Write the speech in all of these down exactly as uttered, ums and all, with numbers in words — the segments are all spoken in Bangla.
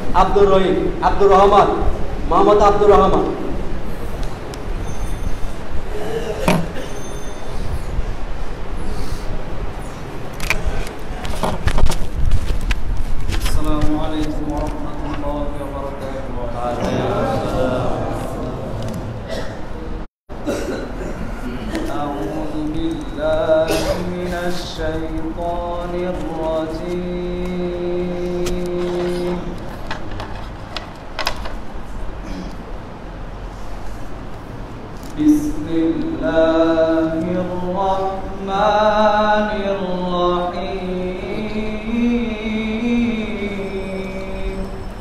আব্দুর রহিম, আব্দুর রহমান, মোহাম্মদ আব্দুর রহমান। আসসালামু আলাইকুম ওয়া রাহমাতুল্লাহি ওয়া বারাকাতুহু। আউযু বিল্লাহি মিনাশ শাইতানির রাজীম। বিসমিল্লাহির রাহমানির রাহিম।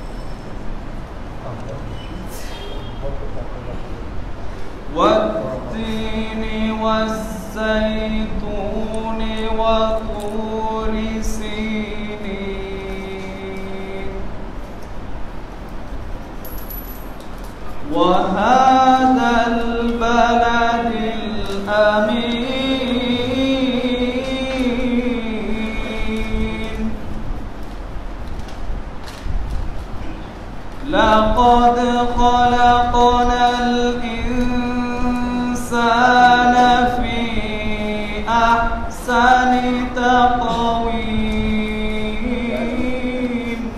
والتين والزيتون وطور سينين وهذا البلد الأمين لقد خلقنا الإنسان في أحسن تقويم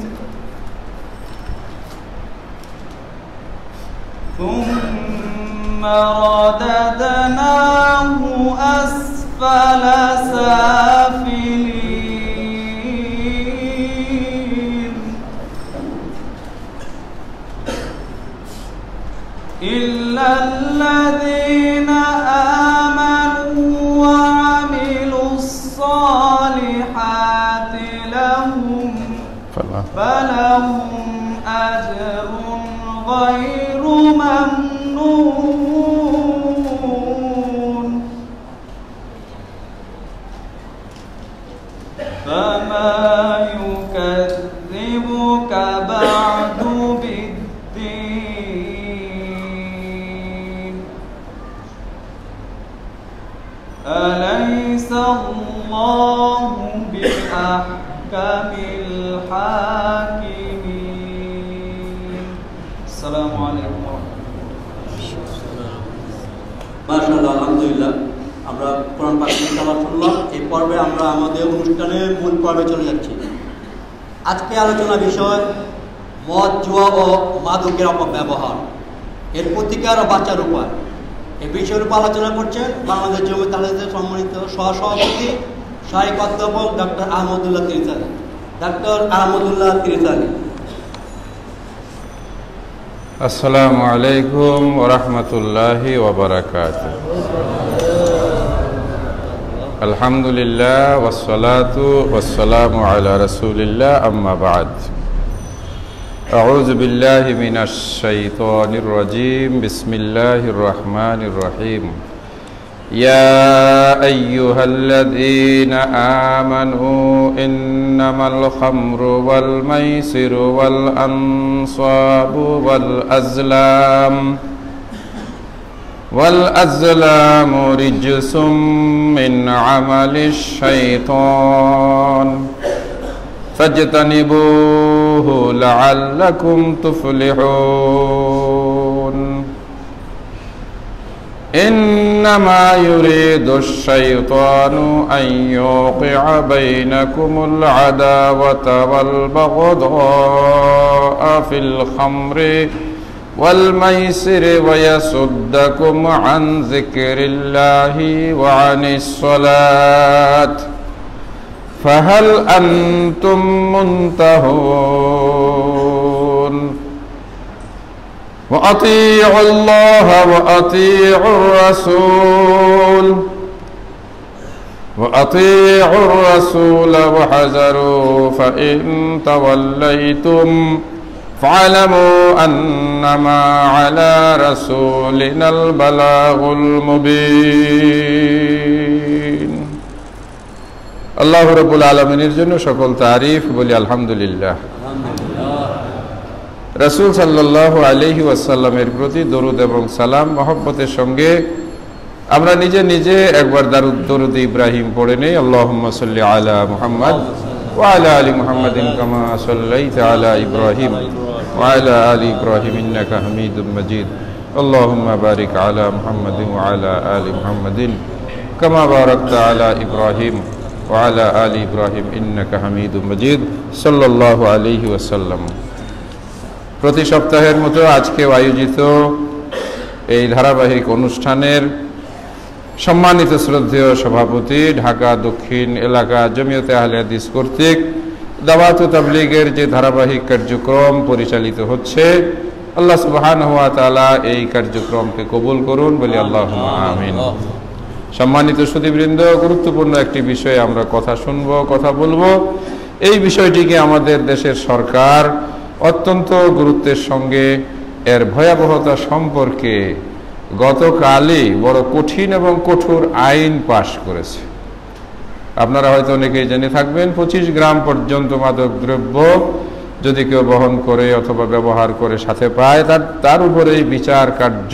ثم رددناه أسفل سافلين إلا الذين آمنوا وعملوا الصالحات لهم فلهم أجر غير ممنون فما يكذبك بعد بالدين أليس الله بأحكم الحاكمين السلام عليكم ورحمة الله মাশাআল্লাহ, আলহামদুলিল্লাহ। আমরা কোরআন পাক তেলাওয়াত শুনলাম। এই পর্বে আমরা আমাদের অনুষ্ঠানের মূল পর্বে চলে যাচ্ছি। আজকে আলোচনা বিষয় মদ, জুয়া ও মাদকের অপব্যবহার, এর প্রতিকার ও বাঁচার উপায়। এই বিষয়ের উপর আলোচনা করছেন বাংলাদেশ জমিয়ত আহলে সম্মানিত সহসভাপতি শাইখ অধ্যাপক ডক্টর আহমদুল্লাহ তিরসালি। ডক্টর আহমদুল্লাহ তিরসালি। আসসালামু আলাইকুম ওয়া রাহমাতুল্লাহি ওয়া বারাকাতুহু। আলহামদুলিল্লাহ ওয়াসসালাতু ওয়াসসালামু আলা রাসূলিল্লাহ আম্মা বা'দ। আউযু বিল্লাহি মিনাশ শাইতানির রাজীম। বিসমিল্লাহির রাহমানির রাহিম। ইয়া আইয়ুহাল্লাযীনা আমানু ইন্নামাল খামরু ওয়াল মাইসিরু ওয়াল আনসাবু ওয়াল আজলাম ওয়াল আজলামু রিজসুম মিন আমালিশ শাইতান ফাজতানিবুহু লাআল্লাকুম তুফলিহুন। إنما يريد الشيطان أن يوقع بينكم العداوة والبغضاء في الخمر والميسر ويصدكم عن ذكر الله وعن الصلاة فهل أنتم منتهون؟ وأطيعوا الله وأطيعوا الرسول وأطيعوا الرسول وحذروا فإن توليتم فاعلموا أنما على رسولنا البلاغ المبين। الله رب العالمين জন্য সকল তারিফ বলি আলহামদুলিল্লাহ। রাসূল সাল্লাল্লাহু আলাইহি ওয়াসাল্লামের প্রতি দরুদ এবং সালাম মহব্বতের সঙ্গে আমরা নিজে নিজে একবার দরুদ ইব্রাহিম পড়ে নেই। আল্লাহুম্মা সাল্লি আলা মুহাম্মদ وعلى آل محمد كما صليت على إبراهيم وعلى آل إبراهيم إنك حميد مجيد اللهم بارك على محمد وعلى آل محمد كما باركت على إبراهيم وعلى آل إبراهيم إنك حميد مجيد صلى الله عليه وسلم। প্রতি সপ্তাহের মতো আজকে আয়োজিত এই ধারাবাহিক অনুষ্ঠানের সম্মানিত শ্রদ্ধেয় সভাপতি, ঢাকা দক্ষিণ এলাকা জমিয়তে আহলে হাদিস কর্তৃক দাওয়াত ও তাবলীগের যে ধারাবাহিক কার্যক্রম পরিচালিত হচ্ছে, আল্লাহ সুবহানাহু ওয়া তাআলা এই কার্যক্রমকে কবুল করুন বলি আল্লাহুম্মা আমিন। সম্মানিত সুধীবৃন্দ, গুরুত্বপূর্ণ একটি বিষয়ে আমরা কথা শুনব, কথা বলবো। এই বিষয়টিকে আমাদের দেশের সরকার অত্যন্ত গুরুত্বের সঙ্গে এর ভয়াবহতা সম্পর্কে গতকালই বড় কঠিন এবং কঠোর আইন পাশ করেছে। আপনারা হয়তো অনেকেই জেনে থাকবেন, পঁচিশ গ্রাম পর্যন্ত মাদক দ্রব্য যদি কেউ বহন করে অথবা ব্যবহার করে সাথে পায়, তার তার উপরেই বিচার কার্য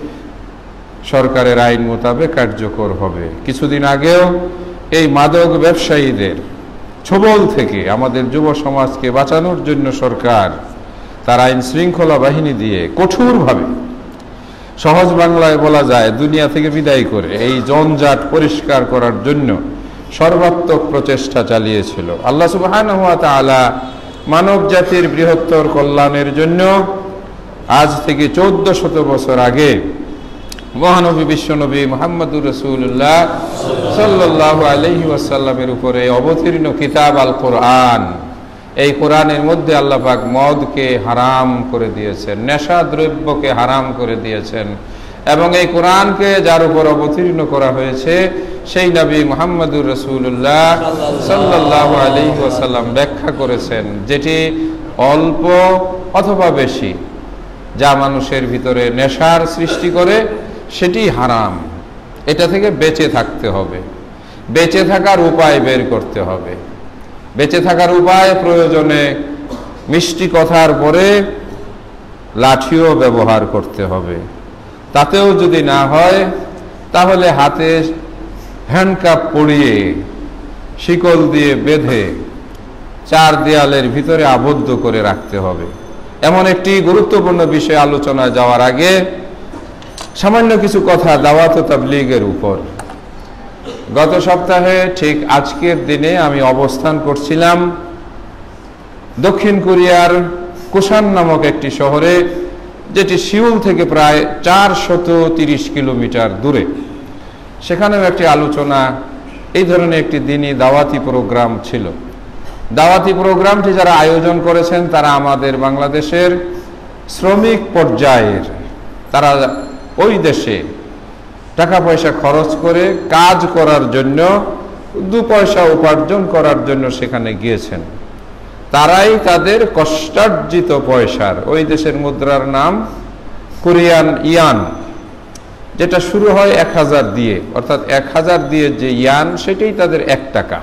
সরকারের আইন মোতাবেক কার্যকর হবে। কিছুদিন আগেও এই মাদক ব্যবসায়ীদের ছোবল থেকে আমাদের যুব সমাজকে বাঁচানোর জন্য সরকার তার আইন শৃঙ্খলা বাহিনী দিয়ে কঠোরভাবে, সহজ বাংলায় বলা যায় দুনিয়া থেকে বিদায় করে, এই জঞ্জাট পরিষ্কার করার জন্য সর্বাত্মক প্রচেষ্টা চালিয়েছিল। আল্লাহ সুবহানাহু ওয়া তাআলা মানব জাতির বৃহত্তর কল্যাণের জন্য আজ থেকে চৌদ্দ শত বছর আগে মহানবী বিশ্বনবী মুহাম্মদুর রাসূলুল্লাহ সাল্লাল্লাহু আলাইহি ওয়াসাল্লামের উপরে অবতীর্ণ কিতাব আল কোরআন, এই কোরআনের মধ্যে আল্লাহ পাক মদকে হারাম করে দিয়েছেন, নেশা দ্রব্যকে হারাম করে দিয়েছেন, এবং এই কোরআনকে যার উপর অবতীর্ণ করা হয়েছে সেই নবী মুহাম্মদুর রাসূলুল্লাহ সাল্লাল্লাহু আলাইহি ওয়াসাল্লাম ব্যাখ্যা করেছেন, যেটি অল্প অথবা বেশি যা মানুষের ভিতরে নেশার সৃষ্টি করে সেটি হারাম। এটা থেকে বেঁচে থাকতে হবে, বেঁচে থাকার উপায় বের করতে হবে। বেঁচে থাকার উপায় প্রয়োজনে মিষ্টি কথার পরে লাঠিও ব্যবহার করতে হবে। তাতেও যদি না হয় তাহলে হাতে হ্যান্ডকাপ পরিয়ে শিকল দিয়ে বেঁধে চার দেয়ালের ভিতরে আবদ্ধ করে রাখতে হবে। এমন একটি গুরুত্বপূর্ণ বিষয় আলোচনায় যাওয়ার আগে সামান্য কিছু কথা দাওয়াত ও তাবলীগের উপর। গত সপ্তাহে ঠিক আজকের দিনে আমি অবস্থান করছিলাম দক্ষিণ কোরিয়ার কুসান নামক একটি শহরে, যেটি সিউল থেকে প্রায় চারশত তিরিশ কিলোমিটার দূরে। সেখানেও একটি আলোচনা, এই ধরনের একটি দিনই দাওয়াতি প্রোগ্রাম ছিল। দাওয়াতি প্রোগ্রামটি যারা আয়োজন করেছেন তারা আমাদের বাংলাদেশের শ্রমিক পর্যায়ের, তারা ওই দেশে টাকা পয়সা খরচ করে কাজ করার জন্য, দু পয়সা উপার্জন করার জন্য সেখানে গিয়েছেন। তারাই তাদের কষ্টার্জিত পয়সার, ওই দেশের মুদ্রার নাম কোরিয়ান ইয়ান, যেটা শুরু হয় এক হাজার দিয়ে, অর্থাৎ এক হাজার দিয়ে যে ইয়ান সেটাই তাদের এক টাকা।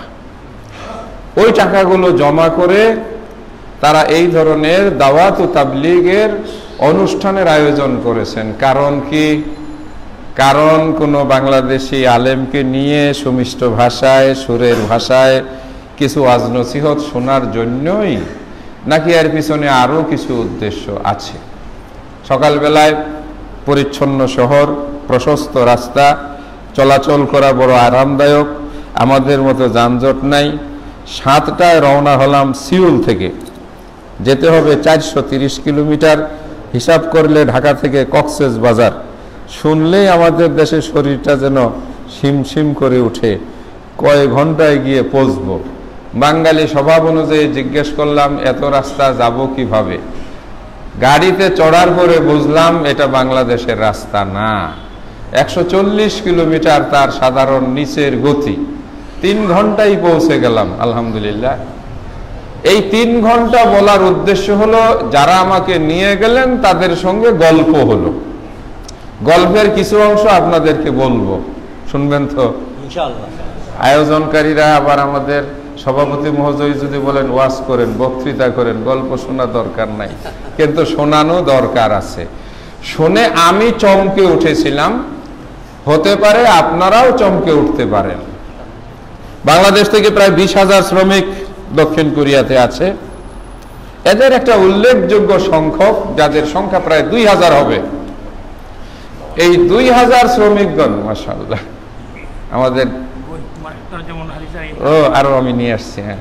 ওই টাকাগুলো জমা করে তারা এই ধরনের দাওয়াত ও তাবলীগের অনুষ্ঠানের আয়োজন করেছেন। কারণ কি? কারণ কোনো বাংলাদেশি আলেমকে নিয়ে সুমিষ্ট ভাষায়, সুরের ভাষায় কিছু ওয়াজ নসিহত শোনার জন্যই, নাকি এর পিছনে আরও কিছু উদ্দেশ্য আছে? সকালবেলায় পরিচ্ছন্ন শহর, প্রশস্ত রাস্তা, চলাচল করা বড় আরামদায়ক, আমাদের মতো যানজট নাই। সাতটায় রওনা হলাম সিউল থেকে, যেতে হবে চারশো তিরিশ কিলোমিটার, হিসাব করলে ঢাকা থেকে কক্সেস বাজার। শুনলেই আমাদের দেশের শরীরটা যেন শিমশিম করে উঠে, কয় ঘন্টায় গিয়ে পৌঁছবো। বাঙালি স্বভাব অনুযায়ী জিজ্ঞেস করলাম এত রাস্তা যাব কিভাবে? গাড়িতে চড়ার পরে বুঝলাম এটা বাংলাদেশের রাস্তা না। একশো চল্লিশ কিলোমিটার তার সাধারণ নিচের গতি, তিন ঘন্টায় পৌঁছে গেলাম আলহামদুলিল্লাহ। এই তিন ঘন্টা বলার উদ্দেশ্য হলো, যারা আমাকে নিয়ে গেলেন তাদের সঙ্গে গল্প হলো। গল্পের কিছু অংশ আপনাদেরকে বলবো, শুনবেন তো ইনশাআল্লাহ। আয়োজনকারীরা আবার আমাদের সভাপতি মহোদয় যদি বলেন ওয়াজ করেন, বক্তৃতা করেন, গল্প শোনা দরকার নাই, কিন্তু শোনানো দরকার আছে। শুনে আমি চমকে উঠেছিলাম, হতে পারে আপনারাও চমকে উঠতে পারেন। বাংলাদেশ থেকে প্রায় বিশ হাজার শ্রমিক দক্ষিণ কোরিয়াতে আছে। এদের একটা উল্লেখযোগ্য সংখ্যক, যাদের সংখ্যা প্রায় দুই হাজার হবে, এই দুই হাজার শ্রমিকগণ, মাশাআল্লাহ, আমাদের ও আরো আমি নিয়ে আসছি, হ্যাঁ,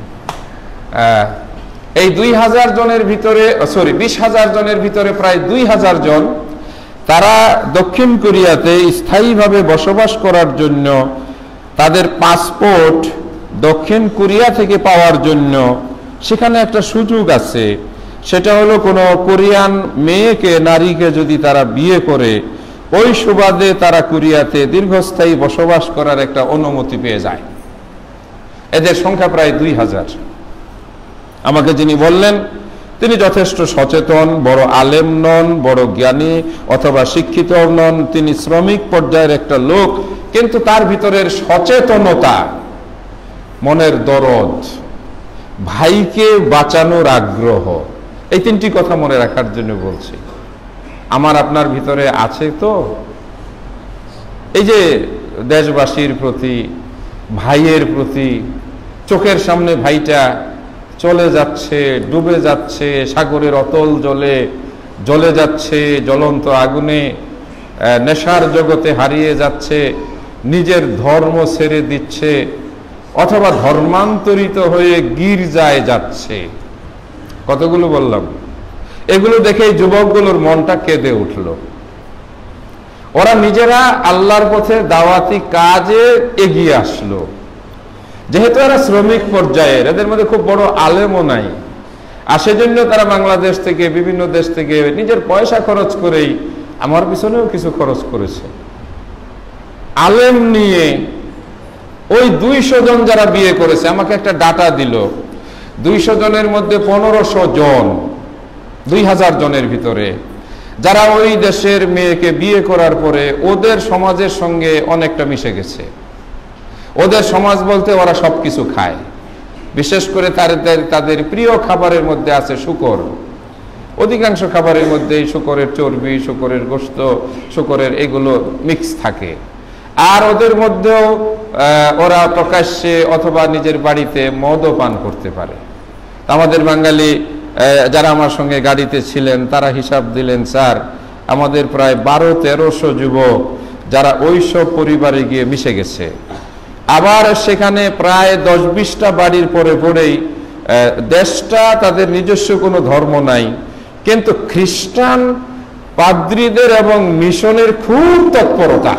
এই দুই হাজার জনের ভিতরে, সরি বিশ হাজার জনের ভিতরে প্রায় দুই হাজার জন তারা দক্ষিণ কোরিয়াতে স্থায়ীভাবে বসবাস করার জন্য তাদের পাসপোর্ট দক্ষিণ কোরিয়া থেকে পাওয়ার জন্য সেখানে একটা সুযোগ আছে। সেটা হলো কোনো কোরিয়ান মেয়েকে, নারীকে যদি তারা বিয়ে করে, ওই সুবাদে তারা কোরিয়াতে দীর্ঘস্থায়ী বসবাস করার একটা অনুমতি পেয়ে যায়। এদের সংখ্যা প্রায় দুই হাজার। আমাকে যিনি বললেন, তিনি যথেষ্ট সচেতন, বড় আলেম নন, বড় জ্ঞানী অথবা শিক্ষিত নন, তিনি শ্রমিক পর্যায়ের একটা লোক, কিন্তু তার ভিতরের সচেতনতা, মনের দরদ, ভাইকে বাঁচানোর আগ্রহ, এই তিনটি কথা মনে রাখার জন্য বলছি। আমার আপনার ভিতরে আছে তো এই যে দেশবাসীর প্রতি, ভাইয়ের প্রতি, চোখের সামনে ভাইটা চলে যাচ্ছে, ডুবে যাচ্ছে সাগরের অতল জলে, জ্বলে যাচ্ছে জ্বলন্ত আগুনে, নেশার জগতে হারিয়ে যাচ্ছে, নিজের ধর্ম ছেড়ে দিচ্ছে অথবা ধর্মান্তরিত হয়ে গির্জায় যাচ্ছে। কতগুলো বললাম। এগুলো দেখে যুবকগুলোর মনটা কেঁদে উঠল। ওরা নিজেরা আল্লাহর পথে দাওয়াতি কাজে এগিয়ে আসলো। যেহেতু এরা শ্রমিক পর্যায়ের, এদের মধ্যে খুব বড় আলেমও নাই, আর সেজন্য তারা বাংলাদেশ থেকে, বিভিন্ন দেশ থেকে নিজের পয়সা খরচ করেই, আমার পিছনেও কিছু খরচ করেছে, আলেম নিয়ে ওই দুইশো জন যারা বিয়ে করেছে, আমাকে একটা ডাটা দিল, দুইশো জনের মধ্যে পনেরোশো জন, দুই হাজার জনের ভিতরে, যারা ওই দেশের মেয়েকে বিয়ে করার পরে ওদের সমাজের সঙ্গে অনেকটা মিশে গেছে। ওদের সমাজ বলতে ওরা সবকিছু খায়, বিশেষ করে তাদের তাদের প্রিয় খাবারের মধ্যে আছে শূকর। অধিকাংশ খাবারের মধ্যে শূকরের চর্বি, শূকরের গোশত, শূকরের এগুলো মিক্স থাকে। আর ওদের মধ্যেও ওরা প্রকাশ্যে অথবা নিজের বাড়িতে মদও পান করতে পারে। আমাদের বাঙালি যারা আমার সঙ্গে গাড়িতে ছিলেন তারা হিসাব দিলেন, স্যার আমাদের প্রায় বারো তেরোশো যুবক যারা ওইসব পরিবারে গিয়ে মিশে গেছে। আবার সেখানে প্রায় দশ বিশটা বাড়ির পরে পরেই, দেশটা তাদের নিজস্ব কোনো ধর্ম নাই, কিন্তু খ্রিস্টান পাদ্রীদের এবং মিশনের খুব তৎপরতা।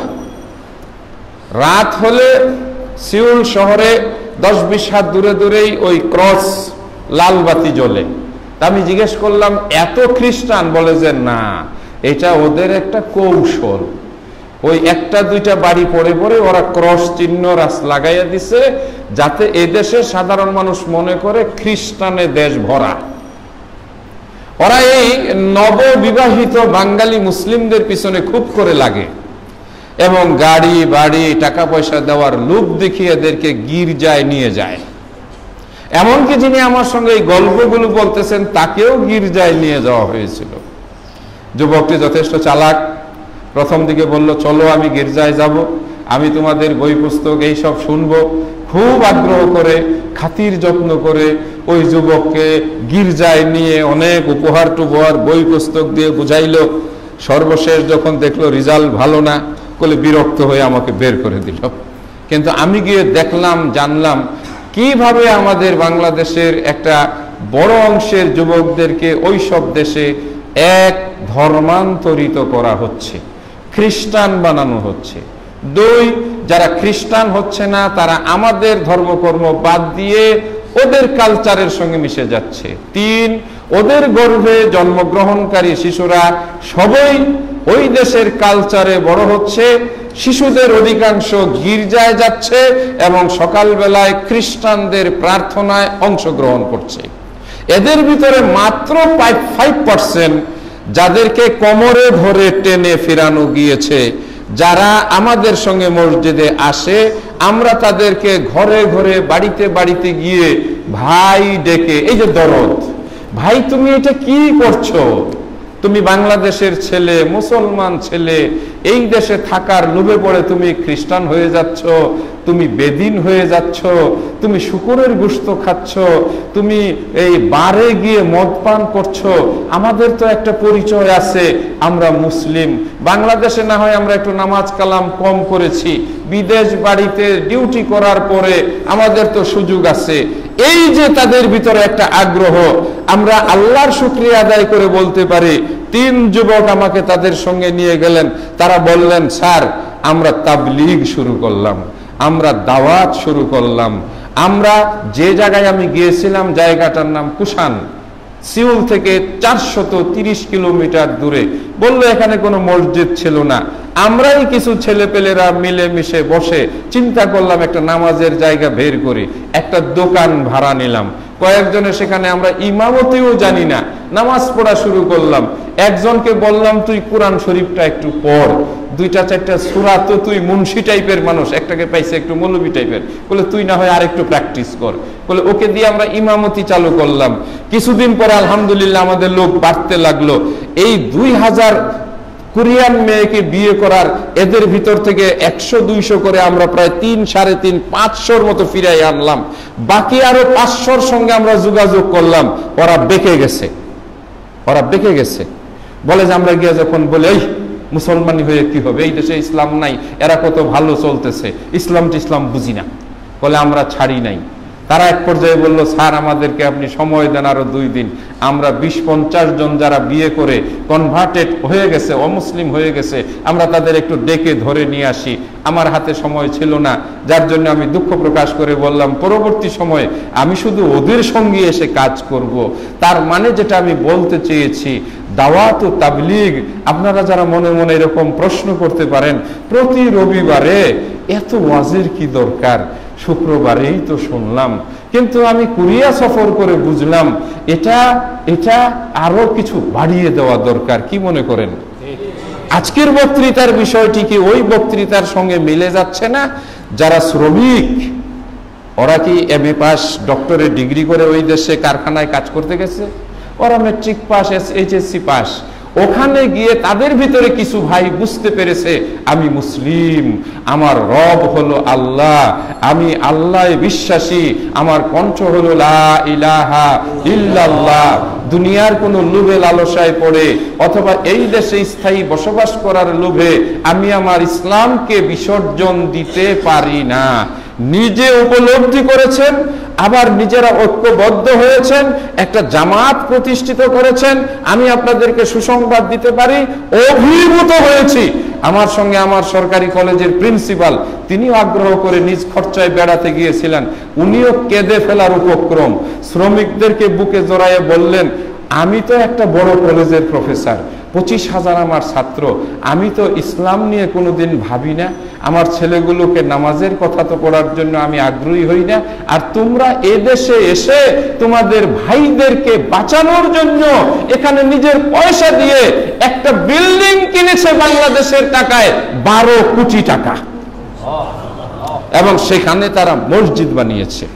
রাত হলে সিউল শহরে দশ বিশ হাত দূরে দূরেই ওই ক্রস লাল বাতি জ্বলে। আমি জিজ্ঞেস করলাম, এত খ্রিস্টান? বলে যে না, এটা ওদের একটা কৌশল। ওই একটা দুইটা বাড়ি পড়ে পড়ে ওরা ক্রস চিহ্ন লাগাইয়া দিছে, যাতে এদেশের সাধারণ মানুষ মনে করে খ্রিস্টানে দেশ ভরা। ওরা এই নববিবাহিত বাঙালি মুসলিমদের পিছনে খুব করে লাগে এবং গাড়ি বাড়ি টাকা পয়সা দেওয়ার লোভ দেখিয়ে এদেরকে গির্জায় নিয়ে যায়। এমনকি যিনি আমার সঙ্গে এই গল্পগুলো বলতেছেন তাকেও গির্জায় নিয়ে যাওয়া হয়েছিল। যুবকটি যথেষ্ট চালাক। প্রথম দিকে বলল, চলো আমি গির্জায় যাব, আমি তোমাদের বই পুস্তক এইসব শুনবো। খুব আগ্রহ করে, খাতির যত্ন করে ওই যুবককে গির্জায় নিয়ে অনেক উপহার টুপহার বই পুস্তক দিয়ে বুঝাইল। সর্বশেষ যখন দেখলো রেজাল্ট ভালো না, বলে বিরক্ত হয়ে আমাকে বের করে দিল। কিন্তু আমি গিয়ে দেখলাম, জানলাম কিভাবে আমাদের বাংলাদেশের একটা বড় অংশের যুবকদেরকে ওই সব দেশে এক ধর্মান্তরিত করা হচ্ছে, খ্রিস্টান বানানো হচ্ছে। দুই, যারা খ্রিস্টান হচ্ছে না তারা আমাদের ধর্মকর্ম বাদ দিয়ে ওদের কালচারের সঙ্গে মিশে যাচ্ছে। তিন, ওদের গর্ভে জন্মগ্রহণকারী শিশুরা সবাই ওই দেশের কালচারে বড় হচ্ছে। শিশুদের অধিকাংশ গির্জায় যাচ্ছে এবং সকালবেলায় খ্রিস্টানদের প্রার্থনায় অংশগ্রহণ করছে। এদের ভিতরে মাত্র ফাইভ পার্সেন্ট যাদেরকে কোমরে ধরে টেনে ফেরানো গিয়েছে, যারা আমাদের সঙ্গে মসজিদে আসে, আমরা তাদেরকে ঘরে ঘরে বাড়িতে বাড়িতে গিয়ে ভাই ডেকে, এই যে দরদ, ভাই তুমি এটা কি করছো, তুমি বাংলাদেশের ছেলে, মুসলমান ছেলে, এই দেশে থাকার লোভে পড়ে তুমি খ্রিস্টান হয়ে যাচ্ছ, তুমি বেদিন হয়ে যাচ্ছ, তুমি শুকরের গোশত খাচ্ছ, তুমি এই বারে গিয়ে মদ পান করছো। আমাদের তো একটা পরিচয় আছে, আমরা মুসলিম। বাংলাদেশে না হয় আমরা একটু নামাজ কালাম কম করেছি, বিদেশ বাড়িতে ডিউটি করার পরে আমাদের তো সুযোগ আছে। এই যে তাদের ভিতরে একটা আগ্রহ, আমরা আল্লাহর শুকরিয়া আদায় করে বলতে পারি, তিন যুবক আমাকে তাদের সঙ্গে নিয়ে গেলেন, তারা বললেন, স্যার আমরা তাবলীগ শুরু করলাম, আমরা দাওয়াত শুরু করলাম। আমরা যে জায়গায় আমি গিয়েছিলাম জায়গাটার নাম কুষাণ, সিউল থেকে চারশত তিরিশ কিলোমিটার দূরে। বললো এখানে কোনো মসজিদ ছিল না। আমরাই কিছু ছেলেপেলেরা মিলেমিশে বসে চিন্তা করলাম একটা নামাজের জায়গা বের করি, একটা দোকান ভাড়া নিলাম। কয়েকজনে সেখানে আমরা ইমামতিও জানি না, নামাজ পড়া শুরু করলাম। একজনকে বললাম তুই কোরআন শরীফটা একটু পড়, দুইটা চারটা সূরা তো তুই মুন্সি টাইপের মানুষ, একটাকে পাইছে একটু মৌলবী টাইপের, বলে তুই না হয় আরেকটু প্র্যাকটিস কর। বলে ওকে দিয়ে আমরা ইমামতি চালু করলাম। কিছুদিন পরে আলহামদুলিল্লাহ আমাদের লোক বাড়তে লাগলো। এই দুই হাজার কোরিয়ান মেয়েকে বিয়ে করার এদের ভিতর থেকে একশো দুইশো করে আমরা প্রায় তিন সাড়ে তিন পাঁচশোর মতো ফিরাই আনলাম। বাকি আরো পাঁচশোর সঙ্গে আমরা যোগাযোগ করলাম, ওরা বেঁকে গেছে, ওরা বেঁকে গেছে। বলে যে আমরা গিয়ে যখন বলে এই মুসলমানি হয়ে কি হবে, এই দেশে ইসলাম নাই, এরা কত ভালো চলতেছে, ইসলাম ইসলাম বুঝি না, বলে আমরা ছাড়ি নাই। তারা এক পর্যায়ে বললো, স্যার আমাদেরকে আপনি সময় দেন আরো দুই দিন, আমরা বিশ পঞ্চাশ জন যারা বিয়ে করে কনভার্টেড হয়ে গেছে, অমুসলিম হয়ে গেছে, আমরা তাদের একটু ডেকে ধরে নিয়ে আসি। আমার হাতে সময় ছিল না, যার জন্য আমি দুঃখ প্রকাশ করে বললাম পরবর্তী সময়ে আমি শুধু ওদের সঙ্গে এসে কাজ করব। তার মানে যেটা আমি বলতে চেয়েছি, দাওয়াত ও তাবলীগ, আপনারা যারা মনে মনে এরকম প্রশ্ন করতে পারেন প্রতি রবিবারে এত ওয়াজের কি দরকার, শুক্রবারেই তো শুনলাম। কিন্তু আমি কোরিয়া সফর করে বুঝলাম এটা এটা আরো কিছু বাড়িয়ে দেওয়া দরকার। কি মনে করেন? আজকের বক্তৃতার বিষয়টি কি ওই বক্তৃতার সঙ্গে মিলে যাচ্ছে না? যারা শ্রমিক, ওরা কি এম এ পাস ডক্টরের ডিগ্রি করে ওই দেশে কারখানায় কাজ করতে গেছে, ওরা মেট্রিক পাস এইচএসসি পাস। ওখানে গিয়ে তাদের ভিতরে কিছু ভাই বুঝতে পেরেছে আমি মুসলিম, আমার রব হলো আল্লাহ, আমি আল্লাহ বিশ্বাসী, আমার কণ্ঠ হলো লা ইলাহা ইল্লাল্লাহ। দুনিয়ার কোনো লোভে লালসায় পড়ে অথবা এই দেশে স্থায়ী বসবাস করার লোভে আমি আমার ইসলামকে বিসর্জন দিতে পারি না। নিজে উপলব্ধি করেছেন, আবার নিজেরা ঐক্যবদ্ধ হয়েছেন, একটা জামাত প্রতিষ্ঠিত করেছেন। আমি আপনাদেরকে সুসংবাদ দিতে পারি, অভিভূত হয়েছি। আমার সঙ্গে আমার সরকারি কলেজের প্রিন্সিপাল, তিনিও আগ্রহ করে নিজ খরচায় বেড়াতে গিয়েছিলেন, উনিও কেঁদে ফেলার উপক্রম। শ্রমিকদেরকে বুকে জড়াইয়ে বললেন, আমি তো একটা বড় কলেজের প্রফেসর, পঁচিশ হাজার আমার ছাত্র, আমি তো ইসলাম নিয়ে কোনোদিন ভাবি না, আমার ছেলেগুলোকে নামাজের কথা তো পড়ার জন্য আমি আগ্রহী হই না, আর তোমরা এদেশে এসে তোমাদের ভাইদেরকে বাঁচানোর জন্য এখানে নিজের পয়সা দিয়ে একটা বিল্ডিং কিনেছে বাংলাদেশের টাকায় বারো কোটি টাকা, এবং সেখানে তারা মসজিদ বানিয়েছে।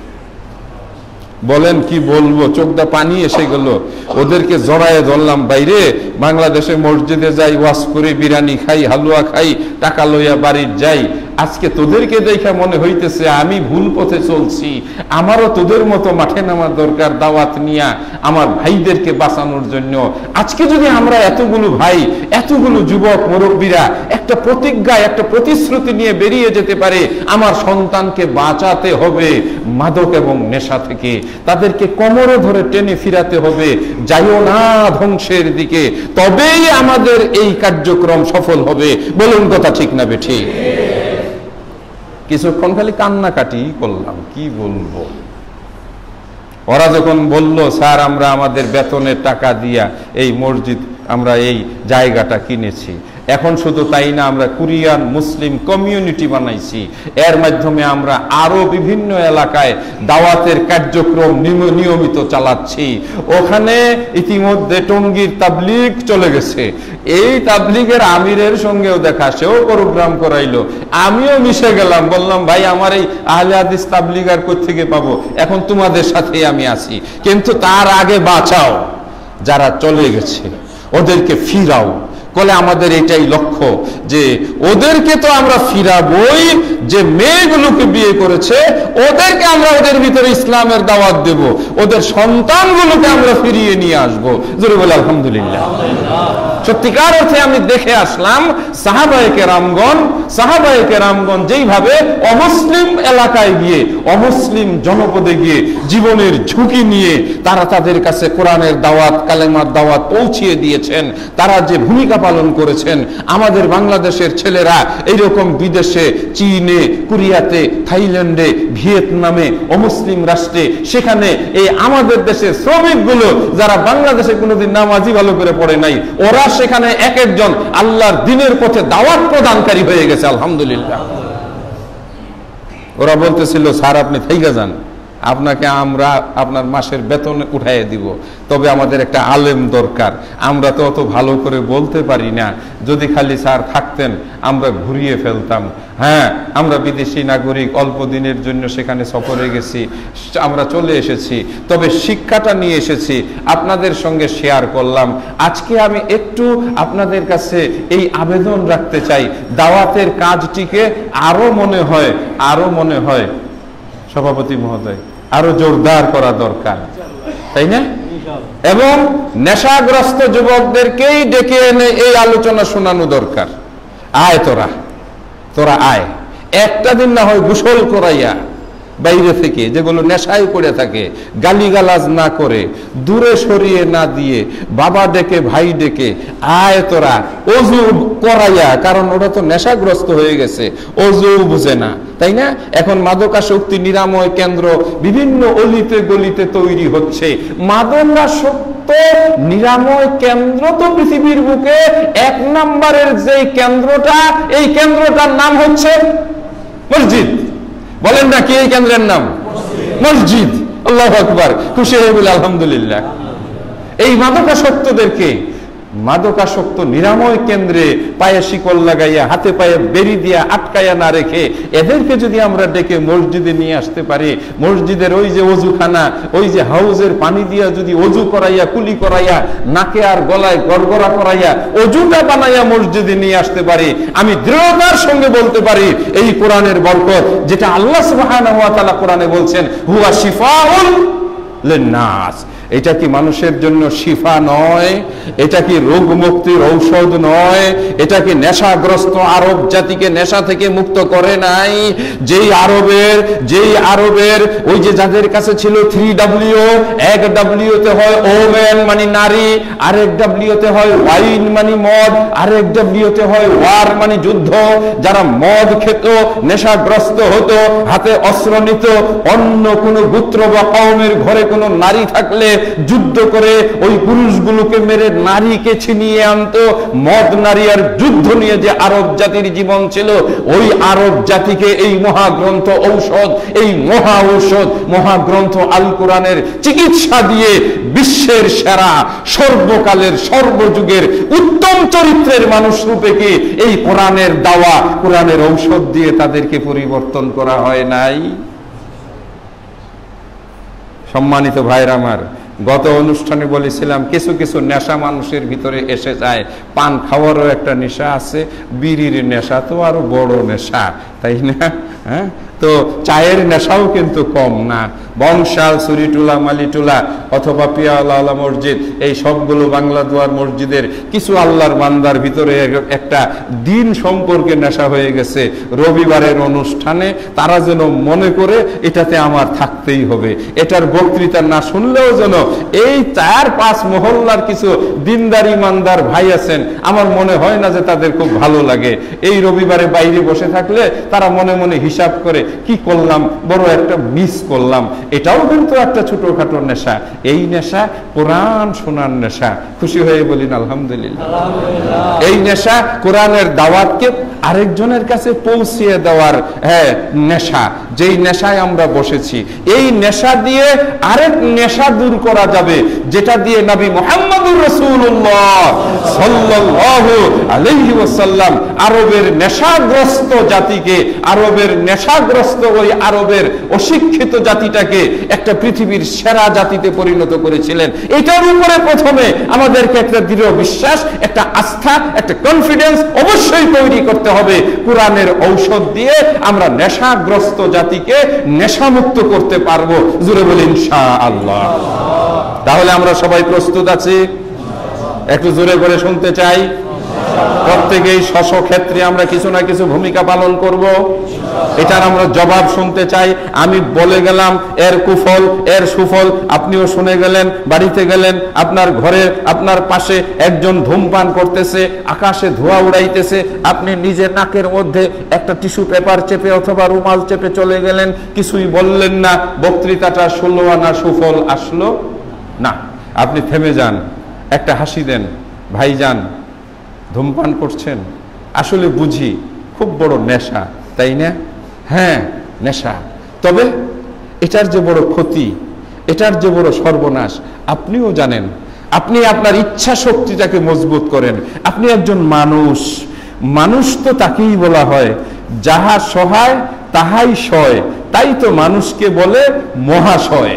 বলেন কি বলবো, চোখটা পানি এসে গেল। ওদেরকে জড়ায় ধরলাম, বাইরে বাংলাদেশে মসজিদে যাই, ওয়াজ করি, বিরিয়ানি খাই, হালুয়া খাই, টাকা লইয়া বাড়ির যাই। আজকে তোদেরকে দেখা মনে হইতেছে আমি ভুল পথে চলছি, আমারও তোদের মতো মাঠে নামার দরকার, দাওয়াত নিয়া আমার ভাইদেরকে বাঁচানোর জন্য। আজকে যদি আমরা এতগুলো ভাই, এতগুলো যুবক মুরব্বীরা একটা প্রতিজ্ঞা, একটা প্রতিশ্রুতি নিয়ে বেরিয়ে যেতে পারে, আমার সন্তানকে বাঁচাতে হবে মাদক এবং নেশা থেকে, তাদেরকে কোমরে ধরে টেনে ফিরাতে হবে, যাইও না ধ্বংসের দিকে, তবেই আমাদের এই কার্যক্রম সফল হবে। বলুন কথা ঠিক না বেঠিক? কিছুক্ষণ খালি কান্নাকাটি করলাম, কি বলবো। ওরা যখন বলল, স্যার আমরা আমাদের বেতনের টাকা দিয়া এই মসজিদ, আমরা এই জায়গাটা কিনেছি, এখন শুধু তাই না, আমরা কোরিয়ান মুসলিম কমিউনিটি বানাইছি, এর মাধ্যমে আমরা আরো বিভিন্ন এলাকায় দাওয়াতের কার্যক্রম নিয়মিত চালাচ্ছি। ওখানে ইতিমধ্যে টঙ্গীর তাবলীগ চলে গেছে, এই তাবলীগের আমিরের সঙ্গেও দেখা, সেও প্রোগ্রাম করাইলো, আমিও মিশে গেলাম, বললাম ভাই আমার এই আহলে হাদিস তাবলীগ আর কোত্থেকে পাবো, এখন তোমাদের সাথে আমি আছি, কিন্তু তার আগে বাঁচাও যারা চলে গেছে। ওদেরকে ফিরাও। বলে আমাদের এটাই লক্ষ্য যে ওদেরকে তো আমরা ফিরাবই, যে মেয়েগুলোকে বিয়ে করেছে ওদেরকে আমরা ওদের ভিতরে ইসলামের দাওয়াত দেব, ওদের সন্তানগুলোকে আমরা ফিরিয়ে নিয়ে আসবো। জোরে বলে আলহামদুলিল্লাহ। সত্যিকার অর্থে আমি দেখে আসলাম সাহাবায়ে কেরামগণ সাহাবায়ে কেরামগণ যেইভাবে অমুসলিম এলাকায় গিয়ে, অমুসলিম জনপদে গিয়ে জীবনের ঝুঁকি নিয়ে তারা তাদের কাছে কোরআনের দাওয়াত, কালেমার দাওয়াত পৌঁছিয়ে দিয়েছেন, তারা যে ভূমিকা পালন করেছেন। আমাদের বাংলাদেশের ছেলেরা এইরকম বিদেশে, চীনে, কোরিয়াতে, থাইল্যান্ডে, ভিয়েতনামে, অমুসলিম রাষ্ট্রে, সেখানে এই আমাদের দেশের শ্রমিকগুলো যারা বাংলাদেশে কোনোদিন নামাজি ভালো করে পড়ে নাই, ওরা সেখানে এক একজন আল্লাহর দ্বীনের পথে দাওয়াত প্রদানকারী হয়ে গেছে। আলহামদুলিল্লাহ। ওরা বলতেছিল, স্যার আপনি থাইকা যান, আপনাকে আমরা আপনার মাসের বেতন উঠাইয়ে দিব, তবে আমাদের একটা আলেম দরকার, আমরা তো অত ভালো করে বলতে পারি না, যদি খালি স্যার থাকতেন আমরা ঘুরিয়ে ফেলতাম। হ্যাঁ, আমরা বিদেশি নাগরিক, অল্প দিনের জন্য সেখানে সফরে গেছি, আমরা চলে এসেছি, তবে শিক্ষাটা নিয়ে এসেছি, আপনাদের সঙ্গে শেয়ার করলাম। আজকে আমি একটু আপনাদের কাছে এই আবেদন রাখতে চাই, দাওয়াতের কাজটিকে আরো মনে হয় আরো মনে হয় সভাপতি মহোদয় আরো জোরদার করা দরকার, তাই না? এবং নেশাগ্রস্ত যুবকদেরকেই ডেকে এনে এই আলোচনা শোনানো দরকার। আয় তোরা তোরা আয়, একটা দিন না হয় গোসল করাইয়া বাইরে থেকে, যেগুলো নেশায় পড়ে থাকে, গালিগালাজ না করে, দূরে সরিয়ে না দিয়ে, বাবা ডেকে ভাই ডেকে আয় তোরা, অজু করাইয়া, কারণ ওরা তো নেশাগ্রস্ত হয়ে গেছে, অজু বুঝে না, তাই না? এখন মাদকাসক্তি নিরাময় কেন্দ্র বিভিন্ন অলিতে গলিতে তৈরি হচ্ছে। মাদকাসক্ত নিরাময় কেন্দ্র তো পৃথিবীর বুকে এক নম্বরের যে কেন্দ্রটা, এই কেন্দ্রটার নাম হচ্ছে মসজিদ। বলেন না কি এই কেন্দ্রের নাম? মসজিদ। আল্লাহু আকবার, খুশি হয়ে বলে আলহামদুলিল্লাহ। এই মাদকাসক্তদেরকে মাদকাসক্ত নিরাময় কেন্দ্রে পায়ে শিকল লাগাইয়া, হাতে পায়ে বেরি দিয়া আটকাইয়া না রেখে এদেরকে যদি আমরা ডেকে মসজিদে নিয়ে আসতে পারি, মসজিদের ওই যে অজুখানা, ওই যে হাউজের পানি দিয়া যদি অজু করাইয়া, কুলি করাইয়া, নাকে আর গলায় গড়গড়া করাইয়া অজুটা বানাইয়া মসজিদে নিয়ে আসতে পারি, আমি দৃঢ়তার সঙ্গে বলতে পারি এই কোরআনের বরকত, যেটা আল্লাহ সুবহানাহু ওয়া তাআলা কোরআনে বলছেন, হুয়া শিফাউল লিন্নাস, এটা কি মানুষের জন্য শিফা নয়? এটা কি রোগ মুক্তির ঔষধ নয়? এটা কি নেশাগ্রস্ত আরব জাতিকে নেশা থেকে মুক্ত করে নাই? যেই আরবের যেই আরবের ওই যে যাদের কাছে ছিল থ্রি ডাব্লিউ, এক ডাব্লিউ তে হয় ওমেন মানে নারী, আরেক ডাব্লিউ তে হয় ওয়াইন মানে মদ, আরেক ডাব্লিউ তে হয় ওয়ার মানে যুদ্ধ, যারা মদ খেত, নেশাগ্রস্ত হতো, হাতে অস্ত্র নিত, অন্য কোনো গোত্র বা কওমের ঘরে কোনো নারী থাকলে যুদ্ধ করে ওই পুরুষগুলোকে মেরে নারীকে ছিনিয়ে আনতো। মদ, নারী আর যুদ্ধ নিয়ে যে আরব জাতির জীবন ছিল, ওই আরব জাতিকে এই মহাগ্রন্থ ঔষধ, এই মহা ঔষধ মহাগ্রন্থ আল কোরআনের চিকিৎসা দিয়ে বিশ্বের সেরা, সর্বকালের সর্বযুগের উত্তম চরিত্রের মানুষ রূপে কি এই কোরআনের দাওয়া, কোরআনের ঔষধ দিয়ে তাদেরকে পরিবর্তন করা হয় নাই? সম্মানিত ভাইরা আমার, গত অনুষ্ঠানে বলেছিলাম কিছু কিছু নেশা মানুষের ভিতরে এসে যায়। পান খাওয়ারও একটা নেশা আছে, বিড়ির নেশা তো আরো বড় নেশা, তাই না? হ্যাঁ, তো চায়ের নেশাও কিন্তু কম না। বংশাল, সুরিটুলা, মালিটুলা অথবা পিয়ালা মসজিদ, এই সবগুলো বাংলা দুয়ার মসজিদের কিছু আল্লাহর বান্দার ভিতরে একটা দিন সম্পর্কে নেশা হয়ে গেছে। রবিবারের অনুষ্ঠানে তারা যেন মনে করে এটাতে আমার থাকতেই হবে, এটার বক্তৃতা না শুনলেও যেন এই চার পাঁচ মহল্লার কিছু দিনদার ইমানদার ভাই আছেন, আমার মনে হয় না যে তাদের খুব ভালো লাগে। এই রবিবারে বাইরে বসে থাকলে তারা মনে মনে হিসাব করে, কি করলাম, বড় একটা মিস করলাম। এটাও কিন্তু একটা ছোটখাটো নেশা। এই নেশা কোরআন শোনার নেশা। খুশি হয়ে বলিন আলহামদুলিল্লাহ। এই নেশা কোরআনের দাওয়াতকে আরেকজনের কাছে পৌঁছিয়ে দেওয়ার হ্যাঁ নেশা, যেই নেশায় আমরা বসেছি। এই নেশা দিয়ে আরেক নেশা দূর করা যাবে, যেটা দিয়ে নবী মুহাম্মদুর রাসূলুল্লাহ সাল্লাল্লাহু আলাইহি ওয়াসাল্লাম আরবের নেশাগ্রস্ত জাতিকে, আরবের নেশাগ্রস্ত ওই আরবের অশিক্ষিত জাতিটাকে একটা পৃথিবীর সেরা জাতিতে পরিণত করেছিলেন। এটার উপরে প্রথমে আমাদেরকে একটা দৃঢ় বিশ্বাস, একটা আস্থা, একটা কনফিডেন্স অবশ্যই তৈরি করতে হবে। কোরআনের ঔষধ দিয়ে আমরা নেশাগ্রস্ত জাতিকে নেশামুক্ত করতে পারবো। জোরে বলি ইনশাআল্লাহ। তাহলে আমরা সবাই প্রস্তুত আছি? একটু জোরে করে শুনতে চাই। প্রত্যেকেই স্ব ক্ষেত্রে আমরা কিছু না কিছু ভূমিকা পালন করব, এটার আমরা জবাব শুনতে চাই। আমি বলে গেলাম এর কুফল, এর সুফল, আপনিও শুনে গেলেন, বাড়িতে গেলেন, আপনার ঘরে আপনার পাশে একজন ধূমপান করতেছে, আকাশে ধোঁয়া উড়াইতেছে, আপনি নিজের নাকের মধ্যে একটা টিস্যু পেপার চেপে অথবা রুমাল চেপে চলে গেলেন, কিছুই বললেন না, বক্তৃতাটা ষোলো আনা সুফল আসলো না। আপনি থেমে যান, একটা হাসি দেন, ভাইজান ধূমপান করছেন, আসলে বুঝি খুব বড় নেশা, তাই না? হ্যাঁ নেশা, তবে এটার যে বড় ক্ষতি, এটার যে বড় সর্বনাশ আপনিও জানেন। আপনি আপনার ইচ্ছা শক্তিটাকে মজবুত করেন। আপনি একজন মানুষ, মানুষ তো তাকেই বলা হয় যাহা সহায় তাহাই সয়, তাই তো মানুষকে বলে মহাশয়,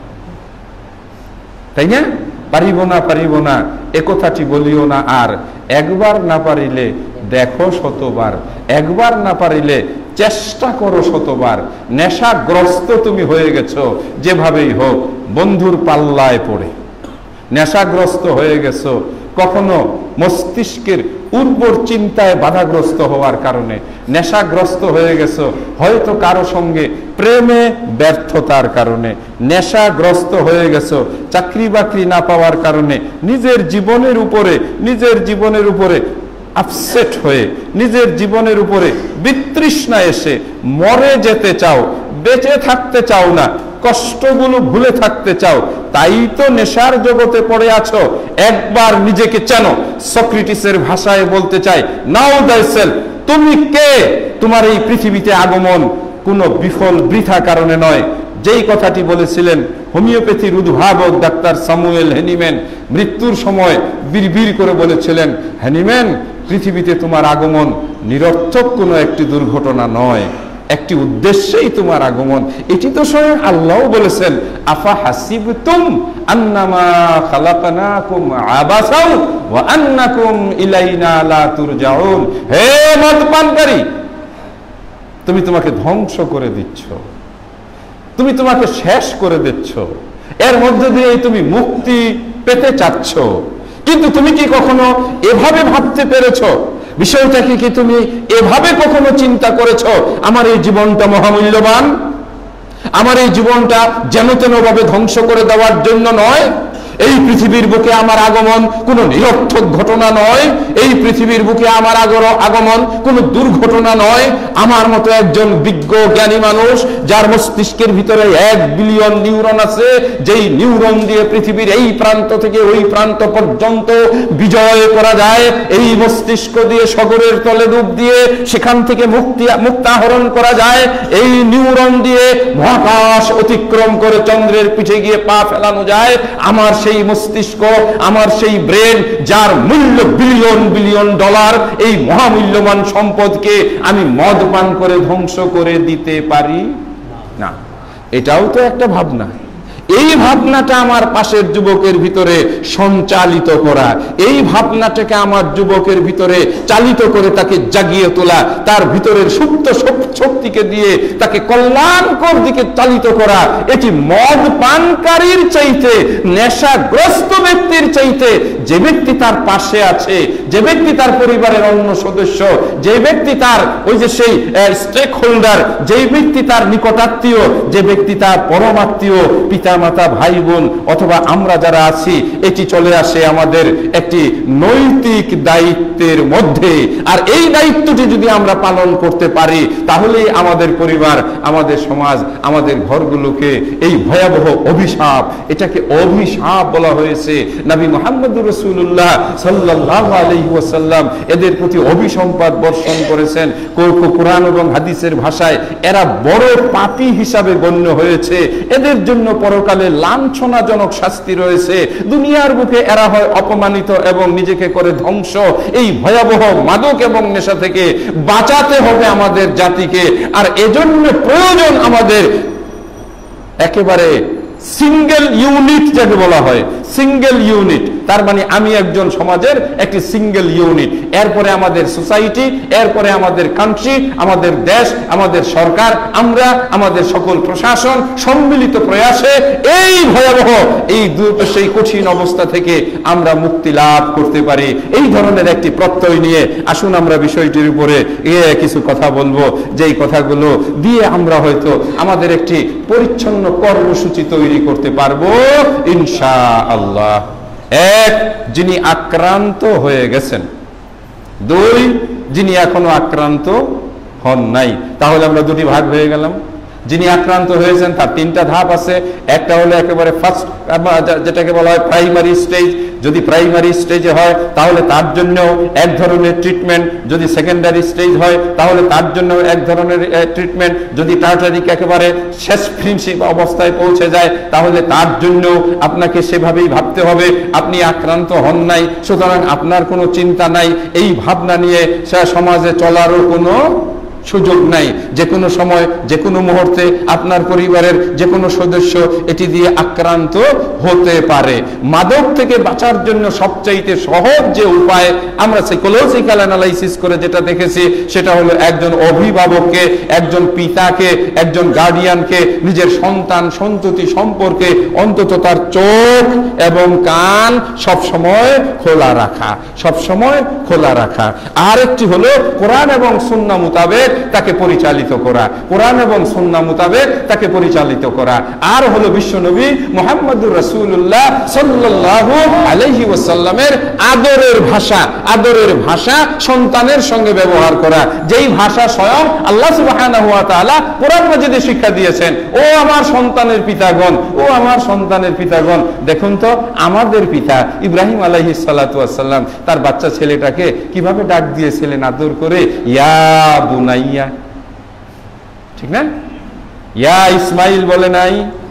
তাই না? পারিব না পারিব না এ কথাটি বলিও না আর, একবার না পারিলে দেখো শতবার, একবার না পারিলে চেষ্টা করো শতবার। নেশাগ্রস্ত তুমি হয়ে গেছো যেভাবেই হোক, বন্ধুর পাল্লায় পড়ে নেশাগ্রস্ত হয়ে গেছো, কখনো মস্তিষ্কের উর্বর চিন্তায় বাধাগ্রস্ত হওয়ার কারণে নেশাগ্রস্ত হয়ে গেছো, হয়তো কারো সঙ্গে প্রেমে ব্যর্থতার কারণে নেশাগ্রস্ত হয়ে গেছো, চাকরি বাকরি না পাওয়ার কারণে নিজের জীবনের উপরে নিজের জীবনের উপরে আপসেট হয়ে নিজের জীবনের উপরে বিতৃষ্ণা এসে মরে যেতে চাও, বেঁচে থাকতে চাও না, কষ্টগুলো ভুলে থাকতে চাও, তাই তো নেশার জগতে পড়ে আছো। একবার নিজেকে চেনো। সক্রেটিসের ভাষায় বলতে চাই, নাও দাইসেলফ, তুমি কে? তোমার এই পৃথিবীতে আগমন কোনো বিফল বৃথা কারণে নয়। যেই কথাটি বলেছিলেন হোমিওপ্যাথির উদ্ভাবক ডাক্তার স্যামুয়েল হ্যানিম্যান, মৃত্যুর সময় বিড়বিড় করে বলেছিলেন, হ্যানিম্যান পৃথিবীতে তোমার আগমন নিরর্থক কোনো একটি দুর্ঘটনা নয়, একটি উদ্দেশ্যেই তোমার আগমন। এটি তো স্বয়ং আল্লাহ বলেছেন, আফা হাসিবতুম আন্নামা খালাকনাকুম আবাসাও ওয়া আন্নাকুম ইলাইনা লা তুরজাউন। হে মদপানকারী, তুমি তোমাকে ধ্বংস করে দিচ্ছ, তুমি তোমাকে শেষ করে দিচ্ছ, এর মধ্যে দিয়ে তুমি মুক্তি পেতে চাচ্ছ, কিন্তু তুমি কি কখনো এভাবে ভাবতে পেরেছো? বিষয়টাকে কি তুমি এভাবে কখনো চিন্তা করেছো? আমার এই জীবনটা মহামূল্যবান, আমার এই জীবনটা যেন তেন ভাবে ধ্বংস করে দেওয়ার জন্য নয়। এই পৃথিবীর বুকে আমার আগমন কোনো নিরর্থক ঘটনা নয়, এই পৃথিবীর বুকে আমার আগমন কোনো দুর্ঘটনা নয়। আমার মতো একজন বিজ্ঞ জ্ঞানী মানুষ, যার মস্তিষ্কের ভিতরে এক বিলিয়ন নিউরন আছে, যেই নিউরন দিয়ে পৃথিবীর এই প্রান্ত থেকে ওই প্রান্ত পর্যন্ত বিজয় করা যায়, এই মস্তিষ্ক দিয়ে সাগরের তলে ডুব দিয়ে সেখান থেকে মুক্তি মুক্তাহরণ করা যায়, এই নিউরন দিয়ে মহাকাশ অতিক্রম করে চন্দ্রের পিঠে গিয়ে পা ফেলানো যায়। আমার সেই মস্তিষ্ক, আমার সেই ব্রেন, যার মূল্য বিলিয়ন বিলিয়ন ডলার, এই মহামূল্যবান সম্পদকে আমি মদ পান করে ধ্বংস করে দিতে পারি না। এটাও তো একটা ভাবনা। এই ভাবনাটা আমার পাশের যুবকের ভিতরে সঞ্চালিত করা, এই ভাবনাটাকে আমার যুবকের ভিতরে চালিত করে তাকে জাগিয়ে তোলা, তার ভিতরের সুপ্ত শক্তিকে দিয়ে তাকে কল্যাণকর দিকে চালিত করা, এটি মদ পানকারীর চাইতে, নেশাগ্রস্ত ব্যক্তির চাইতে, যে ব্যক্তি তার পাশে আছে, যে ব্যক্তি তার পরিবারের অন্য সদস্য, যে ব্যক্তি তার ওই যে সেই স্টেক হোল্ডার, যে ব্যক্তি তার নিকটাত্মীয়, যে ব্যক্তি তার পরমাত্মীয়, পিতা মাতা ভাই বোন অথবা আমরা যারা আছি, এটি চলে আসে আমাদের একটি নৈতিক দায়িত্বের মধ্যে। আর এই দায়িত্বটি যদি আমরা পালন করতে পারি, তাহলে আমাদের পরিবার, আমাদের সমাজ, আমাদের ঘরগুলোকে এই ভয়াবহ অভিশাপ, এটাকে অভিশাপ বলা হয়েছে। নবী মুহাম্মদ রাসূলুল্লাহ সাল্লাল্লাহু আলাইহি আলাইহি ওয়াসাল্লাম এদের প্রতি অভিসম্পাত বর্ষণ করেছেন। কোরআন এবং হাদিসের ভাষায় এরা বড় পাপী হিসাবে গণ্য হয়েছে। এদের জন্য পরকালে লাঞ্ছনাজনক শাস্তি রয়েছে। দুনিয়ার বুকে এরা হয় অপমানিত এবং নিজেকে করে ধ্বংস। এই ভয়াবহ মাদক এবং নেশা থেকে বাঁচাতে হবে আমাদের জাতিকে। আর এজন্য প্রয়োজন আমাদের একেবারে সিঙ্গেল ইউনিট, যাকে বলা হয় সিঙ্গেল ইউনিট, তার মানে আমি একজন সমাজের একটি সিঙ্গেল ইউনিট। এরপরে আমাদের সোসাইটি, এরপরে আমাদের কান্ট্রি, আমাদের দেশ, আমাদের সরকার, আমরা আমাদের সকল প্রশাসন সম্মিলিত প্রয়াসে এই ভয়াবহ এই সেই কঠিন অবস্থা থেকে আমরা মুক্তি লাভ করতে পারি। এই ধরনের একটি প্রত্যয় নিয়ে আসুন আমরা বিষয়টির উপরে কিছু কথা বলবো, যেই কথাগুলো দিয়ে আমরা হয়তো আমাদের একটি পরিচ্ছন্ন কর্মসূচি তৈরি করতে পারবো ইনশাআল্লাহ। এক, যিনি আক্রান্ত হয়ে গেছেন। দুই, যিনি এখনো আক্রান্ত হন নাই। তাহলে আমরা দুটি ভাগ হয়ে গেলাম। যিনি আক্রান্ত হয়েছেন তার তিনটা ধাপ আছে। একটা হলো একেবারে ফার্স্ট, যেটাকে বলা হয় প্রাইমারি স্টেজ। যদি প্রাইমারি স্টেজে হয় তাহলে তার জন্য এক ধরনের ট্রিটমেন্ট, যদি সেকেন্ডারি স্টেজ হয় তাহলে তার জন্য এক ধরনের ট্রিটমেন্ট, যদি টার্টারিক একেবারে শেষ ফিনিশিং অবস্থায় পৌঁছে যায় তাহলে তার জন্য আপনাকে সেভাবেই ভাবতে হবে। আপনি আক্রান্ত হন নাই, সুতরাং আপনার কোনো চিন্তা নাই, এই ভাবনা নিয়ে সমাজে চলারও কোনো সুযোগ নাই। যে কোনো সময় যে কোনো মুহূর্তে আপনার পরিবারের যে কোনো সদস্য এটি দিয়ে আক্রান্ত হতে পারে। মাদক থেকে বাঁচার জন্য সবচাইতে সহজ যে উপায় আমরা সাইকোলজিক্যাল অ্যানালাইসিস করে যেটা দেখেছি সেটা হলো একজন অভিভাবককে, একজন পিতাকে, একজন গার্ডিয়ানকে নিজের সন্তান সন্ততি সম্পর্কে অন্তত তার চোখ এবং কান সব সময় খোলা রাখা, সব সময় খোলা রাখা। আর একটি হলো কোরআন এবং সুন্নাহ মোতাবেক তাকে পরিচালিত করা, কোরআন এবং সুন্নাহ মোতাবেক তাকে পরিচালিত করা। আর হলো বিশ্বনবী মুহাম্মদুর রাসূলুল্লাহ সাল্লাল্লাহু আলাইহি ওয়াসাল্লামের আদরের ভাষা, আদরের ভাষা সন্তানের সঙ্গে ব্যবহার করা, যেই ভাষা স্বয়ং আল্লাহ সুবহানাহু ওয়া তাআলা কোরআন মাজিদে শিক্ষা দিয়েছেন। ও আমার সন্তানের পিতাগণ, ও আমার সন্তানের পিতাগণ। দেখুন তো আমাদের পিতা ইব্রাহিম আলাইহিস সালাতু ওয়াস সালাম তার বাচ্চা ছেলেটাকে কিভাবে ডাক দিয়েছিলেন আদর করে, ইয়া বুনাইয়া, ঠিক না? ইয়া ইসমাইল বলে নাই,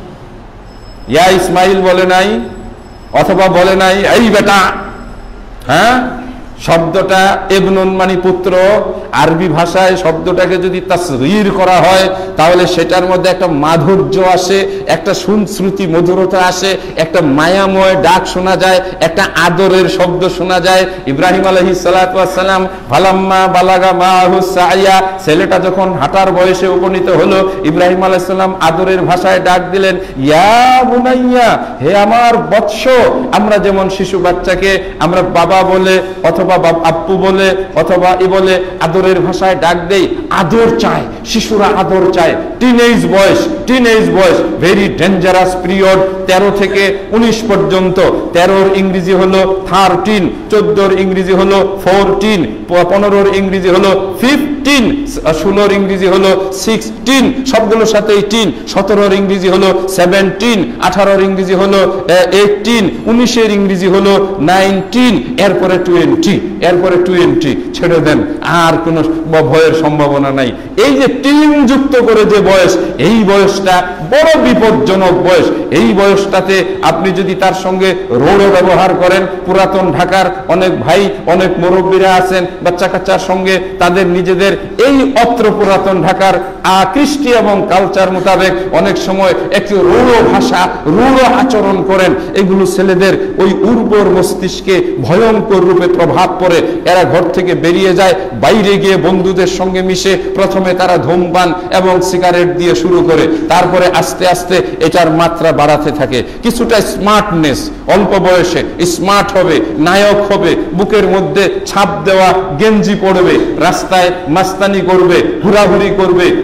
ইয়া ইসমাইল বলে নাই, অথবা বলে নাই এই বেটা। হ্যাঁ, শব্দটা ইবনুন মানে পুত্র। আরবি ভাষায় শব্দটাকে যদি তাসগীর করা হয় তাহলে সেটার মধ্যে একটা মাধুর্য আসে, একটা সুশ্রুতি মধুরতা আসে, একটা মায়াময় ডাক শোনা যায়, একটা আদরের শব্দ শোনা যায়। ইব্রাহিম আলাইহিস সালাতু ওয়াস সালাম ফালাম্মা বালাগা মাহু সাইয়া, ছেলেটা যখন হাঁটার বয়সে উপনীত হলো, ইব্রাহিম আলাইহিস সালাম আদরের ভাষায় ডাক দিলেন, ইয়া বুনাইয়া, হে আমার বৎস। আমরা যেমন শিশু বাচ্চাকে আমরা বাবা বলে অথবা আপ্পু বলে অথবা ই বলে আদরের ভাষায় ডাক দেই, আদর চায়, শিশুরা আদর চায়। টিনেজ বয়স, টিনেজ বয়স ভেরি ডেঞ্জারাস পিরিয়ড। তেরো থেকে উনিশ পর্যন্ত। তেরোর ইংরেজি হলো থার্টিন, চোদ্দোর ইংরেজি হলো ফোরটিন, পনেরোর ইংরেজি হলো ফিফটিন, ষোলোর ইংরেজি হলো সিক্সটিন, সবগুলোর সাথে এইটিন, সতেরোর ইংরেজি হলো সেভেন্টিন, আঠারোর ইংরেজি হলো এইটিন, উনিশের ইংরেজি হলো নাইনটিন, এরপরে টোয়েন্টি, এরপরে টোয়েন্টি। ছেড়ে দেন, আর কোনো ভয়ের সম্ভাবনা নাই। এই যে টিন যুক্ত করে যে বয়স, এই বয়সটা বড় বিপজ্জনক বয়স। এই বয়সটাতে আপনি যদি তার সঙ্গে রোড়ো ব্যবহার করেন, পুরাতন ঢাকার অনেক ভাই অনেক মুরব্বীরা আছেন বাচ্চা কাচ্চার সঙ্গে তাদের নিজেদের এই অত্র পুরাতন ঢাকার কৃষ্টি এবং কালচার মোতাবেক অনেক সময় একটু রূঢ় ভাষা, রূঢ় আচরণ করেন। এগুলো ছেলেদের ওই উর্বর মস্তিষ্কে ভয়ঙ্কর রূপে প্রভাব পড়ে। এরা ঘর থেকে বেরিয়ে যায়, বাইরে গিয়ে বন্ধুদের সঙ্গে মিশে প্রথমে তারা ধূমপান এবং সিগারেট দিয়ে শুরু করে, তারপরে আস্তে আস্তে এটার মাত্রা বাড়াতে থাকে। কিছুটা স্মার্টনেস, অল্প বয়সে স্মার্ট হবে, নায়ক হবে, বুকের মধ্যে ছাপ দেওয়া গেঞ্জি পরবে, রাস্তায় মাস্তানি করবে, ঘোরাঘুরি করবে,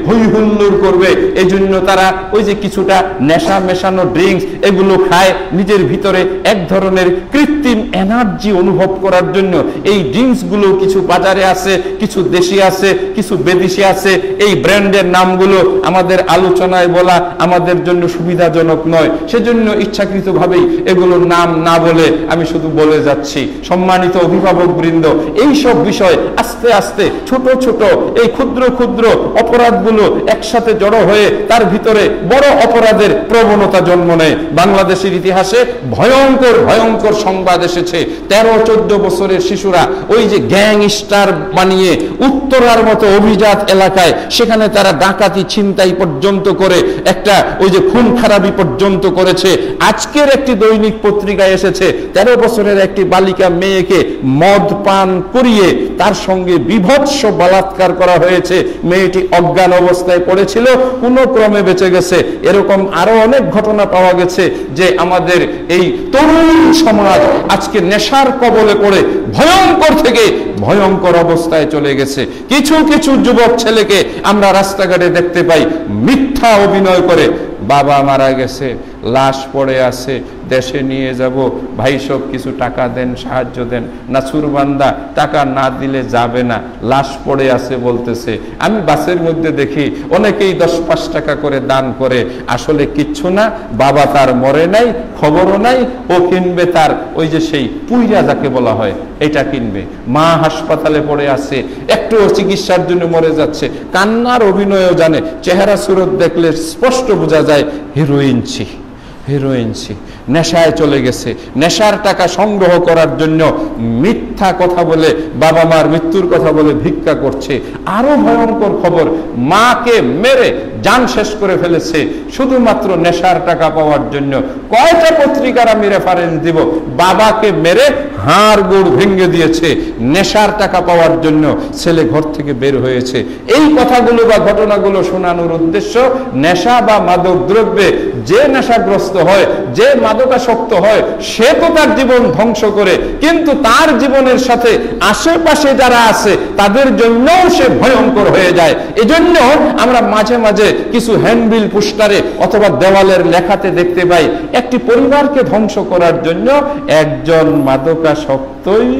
হই হুল্লোড় করবে। এই জন্য তারা ওই যে কিছুটা নেশা মেশানো ড্রিঙ্কস এগুলো খায়, নিজের ভিতরে এক ধরনের কৃত্রিম এনার্জি অনুভব করার জন্য। এই ড্রিঙ্কস গুলো কিছু বাজারে আছে, কিছু দেশি আছে, কিছু বিদেশি আছে। এই ব্র্যান্ডের নামগুলো আমাদের আলোচনায় বলা আমাদের জন্য সুবিধাজনক নয়, সেজন্য ইচ্ছাকৃতভাবেই এগুলোর নাম না বলে আমি শুধু বলে যাচ্ছি। সম্মানিত অভিভাবক বৃন্দ, এই সব বিষয় আস্তে আস্তে ছোট ছোট এই ক্ষুদ্র ক্ষুদ্র অপরাধগুলো একসাথে জড়ো হয়ে তার ভিতরে বড় অপরাধের প্রবণতা জন্ম নেয়। বাংলাদেশের ইতিহাসে ভয়ঙ্কর ভয়ঙ্কর সংবাদ এসেছে। তেরো চোদ্দ বছরের শিশুরা ওই যে গ্যাংস্টার বানিয়ে উত্তরার মতো অভিজাত এলাকায় সেখানে তারা ডাকাতি ছিনতাই পর্যন্ত করে একটা ওই যে খুন খারাপি পর্যন্ত করেছে। আজকের একটি দৈনিক পত্রিকায় এসেছে তেরো বছরের একটি বালিকা মেয়েকে মদ পান করিয়ে তার সঙ্গে বিভৎস বলাৎকার করা হয়েছে। মেয়েটি অজ্ঞান অবস্থায় পড়েছিল, কোনো ক্রমে বেঁচে গেছে। এরকম আরো অনেক ঘটনা পাওয়া গেছে যে আমাদের এই তরুণ সমাজ আজকে নেশার কবলে পড়ে ভয়ঙ্কর থেকে ভয়ঙ্কর অবস্থায় চলে গেছে। কিছু কিছু যুবক ছেলেকে আমরা রাস্তাঘাটে দেখতে পাই মিথ্যা অভিনয় করে, বাবা মারা গেছে, লাশ পড়ে আছে, দেশে নিয়ে যাব, ভাই সব কিছু টাকা দেন, সাহায্য দেন। নাছুরবান্দা টাকা না দিলে যাবে না, লাশ পড়ে আছে বলতেছে। আমি বাসের মধ্যে দেখি অনেকেই দশ পাঁচ টাকা করে দান করে, আসলে কিচ্ছু না, বাবা তার মরে নাই, খবরও নাই, ও কিনবে তার ওই যে সেই পুইরা যাকে বলা হয় এটা কিনবে। মা হাসপাতালে পড়ে আছে, একটু চিকিৎসার জন্য মরে যাচ্ছে, কান্নার অভিনয়ও জানে, চেহারা সুরত দেখলে স্পষ্ট বোঝা যায় হিরোইনছি হিরোইনছি নেশায় চলে গেছে। নেশার টাকা সংগ্রহ করার জন্য মিথ্যা কথা বলে বাবা মার মৃত্যুর কথা বলে ভিক্ষা করছে। আরো ভয়ঙ্কর খবর, মাকে মেরে জান শেষ করে ফেলেছে শুধুমাত্র নেশার টাকা পাওয়ার জন্য। কয়টা পত্রিকার আমি রেফারেন্স দিব, বাবাকে মেরে হাড় গোড় ভেঙে দিয়েছে নেশার টাকা পাওয়ার জন্য। ছেলে ঘর থেকে বের হয়েছে। এই কথাগুলো বা ঘটনাগুলো শোনানোর উদ্দেশ্য, নেশা বা মাদক দ্রব্যে যে নেশাগ্রস্ত হয়, যে মাদকাসক্ত হয়, সে তো তার জীবন ধ্বংস করে, কিন্তু তার জীবনের সাথে আশেপাশে যারা আছে তাদের জন্যও সে ভয়ঙ্কর হয়ে যায়। এজন্য আমরা মাঝে মাঝে কিছু হ্যান্ডবিল পোস্টারে অথবা দেওয়ালের লেখাতে দেখতে পাই, একটি পরিবারকে ধ্বংস করার জন্য একজন মাদকাসক্তই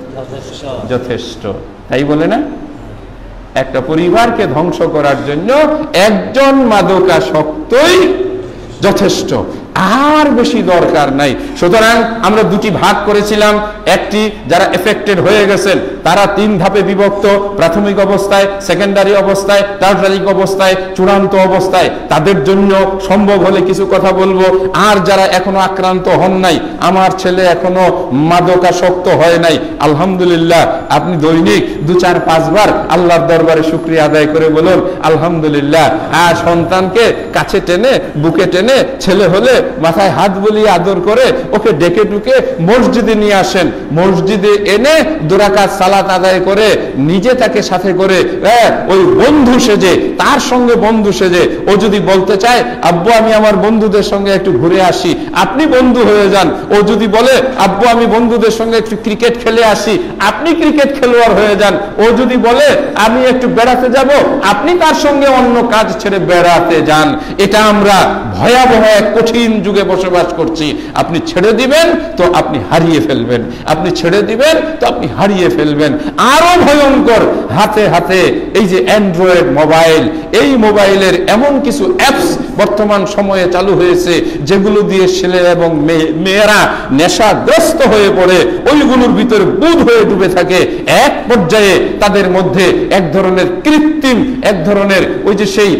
যথেষ্ট, তাই বলে না? একটা পরিবারকে ধ্বংস করার জন্য একজন মাদকাসক্তই যথেষ্ট, আর বেশি দরকার নাই। সুতরাং আমরা দুটি ভাগ করেছিলাম, একটি যারা এফেক্টেড হয়ে গেছেন তারা তিন ধাপে বিভক্ত, প্রাথমিক অবস্থায়, সেকেন্ডারি অবস্থায়, টার্টারি অবস্থায়, চূড়ান্ত অবস্থায়। তাদের জন্য সম্ভব হলে কিছু কথা বলবো। আর যারা এখনো আক্রান্ত হন নাই, আমার ছেলে এখনো মাদকাসক্ত হয় নাই, আলহামদুলিল্লাহ, আপনি দৈনিক দু চার পাঁচবার আল্লাহর দরবারে শুকরিয়া আদায় করে বলুন আলহামদুলিল্লাহ। আর সন্তানকে কাছে টেনে বুকে টেনে, ছেলে হলে মাথায় হাত বুলিয়ে আদর করে ওকে ডেকে ডুকে মসজিদে নিয়ে আসেন। মসজিদে এনে দুরাকাত সালাত আদায় করে নিজে তাকে সাথে করে ওই বন্ধু সেজে, তার সঙ্গে বন্ধু সেজে, ও যদি বলতে চায় আব্বু আমি আমার বন্ধুদের সঙ্গে একটু ঘুরে আসি, আপনি বন্ধু হয়ে যান। ও যদি বলে আব্বু আমি বন্ধুদের সঙ্গে একটু ক্রিকেট খেলে আসি, আপনি ক্রিকেট খেলোয়াড় হয়ে যান। ও যদি বলে আমি একটু বেড়াতে যাব, আপনি তার সঙ্গে অন্য কাজ ছেড়ে বেড়াতে যান। এটা আমরা ভয়াবহ এক কঠিন যুগে বসবাস করছি। আপনি ছেড়ে দিবেন তো আপনি হারিয়ে ফেলবেন, আপনি ছেড়ে দিবেন তো আপনি হারিয়ে ফেলবেন। আরো ভয়ঙ্কর, হাতে হাতে এই যে অ্যান্ড্রয়েড মোবাইল, এই মোবাইলের এমন কিছু অ্যাপস বর্তমান সময়ে চালু হয়েছে যেগুলো দিয়ে ছেলে এবং মেয়েরা নেশাগ্রস্ত হয়ে পড়ে, ওইগুলোর ভিতরে বুঁদ হয়ে ডুবে থাকে। এক পর্যায়ে তাদের মধ্যে এক ধরনের কৃত্রিম, এক ধরনের ওই যে সেই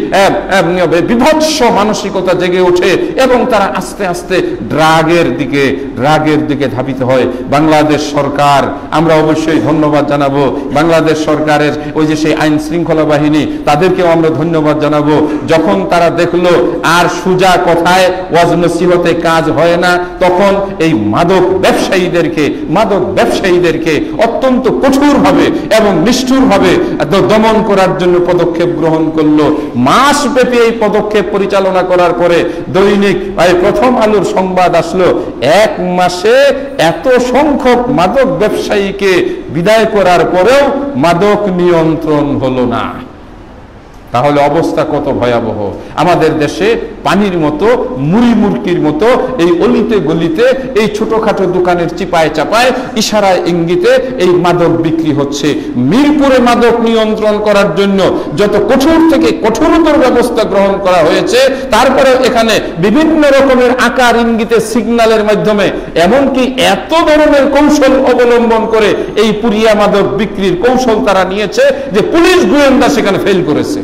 বিভৎস মানসিকতা জেগে ওঠে এবং তারা আস্তে আস্তে ড্রাগের দিকে ড্রাগের দিকে ধাবিত হয়। বাংলাদেশ সরকার, আমরা অবশ্যই ধন্যবাদ জানাবো বাংলাদেশ সরকারের ওই যে সেই আইন শৃঙ্খলা বাহিনী, তাদেরকেও আমরা ধন্যবাদ জানাবো। যখন তারা দেখলো আর সুজা কথায় ওয়াজ নসিহতে কাজ হয় না, তখন এই মাদক ব্যবসায়ীদেরকে মাদক ব্যবসায়ীদেরকে অত্যন্ত কঠোরভাবে এবং নিষ্ঠুরভাবে দমন করার জন্য পদক্ষেপ গ্রহণ করলো। মাসব্যাপী এই পদক্ষেপ পরিচালনা করার পরে দৈনিক প্রথম আলোর সংবাদ আসলো, এক মাসে এত সংখ্যক মাদক ব্যবসায়ীকে বিদায় করার পরেও মাদক নিয়ন্ত্রণ হলো না। তাহলে অবস্থা কত ভয়াবহ। আমাদের দেশে পানির মতো মুড়ি মুরকির মতো এই অলিতে গলিতে এই ছোটখাটো দোকানের চিপায় চাপায় ইশারায় ইঙ্গিতে এই মাদক বিক্রি হচ্ছে। মিরপুরে মাদক নিয়ন্ত্রণ করার জন্য যত কঠোর থেকে কঠোরতর ব্যবস্থা গ্রহণ করা হয়েছে, তারপরে এখানে বিভিন্ন রকমের আকার ইঙ্গিতে সিগন্যালের মাধ্যমে এমনকি এত ধরনের কৌশল অবলম্বন করে এই পুরিয়া মাদক বিক্রির কৌশল তারা নিয়েছে যে পুলিশ গোয়েন্দা সেখানে ফেল করেছে।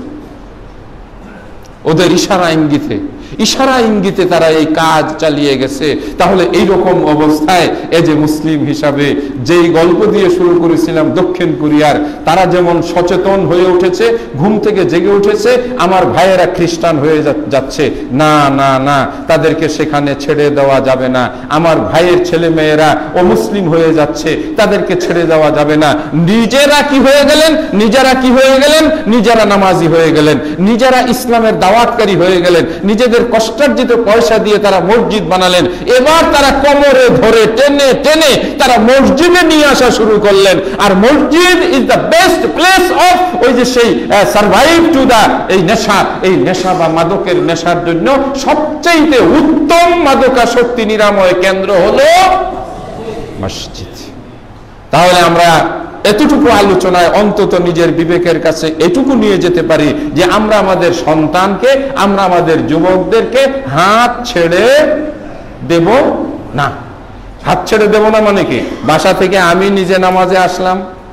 ওদের ইশারা ইঙ্গিতে ইশারা ইঙ্গিতে তারা এই কাজ চালিয়ে গেছে। তাহলে এই রকম অবস্থায় এ যে মুসলিম হিসাবে যেই গল্প দিয়ে শুরু করেছিলাম দক্ষিণ কোরিয়ার, তারা যেমন সচেতন হয়ে উঠেছে, ঘুম থেকে জেগে উঠেছে, আমার ভাইয়েরা খ্রিস্টান হয়ে যাচ্ছে, না না না তাদেরকে সেখানে ছেড়ে দেওয়া যাবে না। আমার ভাইয়ের ছেলে মেয়েরা ও মুসলিম হয়ে যাচ্ছে, তাদেরকে ছেড়ে দেওয়া যাবে না। নিজেরা কি হয়ে গেলেন নিজেরা কি হয়ে গেলেন নিজেরা নামাজি হয়ে গেলেন, নিজেরা ইসলামের দাওয়াতকারী হয়ে গেলেন, নিজেদের কষ্টার্জিত পয়সা দিয়ে তারা মসজিদ বানালেন। এবার তারা কোমরে ধরে টেনে টেনে তারা মসজিদে নিয়ে আসা শুরু করলেন। আর masjid is the best place of ওই যে সেই সারভাইভ টু দা এই নেশা, এই নেশা বা মাদকের নেশার জন্য সবচেয়ে উত্তম মাদকাসক্তি নিরাময় কেন্দ্র হলো মসজিদ। তাহলে আমরা এতটুকু আলোচনায় অন্তত নিজের বিবেকের কাছে এটুকু নিয়ে যেতে পারি যে আমরা আমাদের সন্তানকে, আমরা আমাদের যুবকদেরকে হাত ছেড়ে দেব না। হাত ছেড়ে দেব না মানে কি? বাসা থেকে আমি নিজে নামাজে আসলাম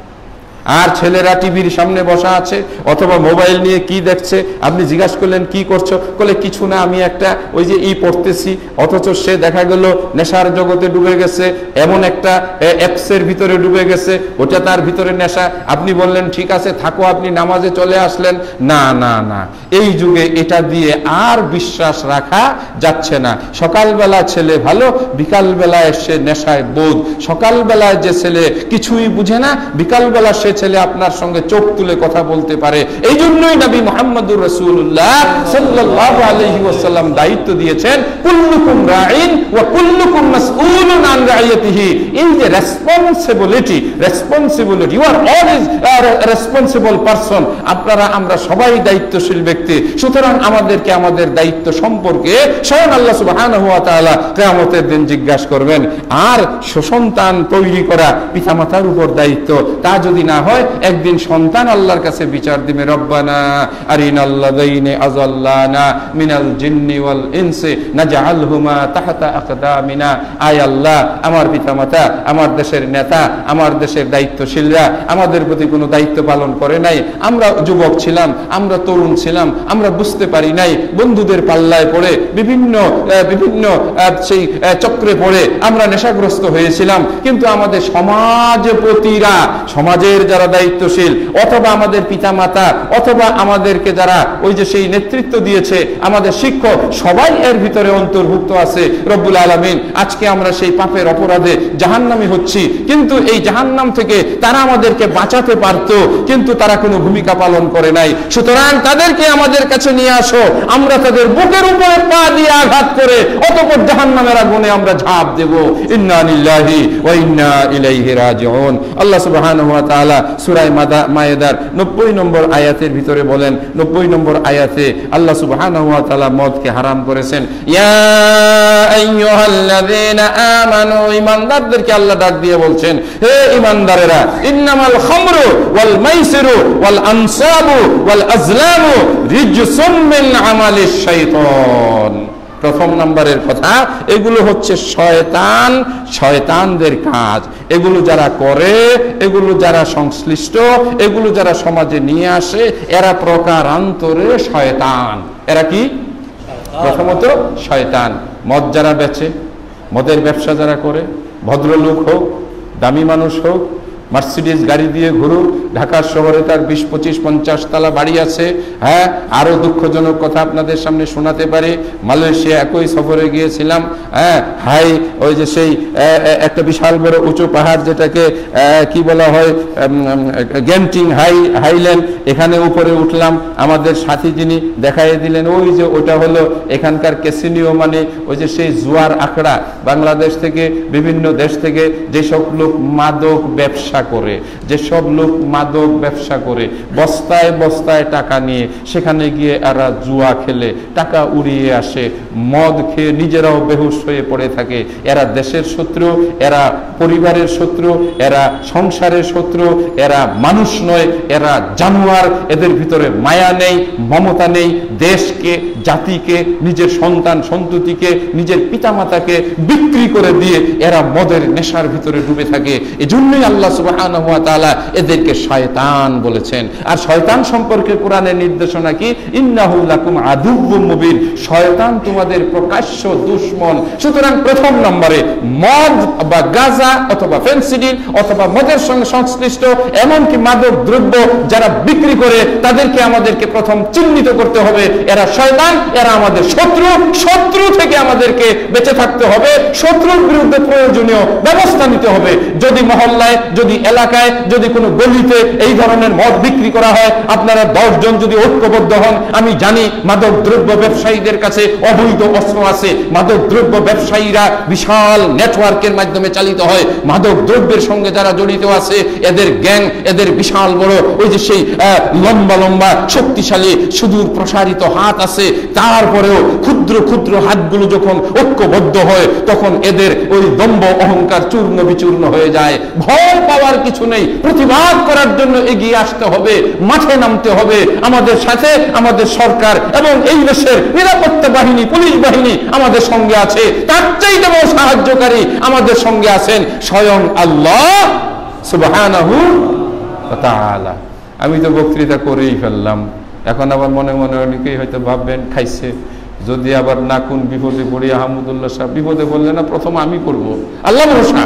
আর ছেলেরা টিভির সামনে বসা আছে অথবা মোবাইল নিয়ে কি দেখছে, আপনি জিজ্ঞাসা করলেন কি করছো, বলে কিছু না আমি একটা ওই যে ই পড়তেছি, অথচ সে দেখা গেল নেশার জগতে ডুবে গেছে, এমন একটা অ্যাপসের ভিতরে ডুবে গেছে, ওটা তার ভিতরে নেশা। আপনি বললেন ঠিক আছে থাকো, আপনি নামাজে চলে আসলেন। না না না, এই যুগে এটা দিয়ে আর বিশ্বাস রাখা যাচ্ছে না। সকালবেলা ছেলে ভালো, বিকালবেলায় সে নেশায় বোধ। সকালবেলায় যে ছেলে কিছুই বুঝে না, বিকালবেলা সে ছেলে আপনার সঙ্গে চোখ তুলে কথা বলতে পারে। এই জন্যই নবী মুহাম্মদুর রাসূলুল্লাহ সাল্লাল্লাহু আলাইহি ওয়াসাল্লাম দায়িত্ব দিয়েছেন, কুল্লুকুম রাঈন ওয়া কুল্লুকুম মাসউলুন আন রাইয়াতিহি। এই যে responsibility, responsibility, you are all is responsible person. আপনারা আমরা সবাই দায়িত্বশীল ব্যক্তি। সুতরাং আমাদেরকে আমাদের দায়িত্ব সম্পর্কে স্বয়ং আল্লাহ সুবহানাহু ওয়া তাআলা কিয়ামতের দিন জিজ্ঞাসা করবেন। আর সুসন্তান তৈরি করা পিতামাতার উপর দায়িত্ব। তা যদি না হয় একদিন সন্তান আল্লাহর কাছে বিচার দিবে, রব্বানা আরিনাল্লাযীনা আযাল্লানা মিনাল জিন্নি ওয়াল ইনসি নাজআলহুমা তাহতা আকদামিনা। আয় আল্লাহ, আমার পিতামাতা, আমার দেশের নেতা, আমার দেশের দায়িত্বশীলরা আমাদের প্রতি কোনো দায়িত্ব পালন করে নাই। আমরা যুবক ছিলাম, আমরা তরুণ ছিলাম, আমরা বুঝতে পারি নাই, বন্ধুদের পাল্লায় পড়ে বিভিন্ন বিভিন্ন সেই চক্রে পড়ে আমরা নেশাগ্রস্ত হয়েছিলাম। কিন্তু আমাদের সমাজপতিরা, সমাজের যারা দায়িত্বশীল, অথবা আমাদের পিতামাতা, অথবা আমাদেরকে যারা ওই যে সেই নেতৃত্ব দিয়েছে, আমাদের শিক্ষক, সবাই এর ভিতরে অন্তর্ভুক্ত আছে। রব্বুল আলামিন, আজকে আমরা সেই পাপের অপরাধে জাহান্নামী হচ্ছি। কিন্তু এই জাহান্নাম থেকে তারা আমাদেরকে বাঁচাতে পারত, কিন্তু তারা কোনো ভূমিকা পালন করে নাই। সুতরাং তাদেরকে আমাদের কাছে নিয়ে আসো, আমরা তাদের বুকের উপরে পা দিয়ে আঘাত করে অতঃপর জাহান্নামের আগুনে আমরা ঝাঁপ দেব। ইন্না লিল্লাহি ওয়া ইন্না ইলাইহি রাজিউন। আল্লাহ সুবহানাহু ওয়া তাআলা সূরা মায়েদার নব্বই নম্বর আয়াতের ভিতরে বলেন, নব্বই নম্বর আয়াতে আল্লাহ সুবহানাহু ওয়া তাআলা মদকে হারাম করেছেন। ইয়া আইয়ুহাল্লাযীনা আমানু, ঈমানদারদেরকে আল্লাহ ডাক দিয়ে বলছেন, হে ঈমানদারেরা, ইন্নামাল খামরু ওয়াল মাইসিরু ওয়াল আনসাবু ওয়াল আজলামু রিজসুম মিন আমালিশ শাইতান। প্রথম নম্বরের কথা, এগুলো হচ্ছে শয়তান, শয়তানদের কাজ। এগুলো যারা করে, এগুলো যারা সংশ্লিষ্ট, এগুলো যারা সমাজে নিয়ে আসে, এরা প্রকারান্তরে শয়তান। এরা কি? প্রথমত শয়তান। মদ যারা বেচে, মদের ব্যবসা যারা করে, ভদ্রলোক হোক, দামি মানুষ হোক, মার্সিডিজ গাড়ি দিয়ে ঘুরুক, ঢাকার শহরে তার বিশ পঁচিশ পঞ্চাশ তলা বাড়ি আছে। হ্যাঁ, আরো দুঃখজনক কথা আপনাদের সামনে শোনাতে পারি, মালয়েশিয়া একই সফরে গিয়েছিলাম। হ্যাঁ, হাই ওই যে সেই একটা বিশাল বড় উঁচু পাহাড়, যেটাকে কি বলা হয়, গেন্টিং হাই হাইল্যান্ড, এখানে উপরে উঠলাম। আমাদের সাথী যিনি দেখাইয়ে দিলেন, ওই যে ওটা হলো এখানকার ক্যাসিনো, মানে ওই যে সেই জুয়ার আখড়া। বাংলাদেশ থেকে, বিভিন্ন দেশ থেকে যেসব লোক মাদক ব্যবসা ব্যবসা করে, যেসব লোক মাদক ব্যবসা করে, বস্তায় বস্তায় টাকা নিয়ে সেখানে গিয়ে এরা জুয়া খেলে টাকা উড়িয়ে আসে, মদ খেয়ে নিজেরাও বেহুশ হয়ে পড়ে থাকে। এরা দেশের শত্রু, এরা পরিবারের শত্রু, এরা সংসারের শত্রু, এরা মানুষ নয়, এরা জানোয়ার। এদের ভিতরে মায়া নেই, মমতা নেই। দেশকে, জাতিকে, নিজের সন্তান সন্ততিকে, নিজের পিতামাতাকে বিক্রি করে দিয়ে এরা মদের নেশার ভিতরে ডুবে থাকে। এজন্যই আল্লাহ সুবহানাহু ওয়া তাআলা এদেরকে শয়তান বলেছেন। আর শয়তান সম্পর্কে কোরআনের নির্দেশনা কি? ইন্নাহু লাকুম আদুউম মুবিন, শয়তান তোমাদের প্রকাশ্য দুশমন। সুতরাং প্রথম নম্বরে মদ বা গাঁজা অথবা ফেন্সিডিল অথবা মদের সঙ্গে সংশ্লিষ্ট এমনকি মাদক দ্রব্য যারা বিক্রি করে তাদেরকে আমাদেরকে প্রথম চিহ্নিত করতে হবে। এরা শয়তান, এরা আমাদের শত্রু। শত্রু থেকে আমাদেরকে বেঁচে থাকতে হবে, শত্রুর বিরুদ্ধে প্রয়োজনীয় ব্যবস্থা নিতে হবে। যদি মহল্লায়, যদি এলাকায়, যদি কোনো গলিতে এই ধরনের মদ বিক্রি করা হয়, আপনারা দশ জন যদি ঐক্যবদ্ধ হন, আমি জানি মাদক দ্রব্য ব্যবসায়ীদের কাছে অবৈধ অস্ত্র আছে। মাদক দ্রব্য ব্যবসায়ীরা বিশাল নেটওয়ার্কের মাধ্যমে চালিত হয়। মাদক দ্রব্যের সঙ্গে যারা জড়িত আছে এদের গ্যাং, এদের বিশাল বড় ওই যে সেই লম্বা লম্বা শক্তিশালী সুদূর প্রসারিত হাত আছে। তারপরেও ক্ষুদ্র ক্ষুদ্র হাতগুলো যখন ঐক্যবদ্ধ হয় তখন এদের ওই দম্ভ অহংকার চূর্ণ বিচূর্ণ হয়ে যায়। ভয় পাওয়ার কিছু নেই, প্রতিবাদ করার জন্য এগিয়ে আসতে হবে, মাঠে নামতে হবে। আমাদের সাথে আমাদের সরকার এবং এই দেশের নিরাপত্তা বাহিনী, পুলিশ বাহিনী আমাদের সঙ্গে আছে। তার চাইতে বড় সাহায্যকারী আমাদের সঙ্গে আছেন স্বয়ং আল্লাহ সুবহানাহু ওয়া তাআলা। আমি তো বক্তৃতা করেই ফেললাম, এখন আবার মনে মনে অনেকেই হয়তো ভাববেন খাইছে। যদি আবার না কোন বিপদে পড়ি, আহমদুল্লাহ সাহেব বিপদে বললে না প্রথম আমি পড়বো। আল্লাহ ভরসা,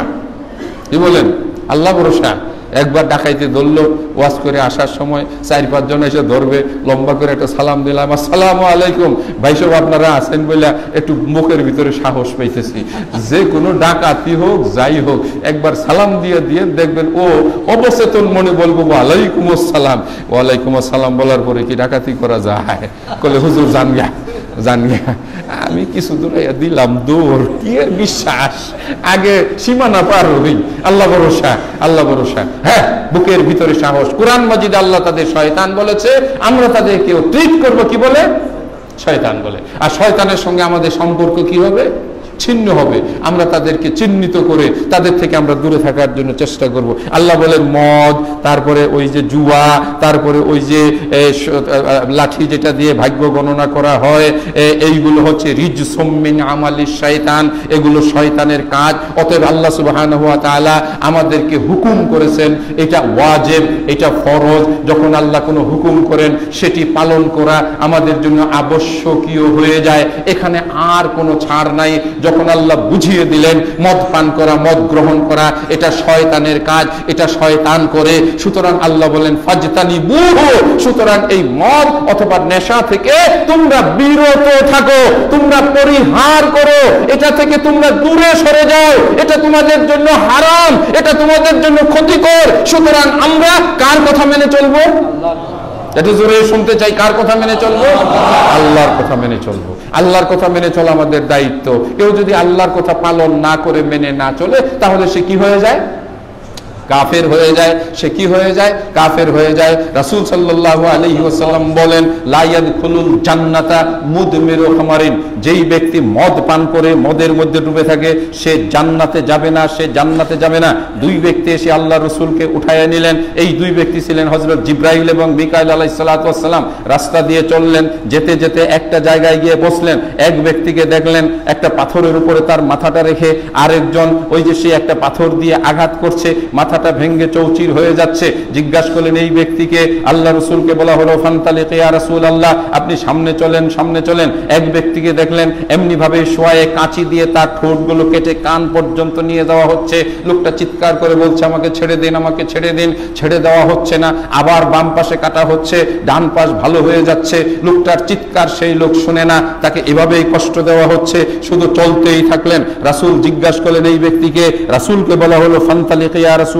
কি বলেন? আল্লাহ ভরসা। একবার ডাকাইতে ধরলো, ওয়াজ করে আসার সময় চার পাঁচজন এসে ধরবে, লম্বা করে একটা সালাম দিলাম, আসসালামু আলাইকুম ভাই সব আপনারা আছেন বলে একটু মুখের ভিতরে সাহস পাইতেছি। যে কোনো ডাকাতি হোক যাই হোক একবার সালাম দিয়ে দিয়ে দেখবেন ও অবচেতন মনে বলবো ওয়ালাইকুম আসসালাম। ওয়ালাইকুম আসসালাম বলার পরে কি ডাকাতি করা যায়? বলে হুজুর জান গা জান গা। আমি কিছু দূর দিলাম দৌড়, কি বিশ্বাস, আগে সীমানা পার হই। আল্লাহ ভরসা, আল্লাহ ভরসা। হ্যাঁ, বুকের ভিতরে সাহস। কোরআন মাজিদে আল্লাহ তাদের শয়তান বলেছে, আমরা তাদেরকে ট্রিট করব কি বলে? শয়তান বলে। আর শয়তানের সঙ্গে আমাদের সম্পর্ক কি হবে? ছিন্ন হবে। আমরা তাদেরকে চিহ্নিত করে তাদের থেকে আমরা দূরে থাকার জন্য চেষ্টা করব। আল্লাহ বলেন মদ, তারপরে ওই যে জুয়া, তারপরে ওই যে লাঠি যেটা দিয়ে ভাগ্য গণনা করা হয়, এইগুলো হচ্ছে রিজসুম মিন আমালিশ শয়তান, এগুলো শয়তানের কাজ। অতএব আল্লাহ সুবহানাহু ওয়া তাআলা আমাদেরকে হুকুম করেছেন, এটা ওয়াজিব, এটা ফরজ। যখন আল্লাহ কোনো হুকুম করেন সেটি পালন করা আমাদের জন্য আবশ্যকীয় হয়ে যায়। এখানে আর কোনো ছাড় নাই। যখন আল্লাহ বুঝিয়ে দিলেন মদ পান করা, মদ গ্রহণ করা এটা শয়তানের কাজ, এটা শয়তান করে, সুতরাং আল্লাহ বলেন ফাজতানিবুহু, সুতরাং এই মদ অথবা নেশা থেকে তোমরা বিরত থাকো, তোমরা পরিহার করো, এটা থেকে তোমরা দূরে সরে যাও। এটা তোমাদের জন্য হারাম, এটা তোমাদের জন্য ক্ষতিকর। সুতরাং আমরা কার কথা মেনে চলবো? এটা জোরে শুনতে চাই, কার কথা মেনে চলবো? আল্লাহর কথা মেনে চলবো। আল্লাহর কথা মেনে চলা আমাদের দায়িত্ব। কেউ যদি আল্লাহর কথা পালন না করে, মেনে না চলে, তাহলে সে কি হয়ে যায়? কাফের হয়ে যায়। সে কি হয়ে যায়? কাফের হয়ে যায়। রাসূল সাল্লাল্লাহু আলাইহি ওয়াসাল্লাম বলেন লা ইয়াদখুলুল জান্নাতা মুদমিরু খামারিন, যেই ব্যক্তি মদ পান করে মদের মধ্যে ডুবে থাকে সে জান্নাতে যাবে না, সে জান্নাতে যাবে না। দুই ব্যক্তি এসে আল্লাহ রাসূলকে উঠায় নিলেন। এই দুই ব্যক্তি ছিলেন হযরত জিবরাইল এবং মিকাইল আলাইহিস সালাতু ওয়াস সালাম। রাস্তা দিয়ে চললেন, যেতে যেতে একটা জায়গায় গিয়ে বসলেন। এক ব্যক্তিকে দেখলেন একটা পাথরের উপরে তার মাথাটা রেখে, আরেকজন ওই যে সে একটা পাথর দিয়ে আঘাত করছে, মাথা ভেঙ্গে চৌচির হয়ে যাচ্ছে। জিজ্ঞাসা করলেন এই ব্যক্তিকে, আল্লাহ রাসূলকে বলা হলো ফান্তালিক ইয়া রাসূলুল্লাহ, আপনি সামনে চলেন, সামনে চলেন। এক ব্যক্তিকে দেখলেন এমনি ভাবে শোয়ে কাঁচি দিয়ে তার ঠোঁটগুলো কেটে কান পর্যন্ত নিয়ে যাওয়া হচ্ছে। লোকটা চিৎকার করে বলছে আমাকে ছেড়ে দিন, আমাকে ছেড়ে দিন। ছেড়ে দেওয়া হচ্ছে না। আবার বাম পাশে কাটা হচ্ছে, ডান পাশ ভালো হয়ে যাচ্ছে। লোকটার চিৎকার সেই লোক শুনে না, তাকে এভাবেই কষ্ট দেওয়া হচ্ছে, শুধু চলতেই থাকলেন। রাসূল জিজ্ঞাসা করলেন এই ব্যক্তিকে, রাসূলকে বলা হলো ফান্তালিক ইয়া রাসূল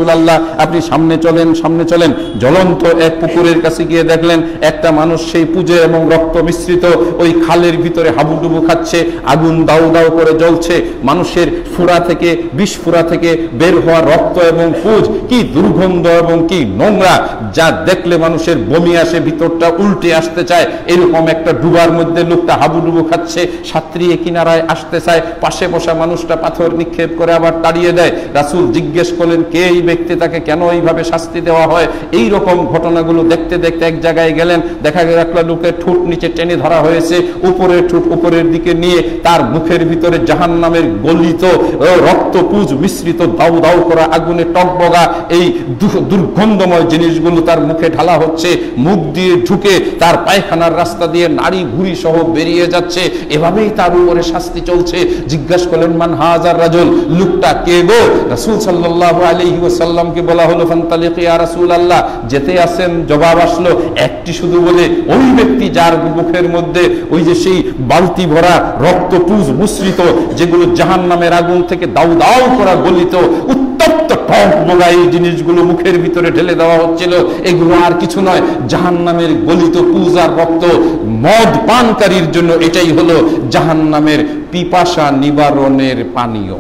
রাসূলুল্লাহ আপনি সামনে চলেন সামনে চলেন। জ্বলন্ত এক পুকুরের কাছে গিয়ে দেখলেন একটা মানুষ সেই পুজো এবং রক্ত মিশ্রিত ওই খালের ভিতরে হাবুডুবু খাচ্ছে, আগুন দাউ দাউ করে জ্বলছে, মানুষের ফুরা থেকে বিষ ফুরা থেকে বের হওয়া রক্ত এবং পুজ কি দুর্গন্ধ এবং কি নোংরা, যা দেখলে মানুষের বমি আসে, ভিতরটা উল্টে আসতে চায়। এরকম একটা ডুবার মধ্যে লোকটা হাবুডুবু খাচ্ছে, সাঁতরিয়ে কিনারায় আসতে চায়, পাশে বসা মানুষটা পাথর নিক্ষেপ করে আবার তাড়িয়ে দেয়। রাসূল জিজ্ঞেস করলেন কে এই ব্যক্তি, তাকে কেন এইভাবে শাস্তি দেওয়া হয়? এই রকম ঘটনাগুলো দেখতে দেখতে এক জায়গায় গেলেন, দেখা গেল একটা লোকের ঠোঁট নিচে টেনে ধরা হয়েছে, উপরের ঠোঁট উপরের দিকে নিয়ে তার মুখের ভিতরে জাহান্নামের গলিত রক্ত পুজ মিশ্রিত দাউ দাউ করা আগুনে টকবগা এই দুর্গন্ধময় জিনিসগুলো তার মুখে ঢালা হচ্ছে, মুখ দিয়ে ঢুকে তার পায়খানার রাস্তা দিয়ে নাড়ি ভুঁড়ি সহ বেরিয়ে যাচ্ছে। এভাবেই তার উপরে শাস্তি চলছে। জিজ্ঞাসা করলেন মান হাজার রাজুল, লোকটা কে গো? রাসূল সাল্লাল্লাহু আলাইহি ওয়াসাল্লামকে বলা হলো ফান্তালিক ইয়া রাসূলুল্লাহ, যেতে আসেন জবাব আসলো একটি শুধু বলে, ওই ব্যক্তি যার মুখের মধ্যে ওই যে সেই বালতি ভরা রক্ত পুজ মিশ্রিত যেগুলো জাহান্নামের আগুন থেকে দাউ দাউ করা গলিত উত্তপ্ত টক বোগা এই জিনিসগুলো মুখের ভিতরে ঢেলে দেওয়া হচ্ছিল, এগুলো আর কিছু নয় জাহান্নামের গলিত পুজ আর রক্ত। মদ পানকারীর জন্য এটাই হলো জাহান্নামের পিপাসা নিবারণের পানীয়।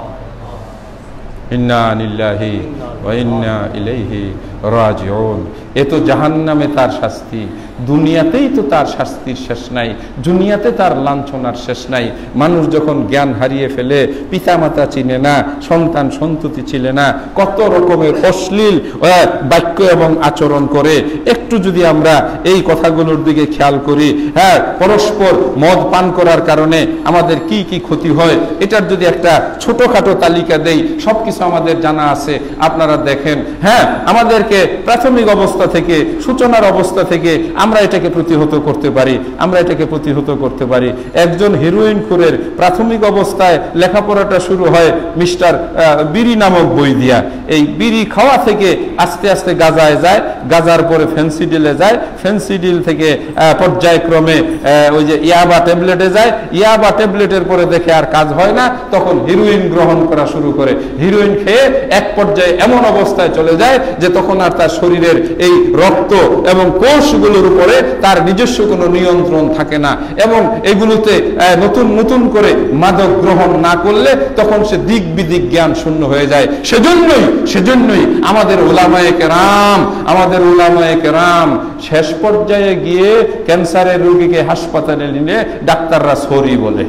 ইন্না লিল্লাহি ওয়া ইন্না ইলাইহি রাজিউন। এ তো জাহান্নামে তার শাস্তি, দুনিয়াতেই তো তার শাস্তির শেষ নাই, দুনিয়াতে তার লাঞ্ছনার শেষ নাই। মানুষ যখন জ্ঞান হারিয়ে ফেলে, পিতামাতা চিনে না, সন্তান সন্ততি চিনে না, কত রকমের অশ্লীল বাক্য এবং আচরণ করে। একটু যদি আমরা এই কথাগুলোর দিকে খেয়াল করি, হ্যাঁ পরস্পর মদ পান করার কারণে আমাদের কি কি ক্ষতি হয়, এটার যদি একটা ছোটখাটো তালিকা দেই, সবকিছু আমাদের জানা আছে। আপনারা দেখেন, হ্যাঁ আমাদেরকে প্রাথমিক অবস্থা থেকে, সূচনার অবস্থা থেকে আমরা এটাকে প্রতিহত করতে পারি, আমরা এটাকে প্রতিহত করতে পারি। একজন হেরোইন খুরের প্রাথমিক অবস্থায় লেখাপড়াটা শুরু হয় মিস্টার বিড়ি নামক বই দিয়া। এই বিড়ি খাওয়া থেকে আস্তে আস্তে গাজায় যায়, গাজার পরে ফেন্সিডিলে যায়, ফেন্সিডিল থেকে পর্যায়ক্রমে ওই যে ইয়াবা ট্যাবলেটে যায়, ইয়াবা ট্যাবলেটের পরে দেখে আর কাজ হয় না, তখন হিরোইন গ্রহণ করা শুরু করে। হিরোইন খেয়ে এক পর্যায়ে এমন অবস্থায় চলে যায় যে তখন আর তার শরীরের এই রক্ত এবং কোষগুলোর উপরে তার নিজস্ব কোনো নিয়ন্ত্রণ থাকে না, এবং এগুলোতে নতুন নতুন করে মাদক গ্রহণ না করলে তখন সে দিক বিদিক জ্ঞান শূন্য হয়ে যায়। সেজন্যই সেজন্যই আমাদের উলামায়ে কেরাম আমাদের উলামায়ে কেরাম শেষ পর্যায়ে গিয়ে ক্যান্সারের রোগীকে হাসপাতালে নিলে ডাক্তাররা সরি বলে।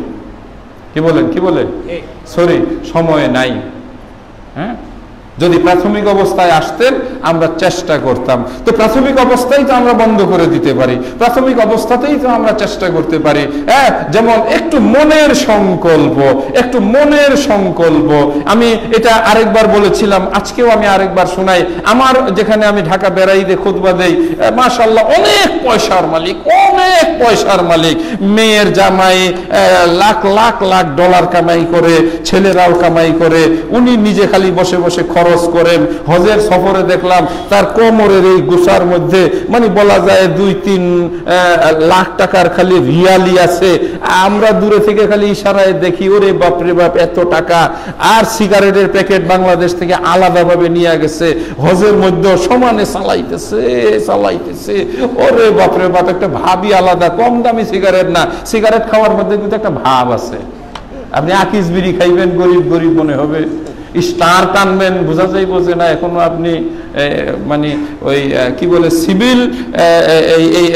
কি বলেন? কি বলে? সরি, সময় নাই। হ্যাঁ, যদি প্রাথমিক অবস্থায় আসতেন আমরা চেষ্টা করতাম। তো প্রাথমিক অবস্থায় তো আমরা বন্ধ করে দিতে পারি, প্রাথমিক অবস্থাতেই তো আমরা চেষ্টা করতে পারি। হ্যাঁ, যেমন একটু মনের সংকল্প, একটু মনের সংকল্প। আমি এটা আরেকবার বলেছিলাম, আজকেও আমি আরেকবার শোনাই। আমার যেখানে আমি ঢাকা বেড়াই দিয়ে খুতবা দেই, মাশাআল্লাহ অনেক পয়সার মালিক, অনেক পয়সার মালিক, মেয়ের জামাই লাখ লাখ লাখ ডলার কামাই করে, ছেলেরাও কামাই করে, উনি নিজে খালি বসে বসে খরচ করেন। হজের সফরে দেখলাম তার কোমরের এই গোসার মধ্যে মানে বলা যায় দুই তিন লাখ টাকার খালি রিয়ালি আছে। আমরা দূরে থেকে খালি ইশারায় দেখি, ওরে বাপরে বাপ এত টাকা। আর সিগারেটের প্যাকেট বাংলাদেশ থেকে আলাদাভাবে নিয়ে গেছে, হজের মধ্যে সমানে চালাইতেছে চালাইতেছে ওরে বাপরে বাপ, একটা ভাবই আলাদা। কম দামি সিগারেট না, সিগারেট খাওয়ার মধ্যে কিন্তু একটা ভাব আছে। আপনি আকিস বিড়ি খাইবেন, গরিব গরিব মনে হবে, স্টার টানবেন, বোঝা যাই বোঝে না এখনো আপনি মানে ওই কি বলে সিভিল এই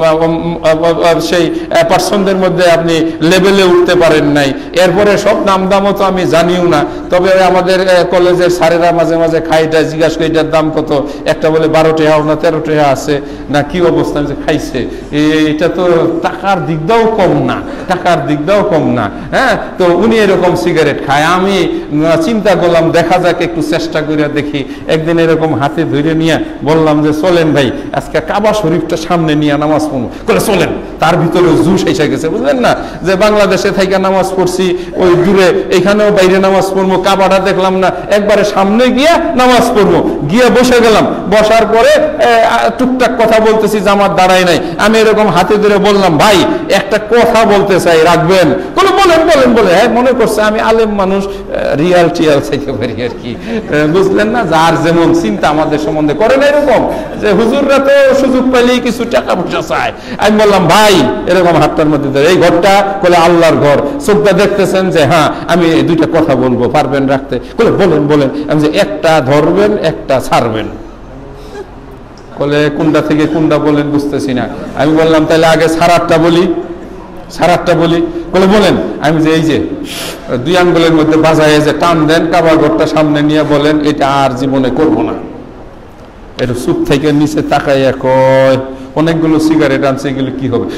সেই পার্সনদের মধ্যে আপনি লেভেলে উঠতে পারেন নাই। এরপরে সব নাম দামও তো আমি জানিও না, তবে আমাদের কলেজের স্যারেরা মাঝে মাঝে খাইটা জিজ্ঞাসা করে এটার দাম কত, একটা বলে বারো টাকা না তেরো টাকা আছে না কি অবস্থা, যে খাইছে। এটা তো টাকার দিকটাও কম না, টাকার দিকটাও কম না। হ্যাঁ, তো উনি এরকম সিগারেট খায়। আমি চিন্তা করলাম দেখা যাক একটু চেষ্টা করে দেখি। একদিন এরকম হাঁটতে হাতে ধরে নিয়ে বললাম যে চলেন ভাই আজকে কাবা শরীফটা সামনে নিয়ে নামাজ পড়বো, বলে চলেন। তার ভিতরে জুস এসে গেছে, বুঝলেন না, যে বাংলাদেশে থেকে নামাজ পড়ছি ওই দূরে, এখানেও বাইরে নামাজ পড়বো, কাবাটা দেখলাম না, একবারে সামনে গিয়ে নামাজ পড়বো। গিয়ে বসে গেলাম, বসার পরে টুকটাক কথা বলতেছি, জামাত দাঁড়ায় নাই। আমি এরকম হাতে ধরে বললাম ভাই একটা কথা বলতে চাই, রাখবেন? বলে বলেন বলেন বলে হ্যাঁ মনে করছে আমি আলেম মানুষ, রিয়াল টিয়াল চাইতে পারি আর কি, বুঝলেন না, যার যেমন চিন্তা আমাদের সম্বন্ধে করে না এরকম, যে হুজুররা তো সুযোগ পাইলেই কিছু টাকা পয়সা চায়। আমি বললাম ভাই এরকম হাতটার মধ্যে ধরে, এই ঘরটা বলে আল্লাহর ঘর, চোখটা দেখতেছেন যে হ্যাঁ আমি দুইটা কথা বলবো, পারবেন রাখতে? বলে বলেন বলেন। আমি যে একটা ধরবেন একটা ছাড়বেন। বলে কোনটা থেকে কোনটা বলেন বুঝতেছি না। আমি বললাম তাহলে আগে ছাড়ারটা বলি, ছাড়ারটা বলি। বলে বলেন। আমি যে এই যে দুই আঙ্গুলের মধ্যে বাজায় যে টান দেন, কাবা ঘরটা সামনে নিয়ে বলেন এটা আর জীবনে করব না। একটু চুপ থেকে নিচে তাকাইয়া কয় অনেকগুলো সিগারেট আনছে, এগুলো কি হবে?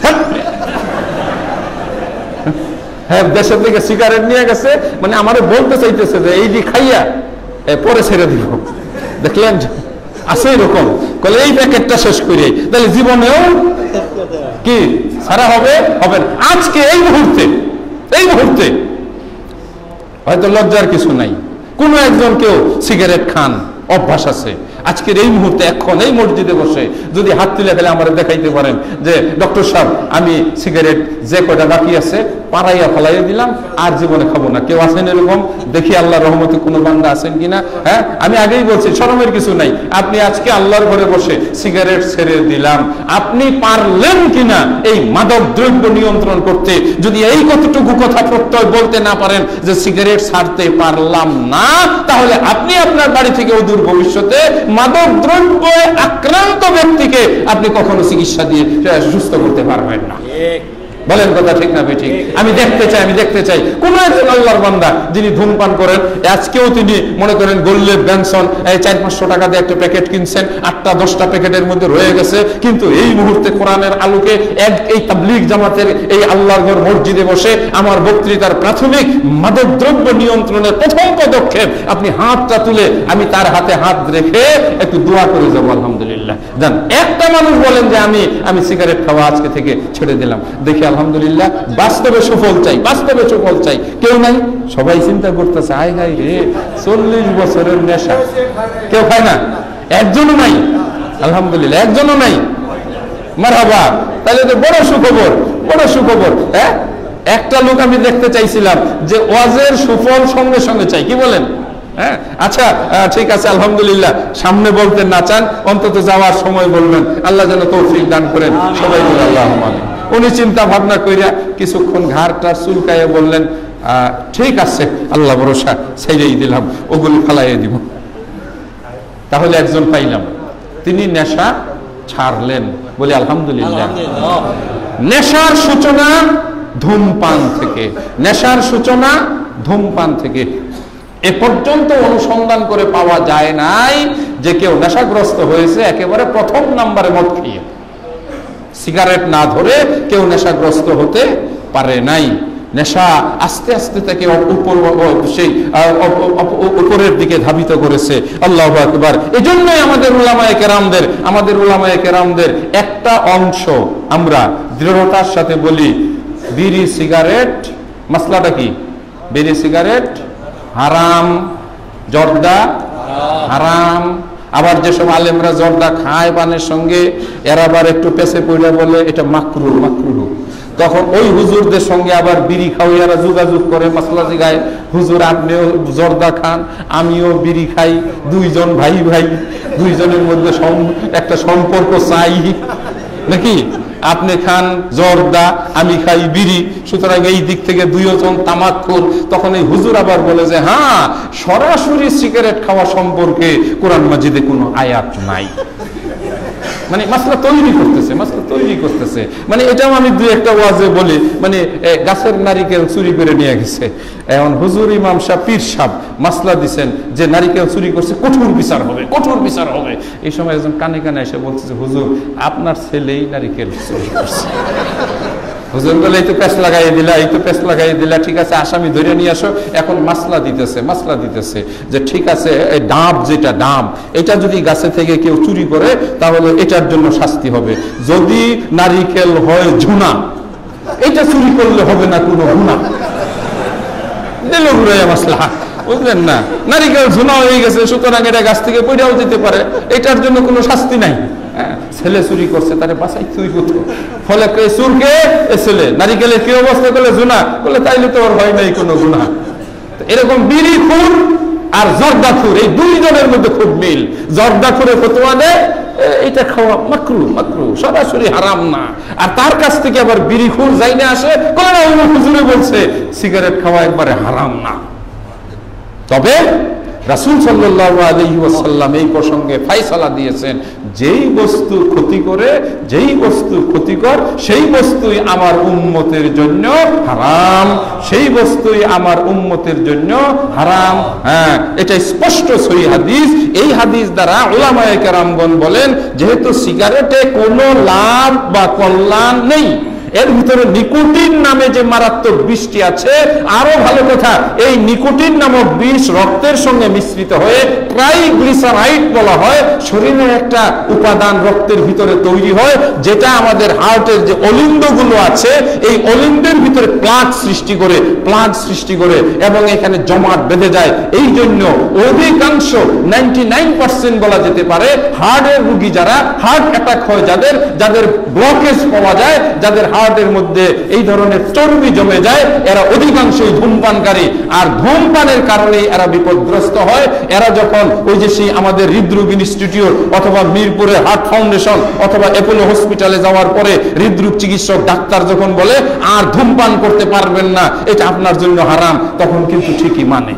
হ্যাঁ দেশের থেকে সিগারেট নিয়ে গেছে, মানে আমারে বলতে চাইতেছে যে এই যে খাইয়া পরে ছেড়ে দিব। দেখলেন আছে এরকম, বলে এই প্যাকেটটা শেষ করে তাহলে জীবনেও কি সারা হবে হবে না। আজকে এই মুহূর্তে এই মুহূর্তে হয়তো লজ্জার কিছু নাই, কোনো একজন কেউ সিগারেট খান অভ্যাস আছে, আজকের এই মুহূর্তে এখন এই মসজিদে বসে যদি হাত তুলে ফেলে আমার দেখাইতে পারেন যে ডক্টর সাহেব আমি সিগারেট যে কটা বাকি আছে পাড়াইয়া ফেলাইয়া দিলাম, আর জীবনে খাবো না। কেউ আছেন এরকম? দেখি আল্লাহ রহমতে কোনো বান্দা আছেন কিনা। হ্যাঁ আমি আগেই বলছি শরমের কিছু নাই, আপনি আজকে আল্লাহর ঘরে বসে সিগারেট ছেড়ে দিলাম, আপনি পারলেন কিনা এই মাদক দ্রব্য নিয়ন্ত্রণ করতে? যদি এই কতটুকু কথা প্রত্যয় বলতে না পারেন যে সিগারেট ছাড়তে পারলাম না, তাহলে আপনি আপনার বাড়ি থেকে অদূর ভবিষ্যতে মাদক দ্রব্য আক্রান্ত ব্যক্তিকে আপনি কখনো চিকিৎসা দিয়ে সুস্থ করতে পারবেন না। বলেন কথা ঠিক না ঠিক? আমি দেখতে চাই আমি দেখতে চাই কোন একজন আল্লাহর বান্দা যিনি ধূমপান করেন, আজকেও তিনি মনে করেন গোল্লে বেনসন এই চার পাঁচশো টাকা দিয়ে একটা প্যাকেট কিনছেন, আটটা দশটা প্যাকেটের মধ্যে রয়ে গেছে, কিন্তু এই মুহূর্তে কোরআনের আলোকে এক এই তাবলীগ জামাতের এই আল্লাহর ঘর মসজিদে বসে আমার বক্তৃতার প্রাথমিক মাদক দ্রব্য নিয়ন্ত্রণের প্রথম পদক্ষেপ আপনি হাতটা তুলে আমি তার হাতে হাত রেখে একটু দোয়া করে যাবো আলহামদুলিল্লাহ। জান একটা মানুষ বলেন যে আমি আমি সিগারেট খাওয়া আজকে থেকে ছেড়ে দিলাম, দেখি আলহামদুলিল্লাহ। বাস্তবে সুফল চাই, বাস্তবে সুফল চাই। কেউ নাই, সবাই চিন্তা করতেছে হাই হাই রে চল্লিশ বছরের নেশা, কেউ খায় না, একজনও নাই আলহামদুলিল্লাহ, একজনও নাই। মারহাবা, তাহলে তো বড় সুখবর, বড় সুখবর। হ্যাঁ একটা লোক আমি দেখতে চাইছিলাম যে ওয়াজের সুফল সঙ্গে সঙ্গে চাই, কি বলেন? হ্যাঁ আচ্ছা ঠিক আছে আলহামদুলিল্লাহ, সামনে বলতে না চান অন্তত যাওয়ার সময় বলবেন, আল্লাহ যেন তৌফিক দান করেন, সবাই বলে আল্লাহুম্মা আমিন। উনি চিন্তা ভাবনা কইরা কিছুক্ষণ ঘাড়টা চুলকাইয়া বললেন ঠিক আছে আল্লাহ ভরসা, ছেড়েই দিলাম, ওগুলি ফালাইয়া দিব। তাহলে একজন পাইলাম, তিনি নেশা ছাড়লেন, বলি আলহামদুলিল্লাহ। নেশার সূচনা ধূমপান থেকে, নেশার সূচনা ধূমপান থেকে। এ পর্যন্ত অনুসন্ধান করে পাওয়া যায় নাই যে কেউ নেশাগ্রস্ত হয়েছে একেবারে প্রথম নাম্বারে মদ খেয়ে। সিগারেট না ধরে কেউ নেশাগ্রস্ত হতে পারে নাই। নেশা আস্তে আস্তে তাকে উপর সেই উপরের দিকে ধাবিত করেছে। আল্লাহু আকবার। এজন্যই আমাদের উলামায়ে কেরামদের আমাদের উলামায়ে কেরামদের একটা অংশ আমরা দৃঢ়তার সাথে বলি, বিড়ি সিগারেট মাসলাটা কি? বিড়ি সিগারেট হারাম, জর্দা হারাম। আবার যেসব আলেমরা জর্দা খায় পানের সঙ্গে, এরা আবার একটু পেছে পড়ে বলে এটা মাকরুহ মাকরুহ। তখন ওই হুজুরদের সঙ্গে আবার বিড়ি খাওয়াইয়ারা যোগাযোগ করে, মাসলা জিগায়, হুজুর আপনিও জর্দা খান আমিও বিড়ি খাই, দুইজন ভাই ভাই, দুইজনের মধ্যে একটা সম্পর্ক চাই নাকি? আপনি খান জর্দা আমি খাই বিড়ি, সুতরাং এই দিক থেকে দুইজন তামাকখোর। তখন এই হুজুর আবার বলে যে হ্যাঁ সরাসরি সিগারেট খাওয়া সম্পর্কে কোরআন মাজিদে কোনো আয়াত নাই। মানে মাসলা তৈরি করতেছে, মাসলা তৈরি করতেছে। মানে এটাও আমি দুই একটা ওয়াজে বলি, মানে গাছের নারিকেল চুরি করে নিয়ে গেছে, এখন হুজুর ইমাম সাহেব পীর সাহেব মাসলা দিচ্ছেন যে নারিকেল চুরি করছে কঠোর বিচার হবে, কঠোর বিচার হবে। এই সময় একজন কানে কানে এসে বলছে যে হুজুর আপনার ছেলেই নারিকেল চুরি করছে। হুজুর বলে এই তো পেঁচ লাগাই দিলা, এই তো পেঁচ লাগাই দিলা, ঠিক আছে আসামি ধরে নিয়ে আসো। এখন মাসলা দিতেছে মাসলা দিতেছে যে ঠিক আছে এই ডাব, যেটা ডাব, এটা যদি গাছে থেকে কেউ চুরি করে তাহলে এটার জন্য শাস্তি হবে। যদি নারিকেল হয় ঝুনা, এটা চুরি করলে হবে না কোনো গুনাহ। দিল ঘুরাইয়া মাসলা, বুঝলেন না? নারিকেল ঝুনা হয়ে গেছে, সুতরাং এটা গাছ থেকে পড়েও যেতে পারে, এটার জন্য কোনো শাস্তি নাই। ছেলে চুরি করছে, তারে বাঁচাই তুই করতো, ফলে চুরকে ছেলে, নারিকেলের কি অবস্থা করলে ঝুনা করলে, তাইলে তো ওর হয় নাই কোনো গুনাহ। এরকম বিড়ি খুর আর জর্দাখুর, এই দুইজনের মধ্যে খুব মিল। জর্দাখুরে ফতোয়া দেয় এটা খাওয়া মাকরু, মাকরু সরাসরি হারাম না। আর তার কাছ থেকে আবার বিড়িখুর যাই না আসে, কোন হুজুরে বলছে সিগারেট খাওয়া একবারে হারাম না। তবে রাসূল সাল্লাল্লাহু আলাইহি ওয়াসাল্লাম এই প্রসঙ্গে ফয়সালা দিয়েছেন, যেই বস্তু ক্ষতি করে, যেই বস্তু ক্ষতিকর, সেই বস্তুই আমার উম্মতের জন্য হারাম, সেই বস্তুই আমার উম্মতের জন্য হারাম। হ্যাঁ, এটা স্পষ্ট সহিহ হাদিস। এই হাদিস দ্বারা উলামায়ে কেরামগণ বলেন, যেহেতু সিগারেটে কোনো লাভ বা কল্যাণ নেই, এর ভিতরে নিকোটিন নামে যে মারাত্মক বিষটি আছে, আরো ভালো কথা, এই নিকোটিন নামক বিষ রক্তের সঙ্গে মিশ্রিত হয়ে ট্রাইগ্লিসারাইড বলা হয়, শরীরের একটা উপাদান রক্তের ভিতরে তৈরি হয়, যেটা আমাদের হার্টের যে অলিন্দ্যগুলো আছে, এই অলিন্দ্যের ভিতরে প্লাগ সৃষ্টি করে প্লাগ সৃষ্টি করে এবং এখানে জমাট বেঁধে যায়। এই জন্য অধিকাংশ নাইনটি নাইন পার্সেন্ট বলা যেতে পারে হার্টের রোগী যারা, হার্ট অ্যাটাক হয় যাদের, যাদের ব্লকেজ পাওয়া যায়, যাদের হার্টের মধ্যে এই ধরনের চর্বি জমে যায়, এরা অধিকাংশই ধূমপানকারী। আর ধূমপানের কারণে এরা বিপদগ্রস্ত হয়। এরা যখন ওই যে সেই আমাদের হৃদরোগ ইনস্টিটিউট অথবা মিরপুরের হার্ট ফাউন্ডেশন অথবা অ্যাপোলো হসপিটালে যাওয়ার পরে হৃদরোগ চিকিৎসক ডাক্তার যখন বলে আর ধূমপান করতে পারবেন না, এটা আপনার জন্য হারাম, তখন কিন্তু ঠিকই মানে,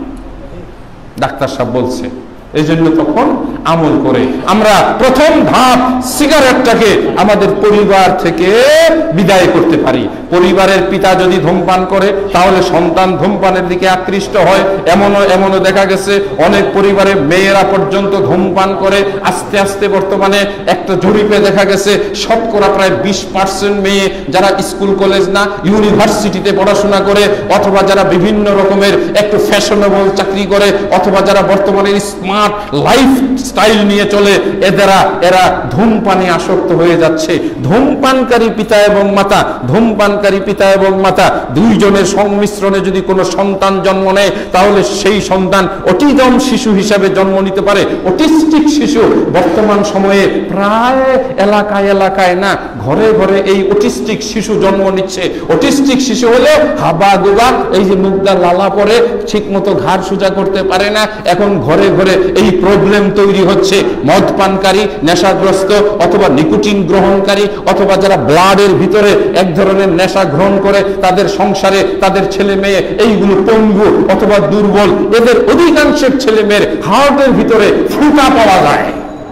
ডাক্তার সাহেব বলছে। এই জন্য তখন আমল করে আমরা প্রথম ধাপ সিগারেটটাকে আমাদের পরিবার থেকে বিদায় করতে পারি। পরিবারের পিতা যদি ধূমপান করে তাহলে সন্তান ধূমপানের দিকে আকৃষ্ট হয়। এমনও এমনও দেখা গেছে অনেক পরিবারে মেয়েরা পর্যন্ত ধূমপান করে। আস্তে আস্তে বর্তমানে একটা জরিপে দেখা গেছে শতকরা প্রায় বিশ পার্সেন্ট মেয়ে যারা স্কুল কলেজ না ইউনিভার্সিটিতে পড়াশোনা করে, অথবা যারা বিভিন্ন রকমের একটু ফ্যাশনেবল চাকরি করে, অথবা যারা বর্তমানে স্মার্ট লাইফ স্টাইল নিয়ে চলে, এদেরা এরা ধূমপানে আসক্ত হয়ে যাচ্ছে। ধূমপানকারী পিতা এবং মাতা, ধূমপানকারী পিতা এবং মাতা দুইজনের সংমিশ্রণে যদি কোনো সন্তান জন্ম নেয় তাহলে সেই সন্তান অটিজম শিশু হিসাবে জন্ম নিতে পারে। অটিস্টিক শিশু বর্তমান সময়ে প্রায় এলাকায় এলাকায় না ঘরে ঘরে এই অটিস্টিক শিশু জন্ম নিচ্ছে। অটিস্টিক শিশু হলে হাবা গোবা, এই যে মুখটা লালা পরে, ঠিক মতো ঘাড় সোজা করতে পারে না। এখন ঘরে ঘরে এই প্রবলেম তৈরি হচ্ছে। মদ পানকারী, নেশাগ্রস্ত অথবা নিকোটিন গ্রহণকারী, অথবা যারা ব্লাডের ভিতরে এক ধরনের নেশা গ্রহণ করে, তাদের সংসারে তাদের ছেলে মেয়ে এইগুলো পঙ্গু অথবা দুর্বল। এদের অধিকাংশের ছেলে মেয়ের হার্টের ভিতরে ফুটা পাওয়া যায়,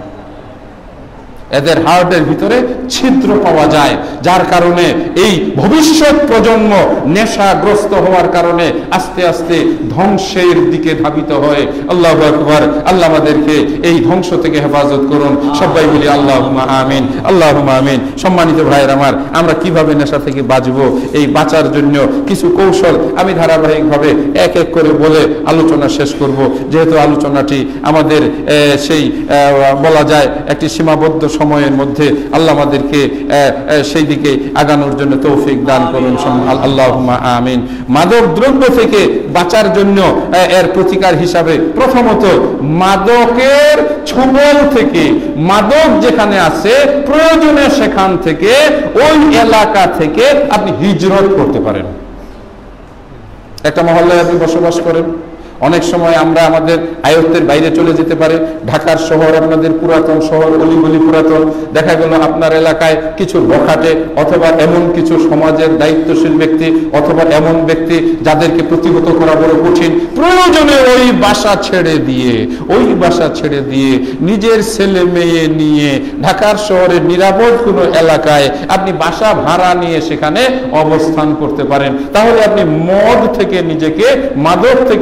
এদের হার্টের ভিতরে ছিদ্র পাওয়া যায়, যার কারণে এই ভবিষ্যৎ প্রজন্ম নেশাগ্রস্ত হওয়ার কারণে আস্তে আস্তে ধ্বংসের দিকে ধাবিত হয়। আল্লাহু আকবার। আল্লাহ আমাদেরকে এই ধ্বংস থেকে হেফাজত করুন। সবাই বলি আল্লাহুম্মা আমিন, আল্লাহুম্মা আমিন। সম্মানিত ভাইয়ের আমার, আমরা কিভাবে নেশা থেকে বাঁচবো, এই বাঁচার জন্য কিছু কৌশল আমি ধারাবাহিকভাবে এক এক করে বলে আলোচনা শেষ করব। যেহেতু আলোচনাটি আমাদের সেই বলা যায় একটি সীমাবদ্ধ সময়ের মধ্যে, আল্লাহ আমাদেরকে সেই দিকে আগানোর জন্য তৌফিক দান করুন। আল্লাহুম্মা আমিন। মাদক দ্রব্য থেকে বাঁচার জন্য এর প্রতিকার হিসাবে প্রথমত মাদকের ছোবল থেকে, মাদক যেখানে আছে প্রয়োজনে সেখান থেকে, ওই এলাকা থেকে আপনি হিজরত করতে পারেন। একটা মহল্লায় আপনি বসবাস করেন, অনেক সময় আমরা আমাদের আয়ত্তের বাইরে চলে যেতে পারে। ঢাকার শহর আপনাদের পুরাতন শহর, অলিগলি পুরাতন, দেখা গেল আপনার এলাকায় কিছু বখাটে অথবা এমন কিছু সমাজের দায়িত্বশীল ব্যক্তি অথবা এমন ব্যক্তি যাদেরকে প্রতিহত করা বড় কঠিন, প্রয়োজনে ওই বাসা ছেড়ে দিয়ে ওই বাসা ছেড়ে দিয়ে নিজের ছেলে মেয়ে নিয়ে ঢাকার শহরের নিরাপদ কোনো এলাকায় আপনি বাসা ভাড়া নিয়ে সেখানে অবস্থান করতে পারেন। তাহলে আপনি মদ থেকে নিজেকে, মাদক থেকে আপনি নিজেকে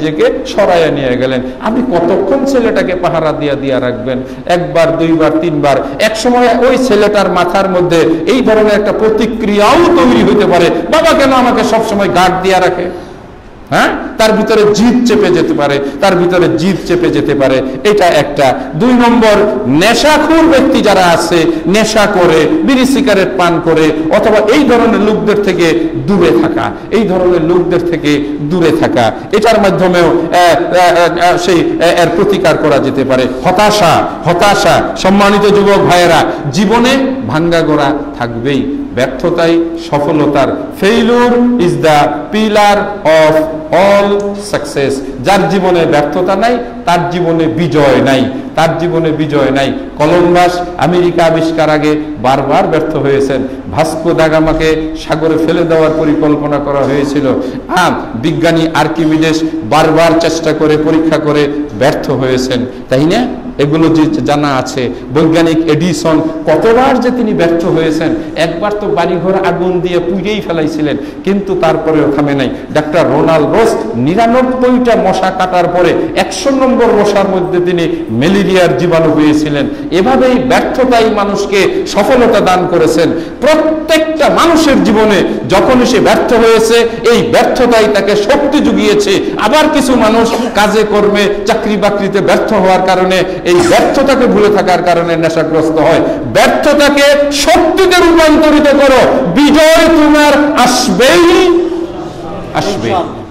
নিজেকে সরাইয়া নিয়ে গেলেন। আপনি কতক্ষণ ছেলেটাকে পাহারা দিয়া দিয়া রাখবেন? একবার, দুইবার, তিনবার। এক সময় ওই ছেলেটার মাথার মধ্যে এই ধরনের একটা প্রতিক্রিয়াও তৈরি হতে পারে, বাবা কেন আমাকে সবসময় গার্ড দিয়া রাখে? হ্যাঁ, তার ভিতরে জিদ চেপে যেতে পারে, তার ভিতরে জিদ চেপে যেতে পারে। এটা একটা। দুই নম্বর, নেশাখোর ব্যক্তি যারা আছে, নেশা করে, বিড়ি সিগারেট পান করে, অথবা এই ধরনের লোকদের থেকে দূরে থাকা, এই ধরনের লোকদের থেকে দূরে থাকা, এটার মাধ্যমেও সেই এর প্রতিকার করা যেতে পারে। হতাশা, হতাশা সম্মানিত যুবক ভাইয়েরা, জীবনে ভাঙ্গা গোড়া থাকবেই। ব্যর্থতাই সফলতার, failure is the pillar of all success. যার জীবনে ব্যর্থতা নাই তার জীবনে বিজয় নাই, তার জীবনে বিজয় নাই। কলম্বাস আমেরিকা আবিষ্কার আগে বারবার ব্যর্থ হয়েছেন। ভাস্কো দা গামাকে সাগরে ফেলে দেওয়ার পরিকল্পনা করা হয়েছিল। হ্যাঁ, বিজ্ঞানী আর্কিমিডিস বারবার চেষ্টা করে, পরীক্ষা করে ব্যর্থ হয়েছেন, তাই না? এগুলো যে জানা আছে। বৈজ্ঞানিক এডিসন কতবার যে তিনি ব্যর্থ হয়েছেন। একবার তো বাড়িঘর আগুন দিয়ে পুড়িয়েই ফেলাইছিলেন, কিন্তু তারপরেও থামে নাই। ডাক্তার রোনাল্ড রোস নিরানব্বইটা মশা কাটার পরে একশো নম্বর মশার মধ্যে তিনি ম্যালেরিয়ার জীবাণু হয়েছিলেন। এভাবেই ব্যর্থতাই মানুষকে সফলতা দান করেছেন। প্রত্যেকটা মানুষের জীবনে যখনই সে ব্যর্থ হয়েছে, এই ব্যর্থতাই তাকে শক্তি জুগিয়েছে। আবার কিছু মানুষ কাজে কর্মে, চাকরি বাকরিতে ব্যর্থ হওয়ার কারণে, এই ব্যর্থতাকে ভুলে থাকার কারণে নেশাগ্রস্ত হয়। ব্যর্থতাকে শক্তিতে রূপান্তরিত করো, বিজয় তোমার আসবেই আসবে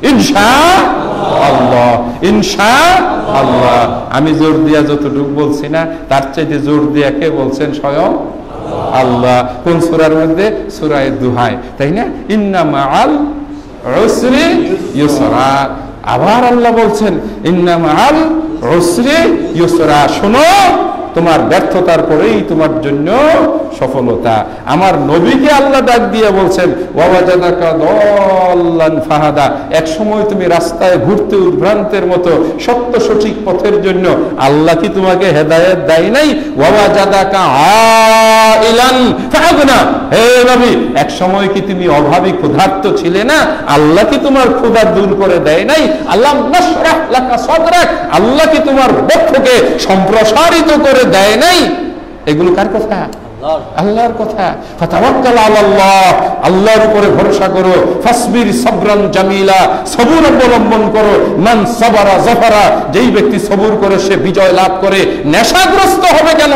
ইনশাআল্লাহ, ইনশাআল্লাহ। আমি জোর দিয়া যতটুকু বলছি না, তার চাইতে জোর দিয়া কে বলছেন? স্বয়ং আল্লাহ। কোন সূরার মধ্যে? সূরা দুহায়, তাই না? ইন্না মাআল উসরি ইউসরা। আবার আল্লাহ বলছেন ইন্না মাআল উসরি ইউসরা। শোনো, তোমার ব্যর্থতার পরেই তোমার জন্য সফলতা। আমার নবীকে আল্লাহ ডাক দিয়ে বলছেন ওয়াজাদাকা দাল্লান ফাহাদা। এক সময় তুমি রাস্তায় ঘুরতে উদ্ভ্রান্তের মতো, সত্য সঠিক পথের জন্য আল্লাহ কি তোমাকে হেদায়েত দেয় নাই? ওয়াজাদাকা আইলান ফাগনা। হে নবী, এক সময় কি তুমি অভাবী ক্ষুধার্ত ছিলে না? আল্লাহ কি তোমার ক্ষুধা দূর করে দেয় নাই? আল্লাহ নাশরাহ লাকা সাদরাক। আল্লাহ কি তোমার বক্ষকে সম্প্রসারিত করে দেয় নাই? এগুলো কার কথা? আল্লাহর কথা। ফাতাওয়াক্কাল আলাল্লাহ, আল্লাহর উপরে ভরসা করো। ফাসবির সাবরান জামিলা, সবর অবলম্বন করো। মান সাবারা জাফারা, যেই ব্যক্তি সবর করে সে বিজয় লাভ করে। নেশাগ্রস্ত হবে কেন?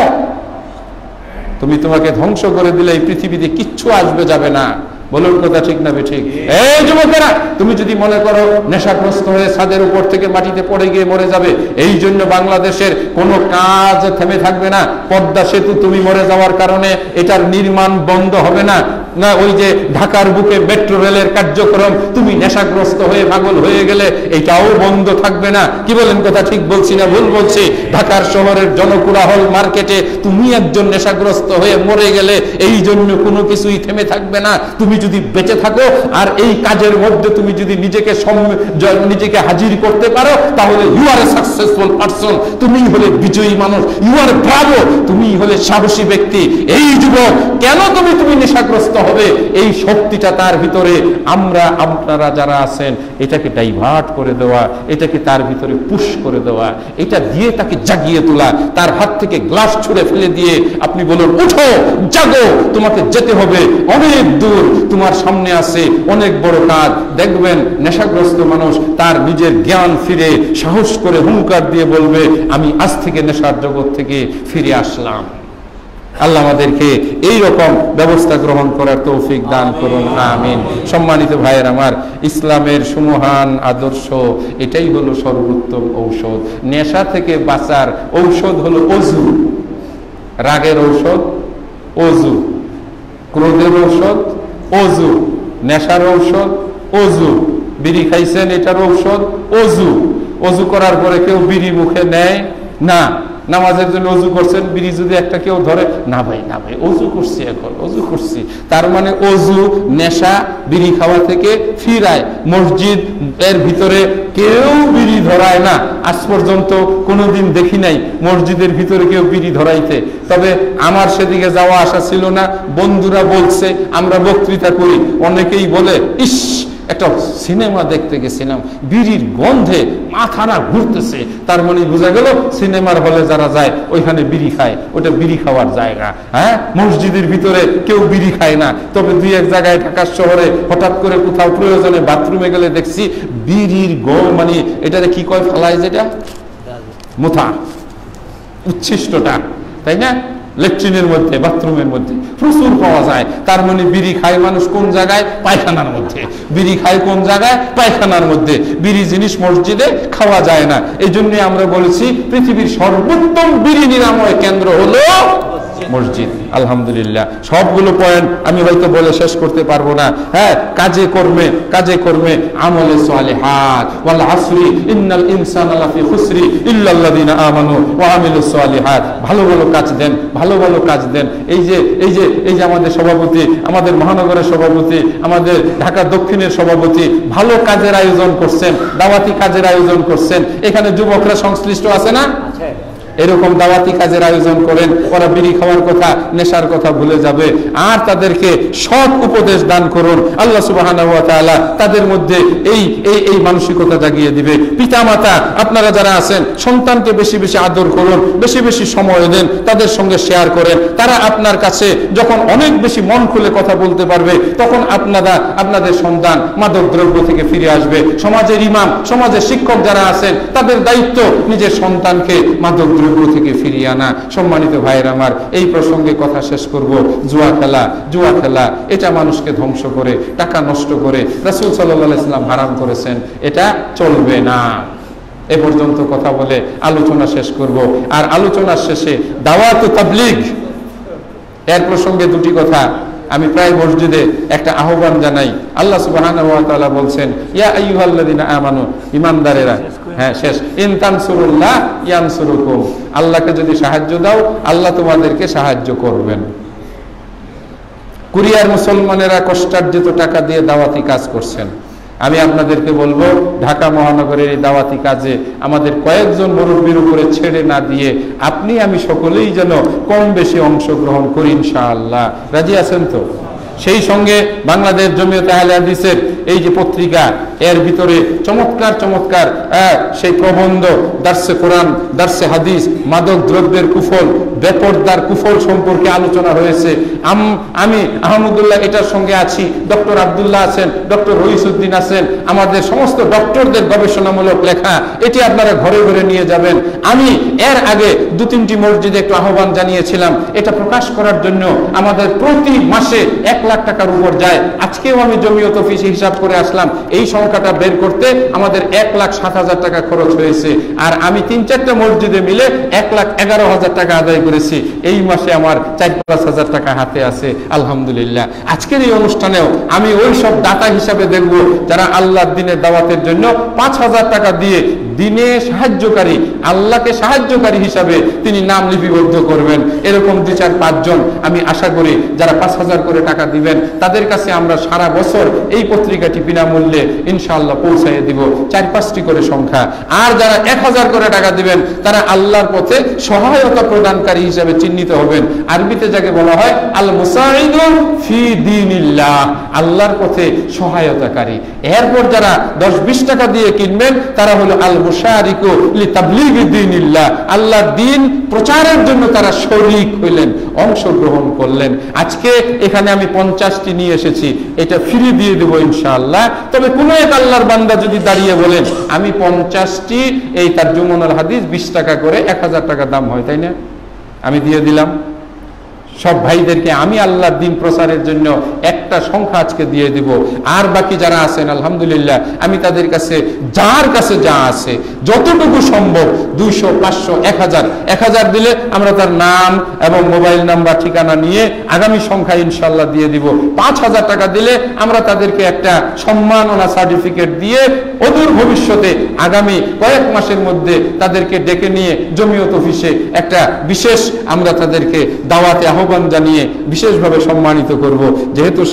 তুমি তোমাকে ধ্বংস করে দিলে এই পৃথিবীতে কিচ্ছু আসবে যাবে না। বলুন কথা ঠিক না ঠিক? এই যুবকেরা, তুমি যদি মনে করো নেশাগ্রস্ত হয়ে ছাদের উপর থেকে মাটিতে পড়ে গিয়ে মরে যাবে, এই জন্য বাংলাদেশের কোনো কাজ থেমে থাকবে না। পদ্মা সেতু তুমি মরে যাওয়ার কারণে এটার নির্মাণ বন্ধ হবে না। না, ওই যে ঢাকার বুকে মেট্রো রেলের কার্যক্রম তুমি নেশাগ্রস্ত হয়ে পাগল হয়ে গেলে এটাও বন্ধ থাকবে না। কি বলেন কথা ঠিক বলছি না ভুল বলছি? ঢাকার শহরের জনকোলাহল মার্কেটে তুমি একজন নেশাগ্রস্ত হয়ে মরে গেলে এই জন্য কোনো কিছুই থেমে থাকবে না। তুমি যদি বেঁচে থাকো আর এই কাজের মধ্যে তুমি যদি নিজেকে নিজেকে হাজির করতে পারো, তাহলে you are a successful person. তুমি হলে বিজয়ী মানুষ, ইউ আর ব্রাভো, তুমি হলে সাহসী ব্যক্তি। এই যুবক, কেন তুমি তুমি নেশাগ্রস্ত হবে? এই শক্তিটা তার ভিতরে। আমরা আপনারা যারা আছেন, এটাকে ডাইভার্ট করে দেওয়া, এটাকে তার ভিতরে পুশ করে দেওয়া, এটা দিয়ে তাকে জাগিয়ে তোলা। তার হাত থেকে গ্লাস ছুঁড়ে ফেলে দিয়ে আপনি বলুন, উঠো, জাগো, তোমাকে যেতে হবে অনেক দূর, তোমার সামনে আছে অনেক বড় কাজ। দেখবেন নেশাগ্রস্ত মানুষ তার নিজের জ্ঞান ফিরে সাহস করে হুঙ্কার দিয়ে বলবে, আমি আজ থেকে নেশার জগৎ থেকে ফিরে আসলাম। আল্লাহ আমাদেরকে এই রকম ব্যবস্থা গ্রহণ করার তৌফিক দান করুন, আমিন। সম্মানিত ভাইয়ের আমার, ইসলামের সুমহান আদর্শ এটাই হলো সর্বোত্তম ঔষধ। নেশা থেকে বাঁচার ঔষধ হলো অজু। রাগের ঔষধ অজু, ক্রোধের ঔষধ অজু, নেশার ঔষধ অজু। বিড়ি খাইছেন, এটার ঔষধ অজু। অজু করার পরে কেউ বিড়ি মুখে নেয় না। নামাজের জন্য অজু করছেন, বিড়ি যদি একটা কেউ ধরে, না ভাই না ভাই অজু করছি, এখন অজু করছি। তার মানে অজু নেশা বিড়ি খাওয়া থেকে ফিরায়। মসজিদ এর ভিতরে কেউ বিড়ি ধরায় না। আজ পর্যন্ত কোনোদিন দেখি নাই মসজিদের ভিতরে কেউ বিড়ি ধরাইতে। তবে আমার সেদিকে যাওয়া আসা ছিল না, বন্ধুরা বলছে, আমরা বক্তৃতা করি, অনেকেই বলে, ইস একটা সিনেমা দেখতে গেছিলাম, বিড়ির গন্ধে মাথাটা ঘুরতেছে, তার মানে বোঝা গেল সিনেমার হলে যারা যায় ওইখানে বিড়ি খায়, ওটা বিড়ি খাওয়ার জায়গা। হ্যাঁ, মসজিদের ভিতরে কেউ বিড়ি খায় না, তবে দুই এক জায়গায় ঢাকার শহরে হঠাৎ করে কোথাও প্রয়োজনে বাথরুমে গেলে দেখছি বিড়ির গো মানে এটারে কি কয় ফেলায়, যেটা মুথা উচ্ছিষ্টটা, তাই না, ল্যাট্রিনের মধ্যে বাথরুমের মধ্যে প্রচুর পাওয়া যায়। তার মানে বিড়ি খায় মানুষ কোন জায়গায়? পায়খানার মধ্যে। বিড়ি খায় কোন জায়গায়? পায়খানার মধ্যে। বিড়ি জিনিস মসজিদে খাওয়া যায় না। এই জন্য আমরা বলেছি পৃথিবীর সর্বোত্তম বিড়ি নিরাময় কেন্দ্র হলো মসজিদ। আলহামদুলিল্লাহ, সবগুলো পয়েন্ট আমি হয়তো বলে শেষ করতে পারবো না। হ্যাঁ, কাজে কর্মে কাজে কর্মে আমলে সালিহাত, ওয়াল আসরি ইন্নাল ইনসানা লাফি খুসরি ইল্লাল্লাযিনা আমানু ওয়া আমিলুস সালিহাত। ভালো ভালো কাজ দেন, ভালো ভালো কাজ দেন। এই যে এই যে এই যে আমাদের সভাপতি, আমাদের মহানগরের সভাপতি, আমাদের ঢাকা দক্ষিণের সভাপতি ভালো কাজের আয়োজন করছেন, দাওয়াতি কাজের আয়োজন করছেন। এখানে যুবকরা সংশ্লিষ্ট আছে না? এরকম দাওয়াতি কাজের আয়োজন করেন, ওরা বিড়ি খাওয়ার কথা, নেশার কথা ভুলে যাবে। আর তাদেরকে সৎ উপদেশ দান করুন, আল্লাহ সুবহানাহু ওয়া তাআলা তাদের মধ্যে এই এই এই মানসিকতা জাগিয়ে দিবে। পিতামাতা আপনারা যারা আছেন, সন্তানকে বেশি বেশি আদর করুন, বেশি বেশি সময় দেন, তাদের সঙ্গে শেয়ার করেন। তারা আপনার কাছে যখন অনেক বেশি মন খুলে কথা বলতে পারবে, তখন আপনারা আপনাদের সন্তান মাদক দ্রব্য থেকে ফিরে আসবে। সমাজের ইমাম, সমাজের শিক্ষক যারা আছেন, তাদের দায়িত্ব নিজের সন্তানকে মাদক দ্রব্য থেকে ফিরিয়ে আনা। সম্মানিত ভাইয়ের আমার, এই প্রসঙ্গে কথা শেষ করব। জুয়া খেলা, জুয়া খেলা এটা মানুষকে ধ্বংস করে, টাকা নষ্ট করে। রাসূল সাল্লাল্লাহু আলাইহি ওয়াসাল্লাম হারাম করেছেন, এটা চলবে না। এ পর্যন্ত কথা বলে আলোচনা শেষ করব। আর আলোচনার শেষে দাওয়াত ও তাবলীগ এর প্রসঙ্গে দুটি কথা আমি প্রায় মসজিদে একটা আহ্বান জানাই। আল্লাহ সুবহানাহু ওয়া তাআলা বলছেন, ইয়া আইয়ুহাল্লাযিনা আমানু, ঈমানদারেরা, হ্যাঁ শেষ, ইন তানসুরুল্লাহ ইয়ানসুরুকুম, আল্লাহকে যদি সাহায্য দাও আল্লাহ তোমাদেরকে সাহায্য করবেন। কুরিয়ার মুসলমানেরা কষ্টার্জিত টাকা দিয়ে দাওয়াতি কাজ করছেন। আমি আপনাদেরকে বলবো, ঢাকা মহানগরের এই দাওয়াতি কাজে আমাদের কয়েকজন মুরব্বীর উপরে ছেড়ে না দিয়ে আপনি আমি সকলেই যেন কম বেশি অংশগ্রহণ করি ইনশাআল্লাহ। রাজি আছেন তো? সেই সঙ্গে বাংলাদেশ জমিয়তে আহলে হাদিসের এই যে পত্রিকা, এর ভিতরে চমৎকার চমৎকার সেই প্রবন্ধ, দার্সে কোরআন, দার্সে হাদিস, মাদক দ্রব্যের কুফল, বেপরদার কুফল সম্পর্কে আলোচনা হয়েছে। আমি আহমদুল্লাহ এটার সঙ্গে আছি, ডক্টর আব্দুল্লাহ আছেন, ডক্টর রইসুদ্দিন আছেন, আমাদের সমস্ত ডক্টরদের গবেষণামূলক লেখা, এটি আপনারা ঘরে ঘরে নিয়ে যাবেন। আমি এর আগে দু তিনটি মসজিদে একটু আহ্বান জানিয়েছিলাম, এটা প্রকাশ করার জন্য আমাদের প্রতি মাসে এক লাখ টাকার উপর যায়। আজকেও আমি জমিয়ত অফিসে হিসাব করে আসলাম, এই সংখ্যাটা বের করতে আমাদের এক লাখ সাত হাজার টাকা খরচ হয়েছে। আর আমি তিন চারটা মসজিদে মিলে এক লাখ এগারো হাজার টাকা আদায় করেছি। এই মাসে আমার চার পাঁচ হাজার টাকা হাতে আছে, আলহামদুলিল্লাহ। আজকের এই অনুষ্ঠানেও আমি ওই সব দাতা হিসাবে দেখব যারা আল্লাহর দিনের দাওয়াতের জন্য পাঁচ হাজার টাকা দিয়ে দিনে সাহায্যকারী, আল্লাহকে সাহায্যকারী হিসাবে তিনি নাম লিপিবদ্ধ করবেন। এরকম দুই চার পাঁচজন আমি আশা করি যারা পাঁচ হাজার করে টাকা দিবেন, তাদের কাছে আমরা সারা বছর এই পত্রিকাটি বিনামূল্যে ইনশাআল্লাহ পৌঁছাইয়ে দিব, চার পাঁচটি করে সংখ্যা। আর যারা এক হাজার করে টাকা দিবেন, তারা আল্লাহর পথে সহায়তা প্রদানকারী হিসাবে চিহ্নিত হবেন। আরবিতে যাকে বলা হয় আল মুসাইদু ফি দীনিল্লাহ, আল্লাহর পথে সহায়তাকারী। এরপর যারা দশ বিশ টাকা দিয়ে কিনবেন, তারা হলো আল মুশারিকু লিতাবলীগি দীনিল্লাহ, আল্লাহর দ্বীন প্রচারের জন্য তারা শরীক হইলেন, অংশগ্রহণ করলেন। আজকে এখানে আমি পঞ্চাশটি নিয়ে এসেছি, এটা ফ্রি দিয়ে দেবো ইনশাআল্লাহ। তবে কোন এক আল্লাহর বান্দা যদি দাঁড়িয়ে বলেন আমি পঞ্চাশটি এই তারজুমানুল হাদিস বিশ টাকা করে এক হাজার টাকা দাম হয়, তাই না, আমি দিয়ে দিলাম সব ভাইদেরকে। আমি আল্লাহর দ্বীন প্রচারের জন্য একটা সংখ্যা আজকে দিয়ে দিব। আর বাকি যারা আছেন আলহামদুলিল্লাহ, আমি তাদের কাছে যার কাছে যা আছে যতটুকু সম্ভব, দুইশো পাঁচশো এক হাজার এক হাজার দিলে আমরা তার নাম এবং মোবাইল নাম্বার ঠিকানা নিয়ে আগামী সংখ্যা ইনশাল্লাহ দিয়ে দিব। পাঁচ হাজার টাকা দিলে আমরা তাদেরকে একটা সম্মাননা সার্টিফিকেট দিয়ে অদূর ভবিষ্যতে আগামী কয়েক মাসের মধ্যে তাদেরকে ডেকে নিয়ে জমিয়ত অফিসে একটা বিশেষ আমরা তাদেরকে দাওয়াতে আহ্বান জানিয়ে বিশেষভাবে সম্মানিত করব। যেহেতু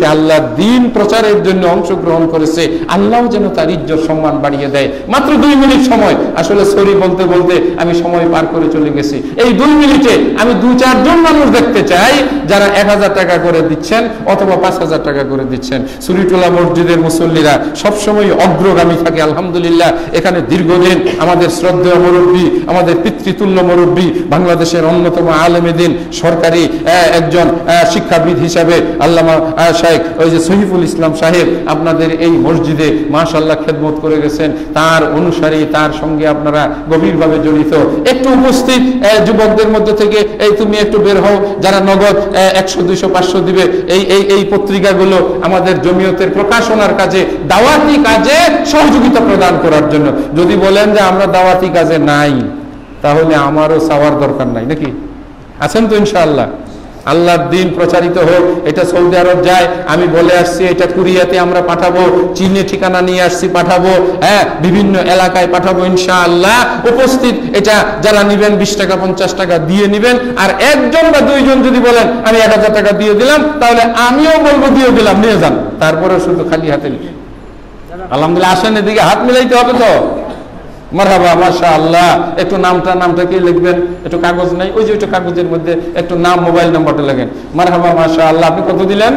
সে আল্লাহর দ্বীন প্রচারের জন্য অংশগ্রহণ করেছে, আল্লাহ যেন তার ইজ্জত সম্মান বাড়িয়ে দেয়। মাত্র দুই মিনিট সময়, আসলে সরি বলতে বলতে আমি সময় পার করে চলে গেছি। এই দুই মিনিটে আমি দু চারজন মানুষ দেখতে চাই যারা এক হাজার টাকা করে দিচ্ছেন অথবা পাঁচ হাজার টাকা করে দিচ্ছেন। সুরিটোলা মসজিদের মুসল্লিরা সবসময় অগ্রগামী থাকে আলহামদুলিল্লাহ। এখানে দীর্ঘদিন আমাদের শ্রদ্ধেয় মুরব্বী, আমাদের পিতৃতুল্য মুরব্বী, বাংলাদেশের অন্যতম আলেমে দ্বীন, সরকারি একজন শিক্ষাবিদ হিসাবে আল্লামা শাইখ ওই যে সহিফুল ইসলাম সাহেব আপনাদের এই মসজিদে মাশাআল্লাহ খেদমত করে গেছেন। তার অনুসারী, তার সঙ্গে আপনারা গভীরভাবে জড়িত। একটু উপস্থিত যুবকদের মধ্যে থেকে এই তুমি একটু বের হও, যারা নগদ একশো দুইশো পাঁচশো দিবে এই এই এই পত্রিকাগুলো আমাদের জমিয়তের প্রকাশনার কাজে, দাওয়াতি কাজে সহযোগিতা প্রদান করার জন্য। যদি বলেন যে আমরা দাওয়াতি কাজে নাই, তাহলে আমারও চাওয়ার দরকার নাই, নাকি আছেন তো? ইনশাআল্লাহ আল্লাহর দ্বীন প্রচারিত হোক। এটা সৌদি আরব যায়, আমি বলে আসছি, এটা কোরিয়াতে আমরা পাঠাবো, চীনে ঠিকানা নিয়ে আসছি পাঠাবো, হ্যাঁ বিভিন্ন এলাকায় পাঠাবো ইনশাআল্লাহ। উপস্থিত এটা যারা নিবেন বিশ টাকা পঞ্চাশ টাকা দিয়ে নিবেন। আর একজন বা দুইজন যদি বলেন আমি এক হাজার টাকা দিয়ে দিলাম, তাহলে আমিও বলবো দিয়ে দিলাম, নিয়ে যান। তারপরে শুধু খালি হাতে আলহামদুলিল্লাহ আসেন, এদিকে হাত মিলাইতে হবে তো। মারহাবা, মাশাআল্লাহ। একটু নামটা নামটা কি লিখবেন? একটু কাগজ নাই? ওই যে ওইটা কাগজের মধ্যে একটু নাম, মোবাইল নাম্বারটা লেখেন। মারহাবা, মাশাআল্লাহ। আপনি কত দিলেন?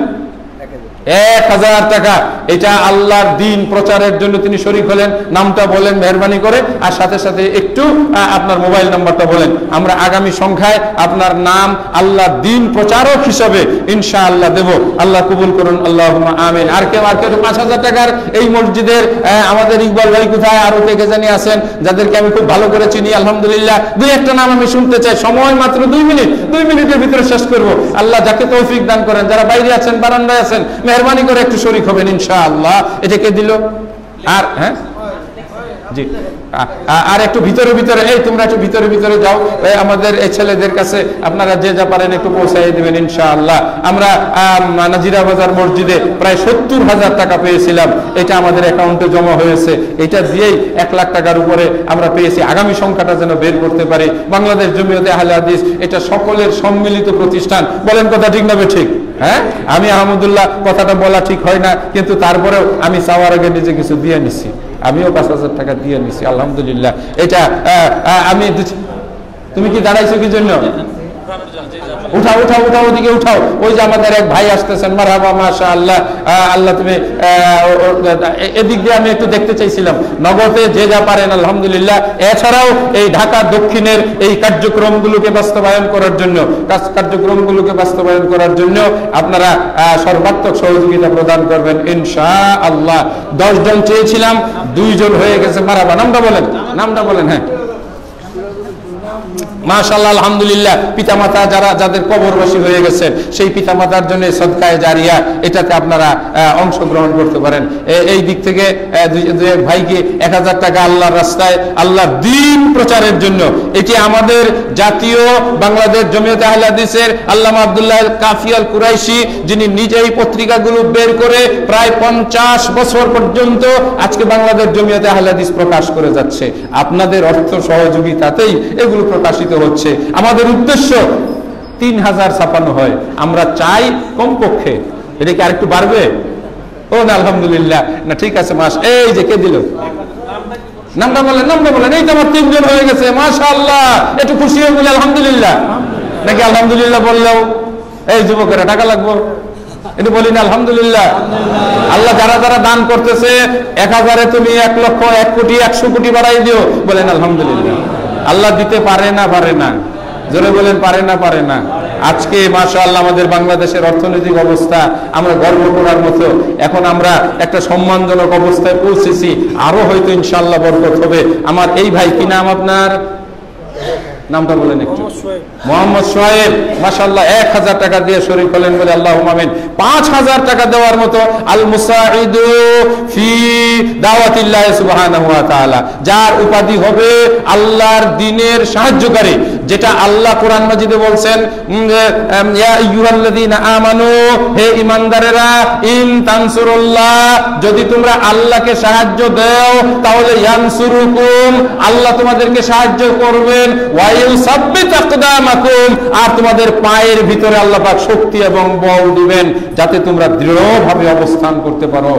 এক হাজার টাকা। এটা আল্লাহর দ্বীন প্রচারের জন্য তিনি শরীক হলেন। নামটা বলেন মেহরবানি করে, আর সাথে সাথে একটু আপনার মোবাইল নাম্বারটা বলেন। আমরা আগামী সংখ্যায় আপনার নাম আল্লাহর দ্বীন প্রচারক হিসাবে ইনশাআল্লাহ দেব। আল্লাহ কবুল করুন, আল্লাহুম্মা আমিন। আর কেউ আর কেউ পাঁচ হাজার টাকার এই মসজিদের আমাদের ইকবাল ভাই কোথায়, আরো থেকে জানি আছেন যাদেরকে আমি খুব ভালো করে চিনি আলহামদুলিল্লাহ। দুই একটা নাম আমি শুনতে চাই, সময় মাত্র দুই মিনিট, দুই মিনিটের ভিতরে শেষ করব। আল্লাহ যাকে তৌফিক দান করেন, যারা বাইরে আছেন, বারান্দায় আছেন, মেহরবানি করে একটু শরীক হবেন ইনশাআল্লাহ। এটা কে দিল? আর হ্যাঁ জি, আর একটু ভিতরে ভিতরে, এই তোমরা একটু ভিতরে ভিতরে যাও, আমাদের এই ছেলেদের কাছে আপনারা যে যা পারেন একটু পৌঁছাই দিবেন ইনশাআল্লাহ। আমরা নাজিরা বাজার মসজিদে প্রায় সত্তর হাজার টাকা পেয়েছিলাম, এটা আমাদের অ্যাকাউন্টে জমা হয়েছে। এটা দিয়েই এক লাখ টাকার উপরে আমরা পেয়েছি। আগামী সংখ্যাটা যেন বের করতে পারি। বাংলাদেশ জমিয়তে আহলে হাদিস এটা সকলের সম্মিলিত প্রতিষ্ঠান। বলেন কথা ঠিক না ঠিক? হ্যাঁ, আমি আহমদুল্লাহ কথাটা বলা ঠিক হয় না, কিন্তু তারপরেও আমি চাওয়ার আগে নিজে কিছু দিয়ে নিচ্ছি। আমিও পাঁচ হাজার টাকা দিয়ে নিচ্ছি আলহামদুলিল্লাহ। এটা আমি, তুমি কি দাঁড়াইছো কি জন্য? উঠাও উঠাও উঠাও, ওদিকে উঠাও। ওই যে আমাদের এক ভাই আসতেছেন, মারহাবা, মাশাআল্লাহ। আল্লাহ তুমি এদিক দিয়ে আমি একটু দেখতে চাইছিলাম। নগদে যে যা পারেন আলহামদুলিল্লাহ। এছাড়াও এই ঢাকা দক্ষিণের এই কার্যক্রমগুলোকে বাস্তবায়ন করার জন্য কার্যক্রমগুলোকে বাস্তবায়ন করার জন্য আপনারা সর্বাত্মক সহযোগিতা প্রদান করবেন ইনশাআল্লাহ। দশ জন চেয়েছিলাম, দুইজন হয়ে গেছে। মারহাবা, নামটা বলেন, নামটা বলেন। হ্যাঁ মাশাআল্লাহ আলহামদুলিল্লাহ। পিতামাতা যারা যাদের কবরবাসী হয়ে গেছেন, সেই পিতামাতার জন্য সদকায়ে জারিয়া, এটাতে আপনারা অংশগ্রহণ করতে পারেন। এই দিক থেকে দুই এক ভাইকে এক হাজার টাকা আল্লাহর রাস্তায়, আল্লাহর দ্বীন প্রচারের জন্য। এটি আমাদের জাতীয় বাংলাদেশ জমিয়তে আহলে হাদিসের আল্লামা আব্দুল্লাহ কাফি আল কুরাইশি, যিনি নিজেই পত্রিকাগুলো বের করে প্রায় পঞ্চাশ বছর পর্যন্ত আজকে বাংলাদেশ জমিয়তে আহলে হাদিস প্রকাশ করে যাচ্ছে। আপনাদের অর্থ সহযোগিতাতেই এগুলো প্রকাশিত হচ্ছে। আমাদের উদ্দেশ্য তিন হাজার ছাপানো হয়, আমরা চাই কমপক্ষে। এটা কি আরেকটু বাড়বে? ও না, আলহামদুলিল্লাহ। না ঠিক আছে, মাস। এই যে কে দিল? নামটা বলেন, নামটা বলেন। এই তো আমার তিনজন হয়ে গেছে, মাশাআল্লাহ। একটু খুশি হয়ে বলে আলহামদুলিল্লাহ, নাকি আলহামদুলিল্লাহ বললেও এই যুবকেরা টাকা লাগবো? এটা বলি না আলহামদুলিল্লাহ। আল্লাহ যারা যারা দান করতেছে, এক হাজারে তুমি এক লক্ষ, এক কোটি, একশো কোটি বাড়াই দিও, বলেন আলহামদুলিল্লাহ। আল্লাহ দিতে পারে না পারে না? জোরে বলেন, পারে না পারে না? আজকে মাশাআল্লাহ আমাদের বাংলাদেশের অর্থনৈতিক অবস্থা আমরা গর্ব করার মতো। এখন আমরা একটা সম্মানজনক অবস্থায় পৌঁছেছি, আরো হয়তো ইনশাআল্লাহ বরকত হবে। আমার এই ভাই, কি নাম আপনার? নামটা বলেন একটু। মোহাম্মদ সোহেব, মাশাআল্লাহ এক হাজার টাকা দিয়ে শরীক হলেন, বলে আল্লাহুম্মা আমিন। পাঁচ হাজার টাকা দেওয়ার মতো আল মুসাইদু ফি দাওয়াতিল্লাহ সুবহানাহু ওয়া তাআলা, যার উপাধি হবে আল্লাহর দ্বীনের সাহায্যকারী। যেটা আল্লাহ কোরআন মাজিদে বলছেন, ইয়া আইয়ুহাল্লাযীনা আমানু, হে ঈমানদারেরা, ইন তানসুরুল্লাহ, যদি তোমরা আল্লাহকে সাহায্য দাও তাহলে ইয়ানসুরুকুম, আল্লাহ তোমাদেরকে সাহায্য করবেন, ওয়া ইউসাব্বিত আকদামাকুম, আর তোমাদের পায়ের ভিতরে আল্লাহ পাক শক্তি এবং বল দিবেন যাতে তোমরা দৃঢ়ভাবে অবস্থান করতে পারো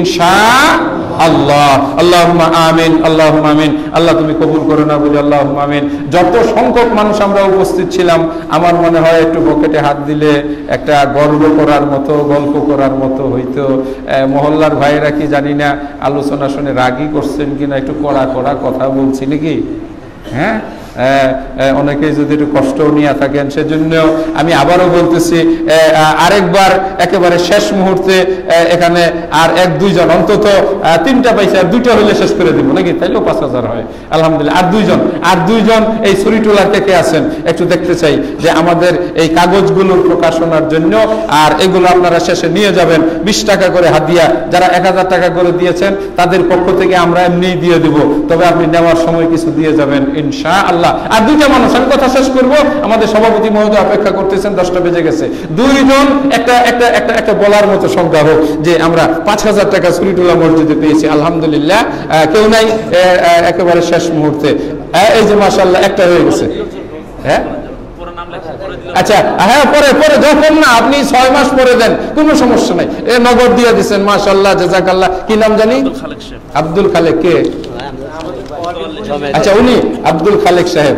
ইনশাআল্লাহ। আল্লাহুম্মা আমিন, আল্লাহুম্মা আমিন। আল্লাহ তুমি কবুল করো না বলি আল্লাহুম্মা আমিন। যত সংখ্যক মানুষ আমরা উপস্থিত ছিলাম, আমার মনে হয় একটু পকেটে হাত দিলে একটা গর্ব করার মতো, গল্প করার মতো হইতো। মহল্লার ভাইয়েরা কি জানি না আলোচনা শুনে রাগই করছেন কিনা, একটু কড়া কড়া কথা বলছি নাকি? হ্যাঁ, অনেকেই যদি একটু কষ্টও নিয়ে থাকেন, সেজন্য আমি আবারও বলতেছি, আরেকবার একেবারে শেষ মুহূর্তে এখানে আর এক দুইজন, অন্তত তিনটা পয়সা আর দুইটা হইলে শেষ করে দিব নাকি, তাইলেও পাঁচ হাজার হয় আলহামদুলিল্লাহ। আর দুইজন আর দুইজন এই ছুরিটোলার কে কে আছেন একটু দেখতে চাই, যে আমাদের এই কাগজগুলোর প্রকাশনার জন্য, আর এগুলো আপনারা শেষে নিয়ে যাবেন বিশ টাকা করে হাদিয়া। যারা এক হাজার টাকা করে দিয়েছেন তাদের পক্ষ থেকে আমরা এমনি দিয়ে দিব, তবে আপনি নেওয়ার সময় কিছু দিয়ে যাবেন ইনশাআল্লাহ। আর দুইটা মানুষ, আমি কথা শেষ করব, আমাদের সভাপতি মহোদয় অপেক্ষা করতেছেন, দশটা বেজে গেছে। দুইজন একটা একটা একটা একটা বলার মতো সংখ্যা হোক যে আমরা পাঁচ হাজার টাকা ছুরিটোলা মসজিদে পেয়েছি আলহামদুলিল্লাহ। কেউ নাই একেবারে শেষ মুহূর্তে, এই যে মাশাআল্লাহ একটা হয়ে গেছে। হ্যাঁ আচ্ছা, হ্যাঁ পরে পরে যখন না আপনি ছয় মাস পরে দেন কোনো সমস্যা নাই, এ নগদ দিয়ে দিচ্ছেন মাশাআল্লাহ জাযাকাল্লাহ। কি নাম জানি? আব্দুল খালেক। কে? আচ্ছা, উনি আব্দুল খালেক সাহেব,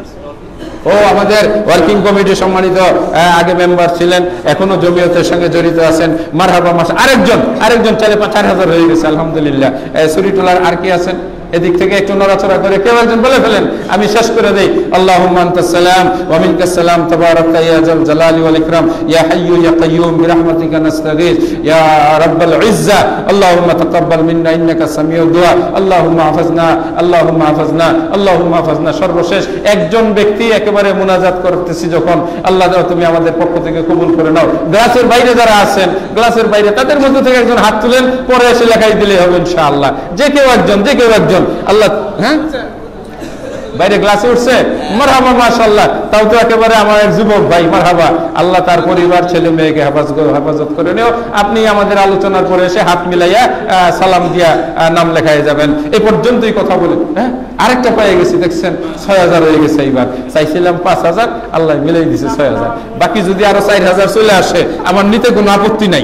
ও আমাদের ওয়ার্কিং কমিটির সম্মানিত আগে মেম্বার ছিলেন, এখনো জমিয়তের সঙ্গে জড়িত আছেন। মারহাবা মাস। আরেকজন আরেকজন চারে পাঁচ চার হাজার হয়ে গেছে আলহামদুলিল্লাহ। ছুরিটোলার আর কি আছেন এদিক থেকে একটু নড়াচড়া করে কেউ একজন বলে ফেলেন, আমি শেষ করে দেই। আল্লাহুম্মা আনতাস সালাম ওয়া মিনকাস সালাম, তাবারাকতা ইয়া যাল জালালি ওয়াল ইকরাম, ইয়া হাইয়্যু ইয়া কাইয়্যুম বিরহমাতিকা নাস্তাগীথ ইয়া রাব্বাল ইজ্জা, আল্লাহুম্মা তাকাব্বাল মিন্না ইন্নাকা সামিউদ দুআ, আল্লাহুম্মা হাফিজনা, আল্লাহুম্মা হাফিজনা, আল্লাহুম্মা হাফিজনা। সর্বশেষ একজন ব্যক্তি একেবারে মুনাজাত করতেছি যখন, আল্লাহ তুমি আমাদের পক্ষ থেকে কবুল করে নাও। গ্লাসের বাইরে যারা আছেন, গ্লাসের বাইরে তাদের মধ্যে থেকে একজন হাত তুলেন, পরে এসে লেখাই দিলে হবে ইনশাআল্লাহ। যে কেউ একজন, যে কেউ একজন আল্লাহ। হ্যাঁ, বাইরে গ্লাসে উঠছে, মারহাবা মাশাআল্লাহ। তাও তো একেবারে আমার এক যুবক ভাই, মারহাবা। আল্লাহ তার পরিবার ছেলে মেয়েকে হেফাজত হেফাজত করে নিও। আপনি আমাদের আলোচনার পরে এসে হাত মিলাইয়া সালাম দিয়া নাম লেখায় যাবেন। এই পর্যন্তই কথা বলে। হ্যাঁ, আরেকটা পেয়ে গেছি, দেখছেন ছয় হাজার হয়ে গেছে। এইবার চাইছিলাম পাঁচ হাজার, আল্লাহ মিলাই দিছে ছয় হাজার। বাকি যদি আরো চার হাজার চলে আসে আমার নিতে কোনো আপত্তি নাই,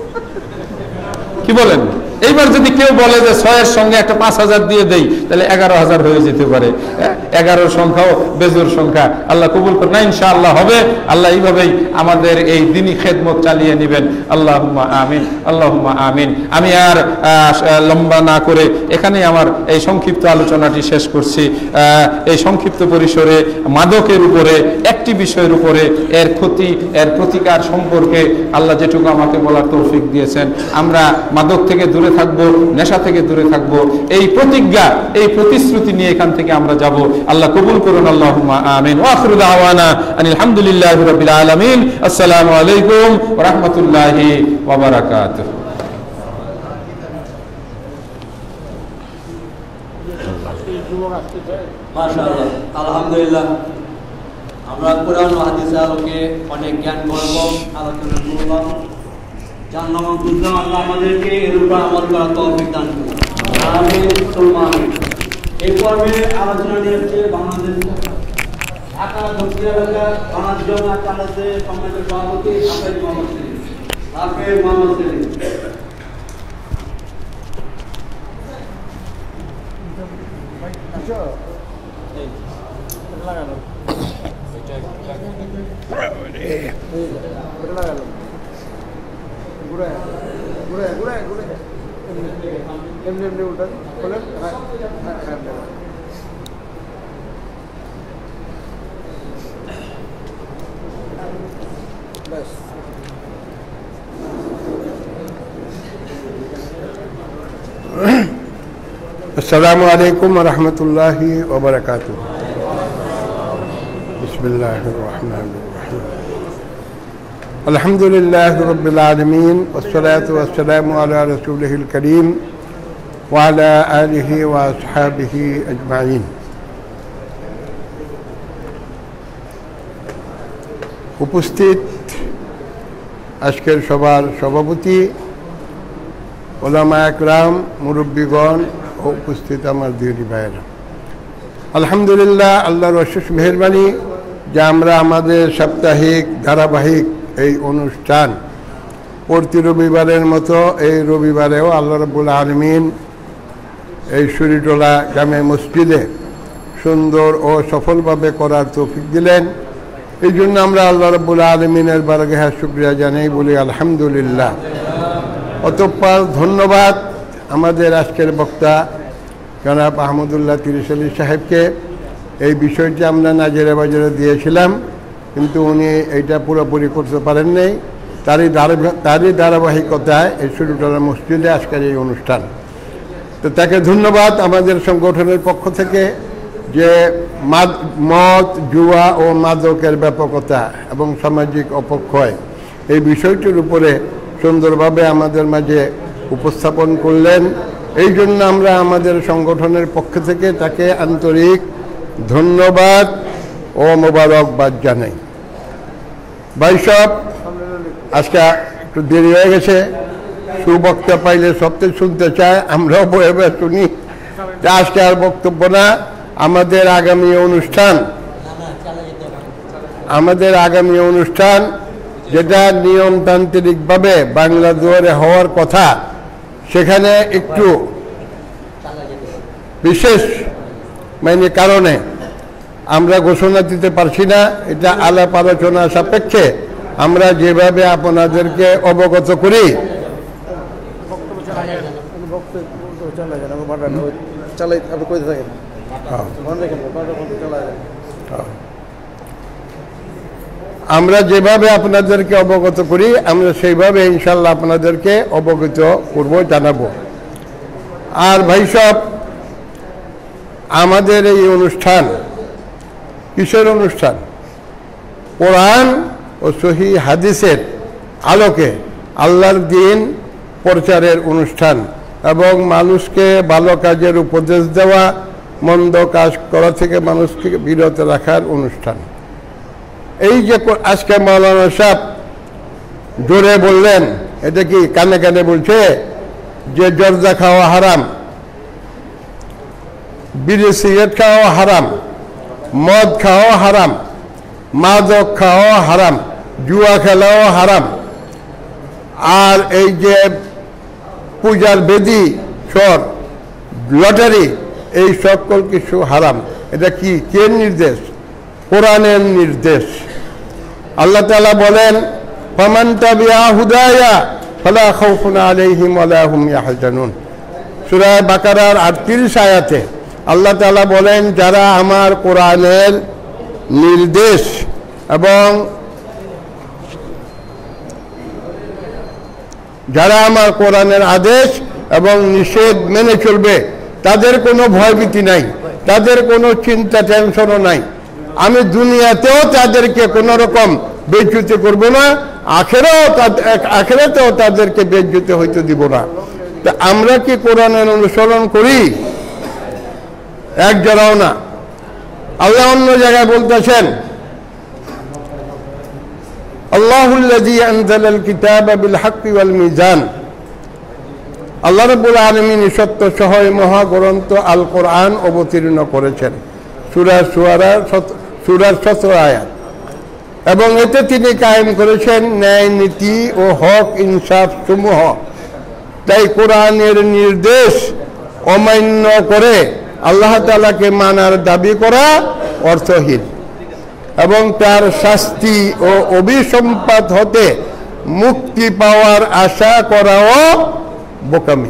কি বলেন? এইবার যদি কেউ বলে যে ছয়ের সঙ্গে একটা পাঁচ হাজার দিয়ে দেই, তাহলে এগারো হাজার হয়ে যেতে পারে। এগারোর সংখ্যাও বেজোর সংখ্যা। আল্লাহ কবুল করে না, ইনশাআল্লাহ হবে। আল্লাহ এইভাবেই আমাদের এই দিনই খেদমত চালিয়ে নেবেন। আল্লাহুম্মা আমিন, আল্লাহুম্মা আমিন। আমি আর লম্বা না করে এখানেই আমার এই সংক্ষিপ্ত আলোচনাটি শেষ করছি। এই সংক্ষিপ্ত পরিসরে মাদকের উপরে, একটি বিষয়ের উপরে, এর ক্ষতি, এর প্রতিকার সম্পর্কে আল্লাহ যেটুকু আমাকে বলার তৌফিক দিয়েছেন। আমরা মাদক থেকে দূরে থাকবো, নেশা থেকে দূরে থাকবো, এই প্রতিজ্ঞা, এই প্রতিশ্রুতি নিয়ে এখান থেকে আমরা যাব। আল্লাহ কবুল করুন। আল্লাহুম্মা আমিন। ওয়া আখিরু দাওয়ানা আনিল হামদুলিল্লাহি রাব্বিল আলামিন। আসসালামু আলাইকুম ওয়া রাহমাতুল্লাহি ওয়া বারাকাতুহু। মাশাআল্লাহ, আলহামদুলিল্লাহ। আমরা কোরআন ও হাদিসের আলোকে অনেক জ্ঞান গর্ব আলোচনা করলাম, জানলাম, বুঝলাম। আল্লাহ আমাদেরকে এর উপর আমল করার তৌফিক দান করুন। আমিন সুম্মা আমিন। এই পর্বে আলোচনা নিয়ে হচ্ছে বাংলাদেশ ঢাকা দক্ষিণ এলাকা বাংলাদেশ জামাত বাংলাদেশের সম্মানিত সভাপতি হাফেজ মোহাম্মদ সেলিম। হাফেজ মোহাম্মদ সেলিম। ঘুরে ঘুরে ঘুরে ঘুরে এমনি এমনি উঠেন খোলেন। হ্যাঁ হ্যাঁ হ্যাঁ ব্যাস। अस्सलामु अलैकुम व रहमतुल्लाहि व बरकातुहू। बिस्मिल्लाहिर रहमानिर रहीम। अल्हम्दुलिल्लाहि रब्बिल आलमीन वस्सलातु वस्सलामु अला रसूलिहिल करीम व अला आलिहि व अस्हाबिहि अजमाइन। উপস্থিত আজকের সবার সভাপতি, ওলামা একরাম, মুরব্বীগণ ও উপস্থিত আমার দিনী ভাইয়েরা, আলহামদুলিল্লাহ, আল্লাহর অশেষ মেহেরবানি যে আমরা আমাদের সাপ্তাহিক ধারাবাহিক এই অনুষ্ঠান প্রতি রবিবারের মতো এই রবিবারেও আল্লাহ রাব্বুল আলামিন এই শরীটোলা জামে মসজিদে সুন্দর ও সফলভাবে করার তৌফিক দিলেন। এই জন্য আমরা আল্লাহ রাব্বুল আলামিনের বারগাহে শুকরিয়া জানাই, বলি আলহামদুলিল্লাহ। অতঃপর ধন্যবাদ আমাদের আজকের বক্তা জনাব আহমদুল্লাহ তিরিশ আলী সাহেবকে। এই বিষয়টি আমরা নাজেরে বাজারে দিয়েছিলাম, কিন্তু উনি এইটা পুরোপুরি করতে পারেন নাই। তারই তারই ধারাবাহিকতায় এই শরীটোলা মসজিদে আজকের এই অনুষ্ঠান। তো তাকে ধন্যবাদ আমাদের সংগঠনের পক্ষ থেকে, যে মদ, জুয়া ও মাদকের ব্যাপকতা এবং সামাজিক অপক্ষয় এই বিষয়টির উপরে সুন্দরভাবে আমাদের মাঝে উপস্থাপন করলেন। এই জন্য আমরা আমাদের সংগঠনের পক্ষ থেকে তাকে আন্তরিক ধন্যবাদ ও মোবারকবাদ জানাই। ভাই সব, আজকে একটু দেরি হয়ে গেছে, সুবক্তা পাইলে সবটাই শুনতে চায়, আমরাও বয়ে বয়ে শুনি। আজকে আর বক্তব্য না, আমাদের আগামী অনুষ্ঠান আমাদের আগামী অনুষ্ঠান যেটা নিয়মতান্ত্রিকভাবে বাংলা দুয়ারে হওয়ার কথা, সেখানে একটু বিশেষ মানে কারণে আমরা ঘোষণা দিতে পারছি না। এটা আলাপ আলোচনা সাপেক্ষে আমরা যেভাবে আপনাদেরকে অবগত করি, আমরা যেভাবে আপনাদেরকে অবগত করি আমরা সেইভাবে ইনশাল্লাহ আপনাদেরকে অবগত করব, জানাবো। আর ভাই সব, আমাদের এই অনুষ্ঠান কিসের অনুষ্ঠান? কোরআন ও সহি হাদিসের আলোকে আল্লাহর দ্বীন প্রচারের অনুষ্ঠান এবং মানুষকে ভালো কাজের উপদেশ দেওয়া, মন্দ কাজ করা থেকে মানুষকে বিরত রাখার অনুষ্ঠান। এই যে আজকে মাওলানা সাহেব জোরে বললেন, এটা কি কানে কানে বলছে যে জর্দা খাওয়া হারাম, বিড়ি সিগারেট খাওয়া হারাম, মদ খাওয়া হারাম, মাদক খাওয়া হারাম, জুয়া খেলাও হারাম, আর এই যে পূজার বেদি, সর, লটারি, এই সকল কিছু হারাম। এটা কি কে নির্দেশ? কোরআনের নির্দেশ। আল্লাহ তাআলা বলেন, ফামান তাবিআ হুদায়া ফালা খাউফুন আলাইহিম ওয়ালা হুম ইয়াহজানুন। সূরা বাকারার আটত্রিশ আয়াতে আল্লাহ তাআলা বলেন, যারা আমার কোরআনের নির্দেশ এবং যারা আমার কোরআনের আদেশ এবং নিষেধ মেনে চলবে, তাদের কোনো ভয়ভীতি নাই, তাদের কোনো চিন্তা টেনশনও নাই। আমি দুনিয়াতেও তাদেরকে কোনো রকম বেজ্জতি করব না, আখেরাও আখেরাতেও তাদেরকে বেজ্জতি হইতে দিব না। তা আমরা কি কোরআনের অনুসরণ করি? এক জরাও না। আল্লাহ অন্য জায়গায় বলতেছেন, আল্লাহুল্লাযী আনজালাল কিতাবা বিল হাক্কি ওয়াল মিজান। আল্লাহ রাব্বুল আলামিন সত্য সহ মহাগ্রন্থ আল কোরআন অবতীর্ণ করেছেন। সূরা শুআরা সূরার সতেরো আয়াত। এবং এতে তিনি কায়েম করেছেন ন্যায় নীতি ও হক ইনসাফ সমূহ। তাই কোরআনের নির্দেশ অমান্য করে আল্লাহ তাআলাকে মানার দাবি করা অর্থহীন এবং তার শাস্তি ও অভিসম্পাত হতে মুক্তি পাওয়ার আশা করাও বোকামি।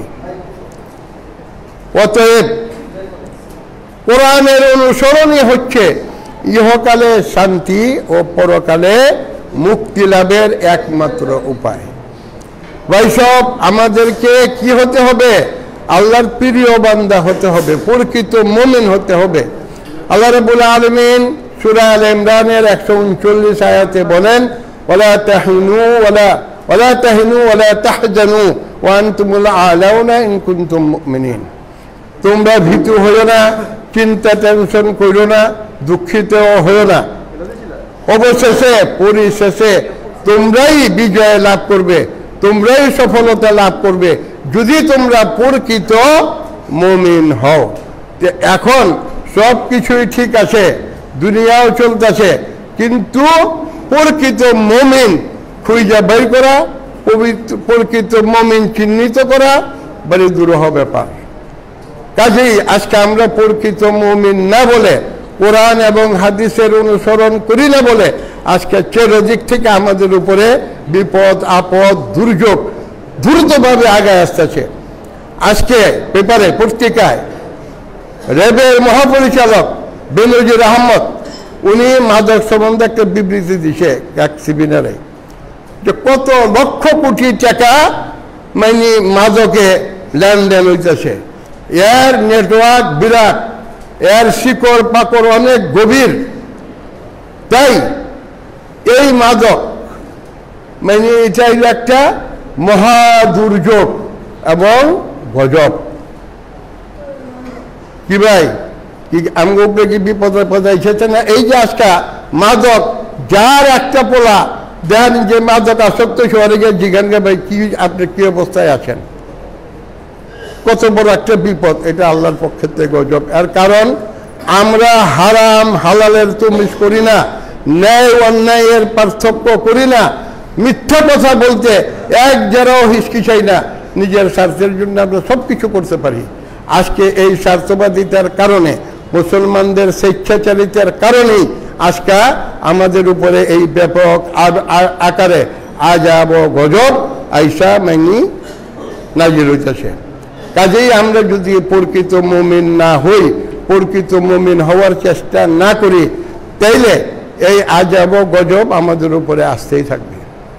অতএব কোরআনের অনুসরণই হচ্ছে ইহকালে শান্তি ও পরকালে মুক্তি লাভের একমাত্র উপায়। ভাই সব, আমাদেরকে কি হতে হবে? আল্লাহর প্রিয় বান্দা হতে হবে, প্রকৃত মুমিন হতে হবে। আল্লাহ রাব্বুল আলামিন সূরা আলে ইমরানের একশো উনচল্লিশ আয়াতে বলেন, ওয়ালা তাহিনু ওয়ালা ওয়ালা তাহিনু ওয়ালা তাহজানু ওয়া আনতুমুল আলাউনা ইন কুনতুম মুমিনিন। তোমরা ভীতু হইও না, চিন্তা টেনশন করিও না, দুঃখিত হইও না। অবশেষে পরিশেষে তোমরাই বিজয় লাভ করবে, তোমরাই সফলতা লাভ করবে যদি তোমরা প্রকৃত মুমিন হও। এখন সব কিছুই ঠিক আছে, দুনিয়াও চলতেছে, কিন্তু প্রকৃত মুমিন খুঁজে বের করা, পবিত্র প্রকৃত মুমিন চিহ্নিত করা বড় দুরূহ ব্যাপার। কাজেই আজকে আমরা প্রকৃত মুমিন না বলে, কোরআন এবং হাদিসের অনুসরণ করি না বলে আজকে চারিদিক থেকে আমাদের উপরে বিপদ আপদ দুর্যোগ দ্রুতভাবে আগায় আসতেছে। আজকে পেপারে পত্রিকায় র্যাবের মহাপরিচালক বেনজির আহমদ উনি মাদক সম্বন্ধে একটা বিবৃতি দিছে এক সেমিনারে, যে কত লক্ষ কোটি টাকা মানে মাদকে লেনদেন হইতেছে, এর নেটওয়ার্ক বিরাট, এর শিকড় পাকড় অনেক গভীর। তাই এই মাদক মানে এটা একটা মহা দুর্যোগ এবং গজব। কি ভাই, কি আমগো উপরে কি বিপদ পদাইছে না? এই যে আজকা মাদক, যার একটা পোলা দেন যে মাদক আসক্ত, শহরে গিয়ে জিজ্ঞান গে ভাই কি আপনি কি অবস্থায় আছেন, কত বড় একটা বিপদ। এটা আল্লাহর পক্ষ থেকে গজব। এর কারণ আমরা হারাম হালালের তমিজ করি না, ন্যায় অন্যায়ের পার্থক্য করি না, মিথ্যা কথা বলতে এক যারাও হিসকি চাই না। নিজের স্বার্থের জন্য আমরা সব কিছু করতে পারি। আজকে এই স্বার্থবাদিতার কারণে, মুসলমানদের স্বেচ্ছাচারিতার কারণেই আজকে আমাদের উপরে এই ব্যাপক আকারে আযাব ও গজব আইসা মাইনি নাজির হইতেছে। কাজেই আমরা যদি প্রকৃত মুমিন না হই, প্রকৃত মুমিন হওয়ার চেষ্টা না করি, তাইলে এই আযাব ও গজব আমাদের উপরে আসতেই থাকবে।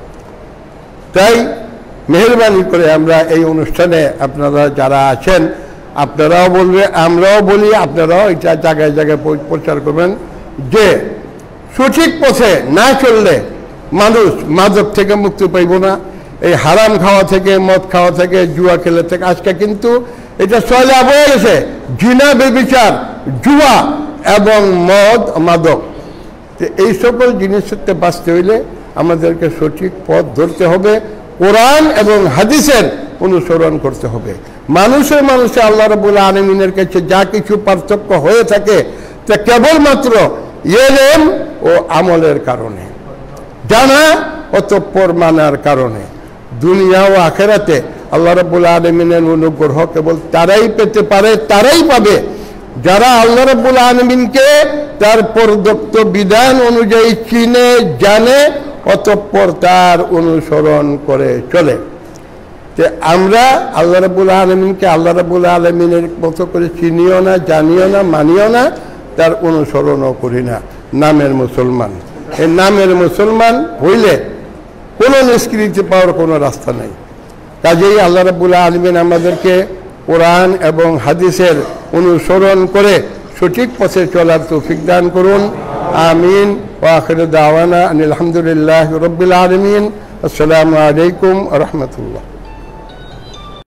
তাই মেহরবানি করে আমরা এই অনুষ্ঠানে আপনারা যারা আছেন, আপনারাও বলবে, আমরাও বলি, আপনারাও এটা জায়গায় জায়গায় প্রচার করবেন যে সঠিক পথে না চললে মানুষ মাদক থেকে মুক্তি পাইব না। এই হারাম খাওয়া থেকে, মদ খাওয়া থেকে, জুয়া খেলা থেকে আজকে কিন্তু এটা সয়লাভ হয়ে গেছে। জিনা, বেবিচার, জুয়া এবং মদ মাদক, এই সকল জিনিস থেকে বাঁচতে হইলে আমাদেরকে সঠিক পথ ধরতে হবে, কোরআন এবং হাদিসের অনুসরণ করতে হবে। মানুষের মানুষে আল্লাহ রাব্বুল আলামিনের কাছে যা কিছু পার্থক্য হয়ে থাকে তা কেবলমাত্র ইলম ও আমলের কারণে, জানা অতঃপর মানার কারণে। দুনিয়া ও আখিরাতে আল্লাহ রাব্বুল আলামিনের অনুগ্রহ কেবল তারাই পেতে পারে, তারাই পাবে যারা আল্লাহ রাব্বুল আলামিনকে তার প্রদত্ত বিধান অনুযায়ী চিনে, জানে, অতঃপর তার অনুসরণ করে চলে। যে আমরা আল্লাহ রাব্বুল আলামিনকে আল্লাহ রাব্বুল আলামিনের মতো করে চিনিও না, জানিও না, মানিও না, তার অনুসরণও করি না, নামের মুসলমান। এই নামের মুসলমান হইলে কোনো নিষ্কৃতি পাওয়ার কোনো রাস্তা নেই। কাজেই আল্লাহ রাব্বুল আলামিন আমাদেরকে কোরআন এবং হাদিসের অনুসরণ করে সঠিক পথে চলার তৌফিক দান করুন। আমিন। ওয়া আখিরু দাওয়ানা আনিল হামদুলিল্লাহি রাব্বিল আলামিন। আসসালামু আলাইকুম ওয়া রাহমাতুল্লাহ।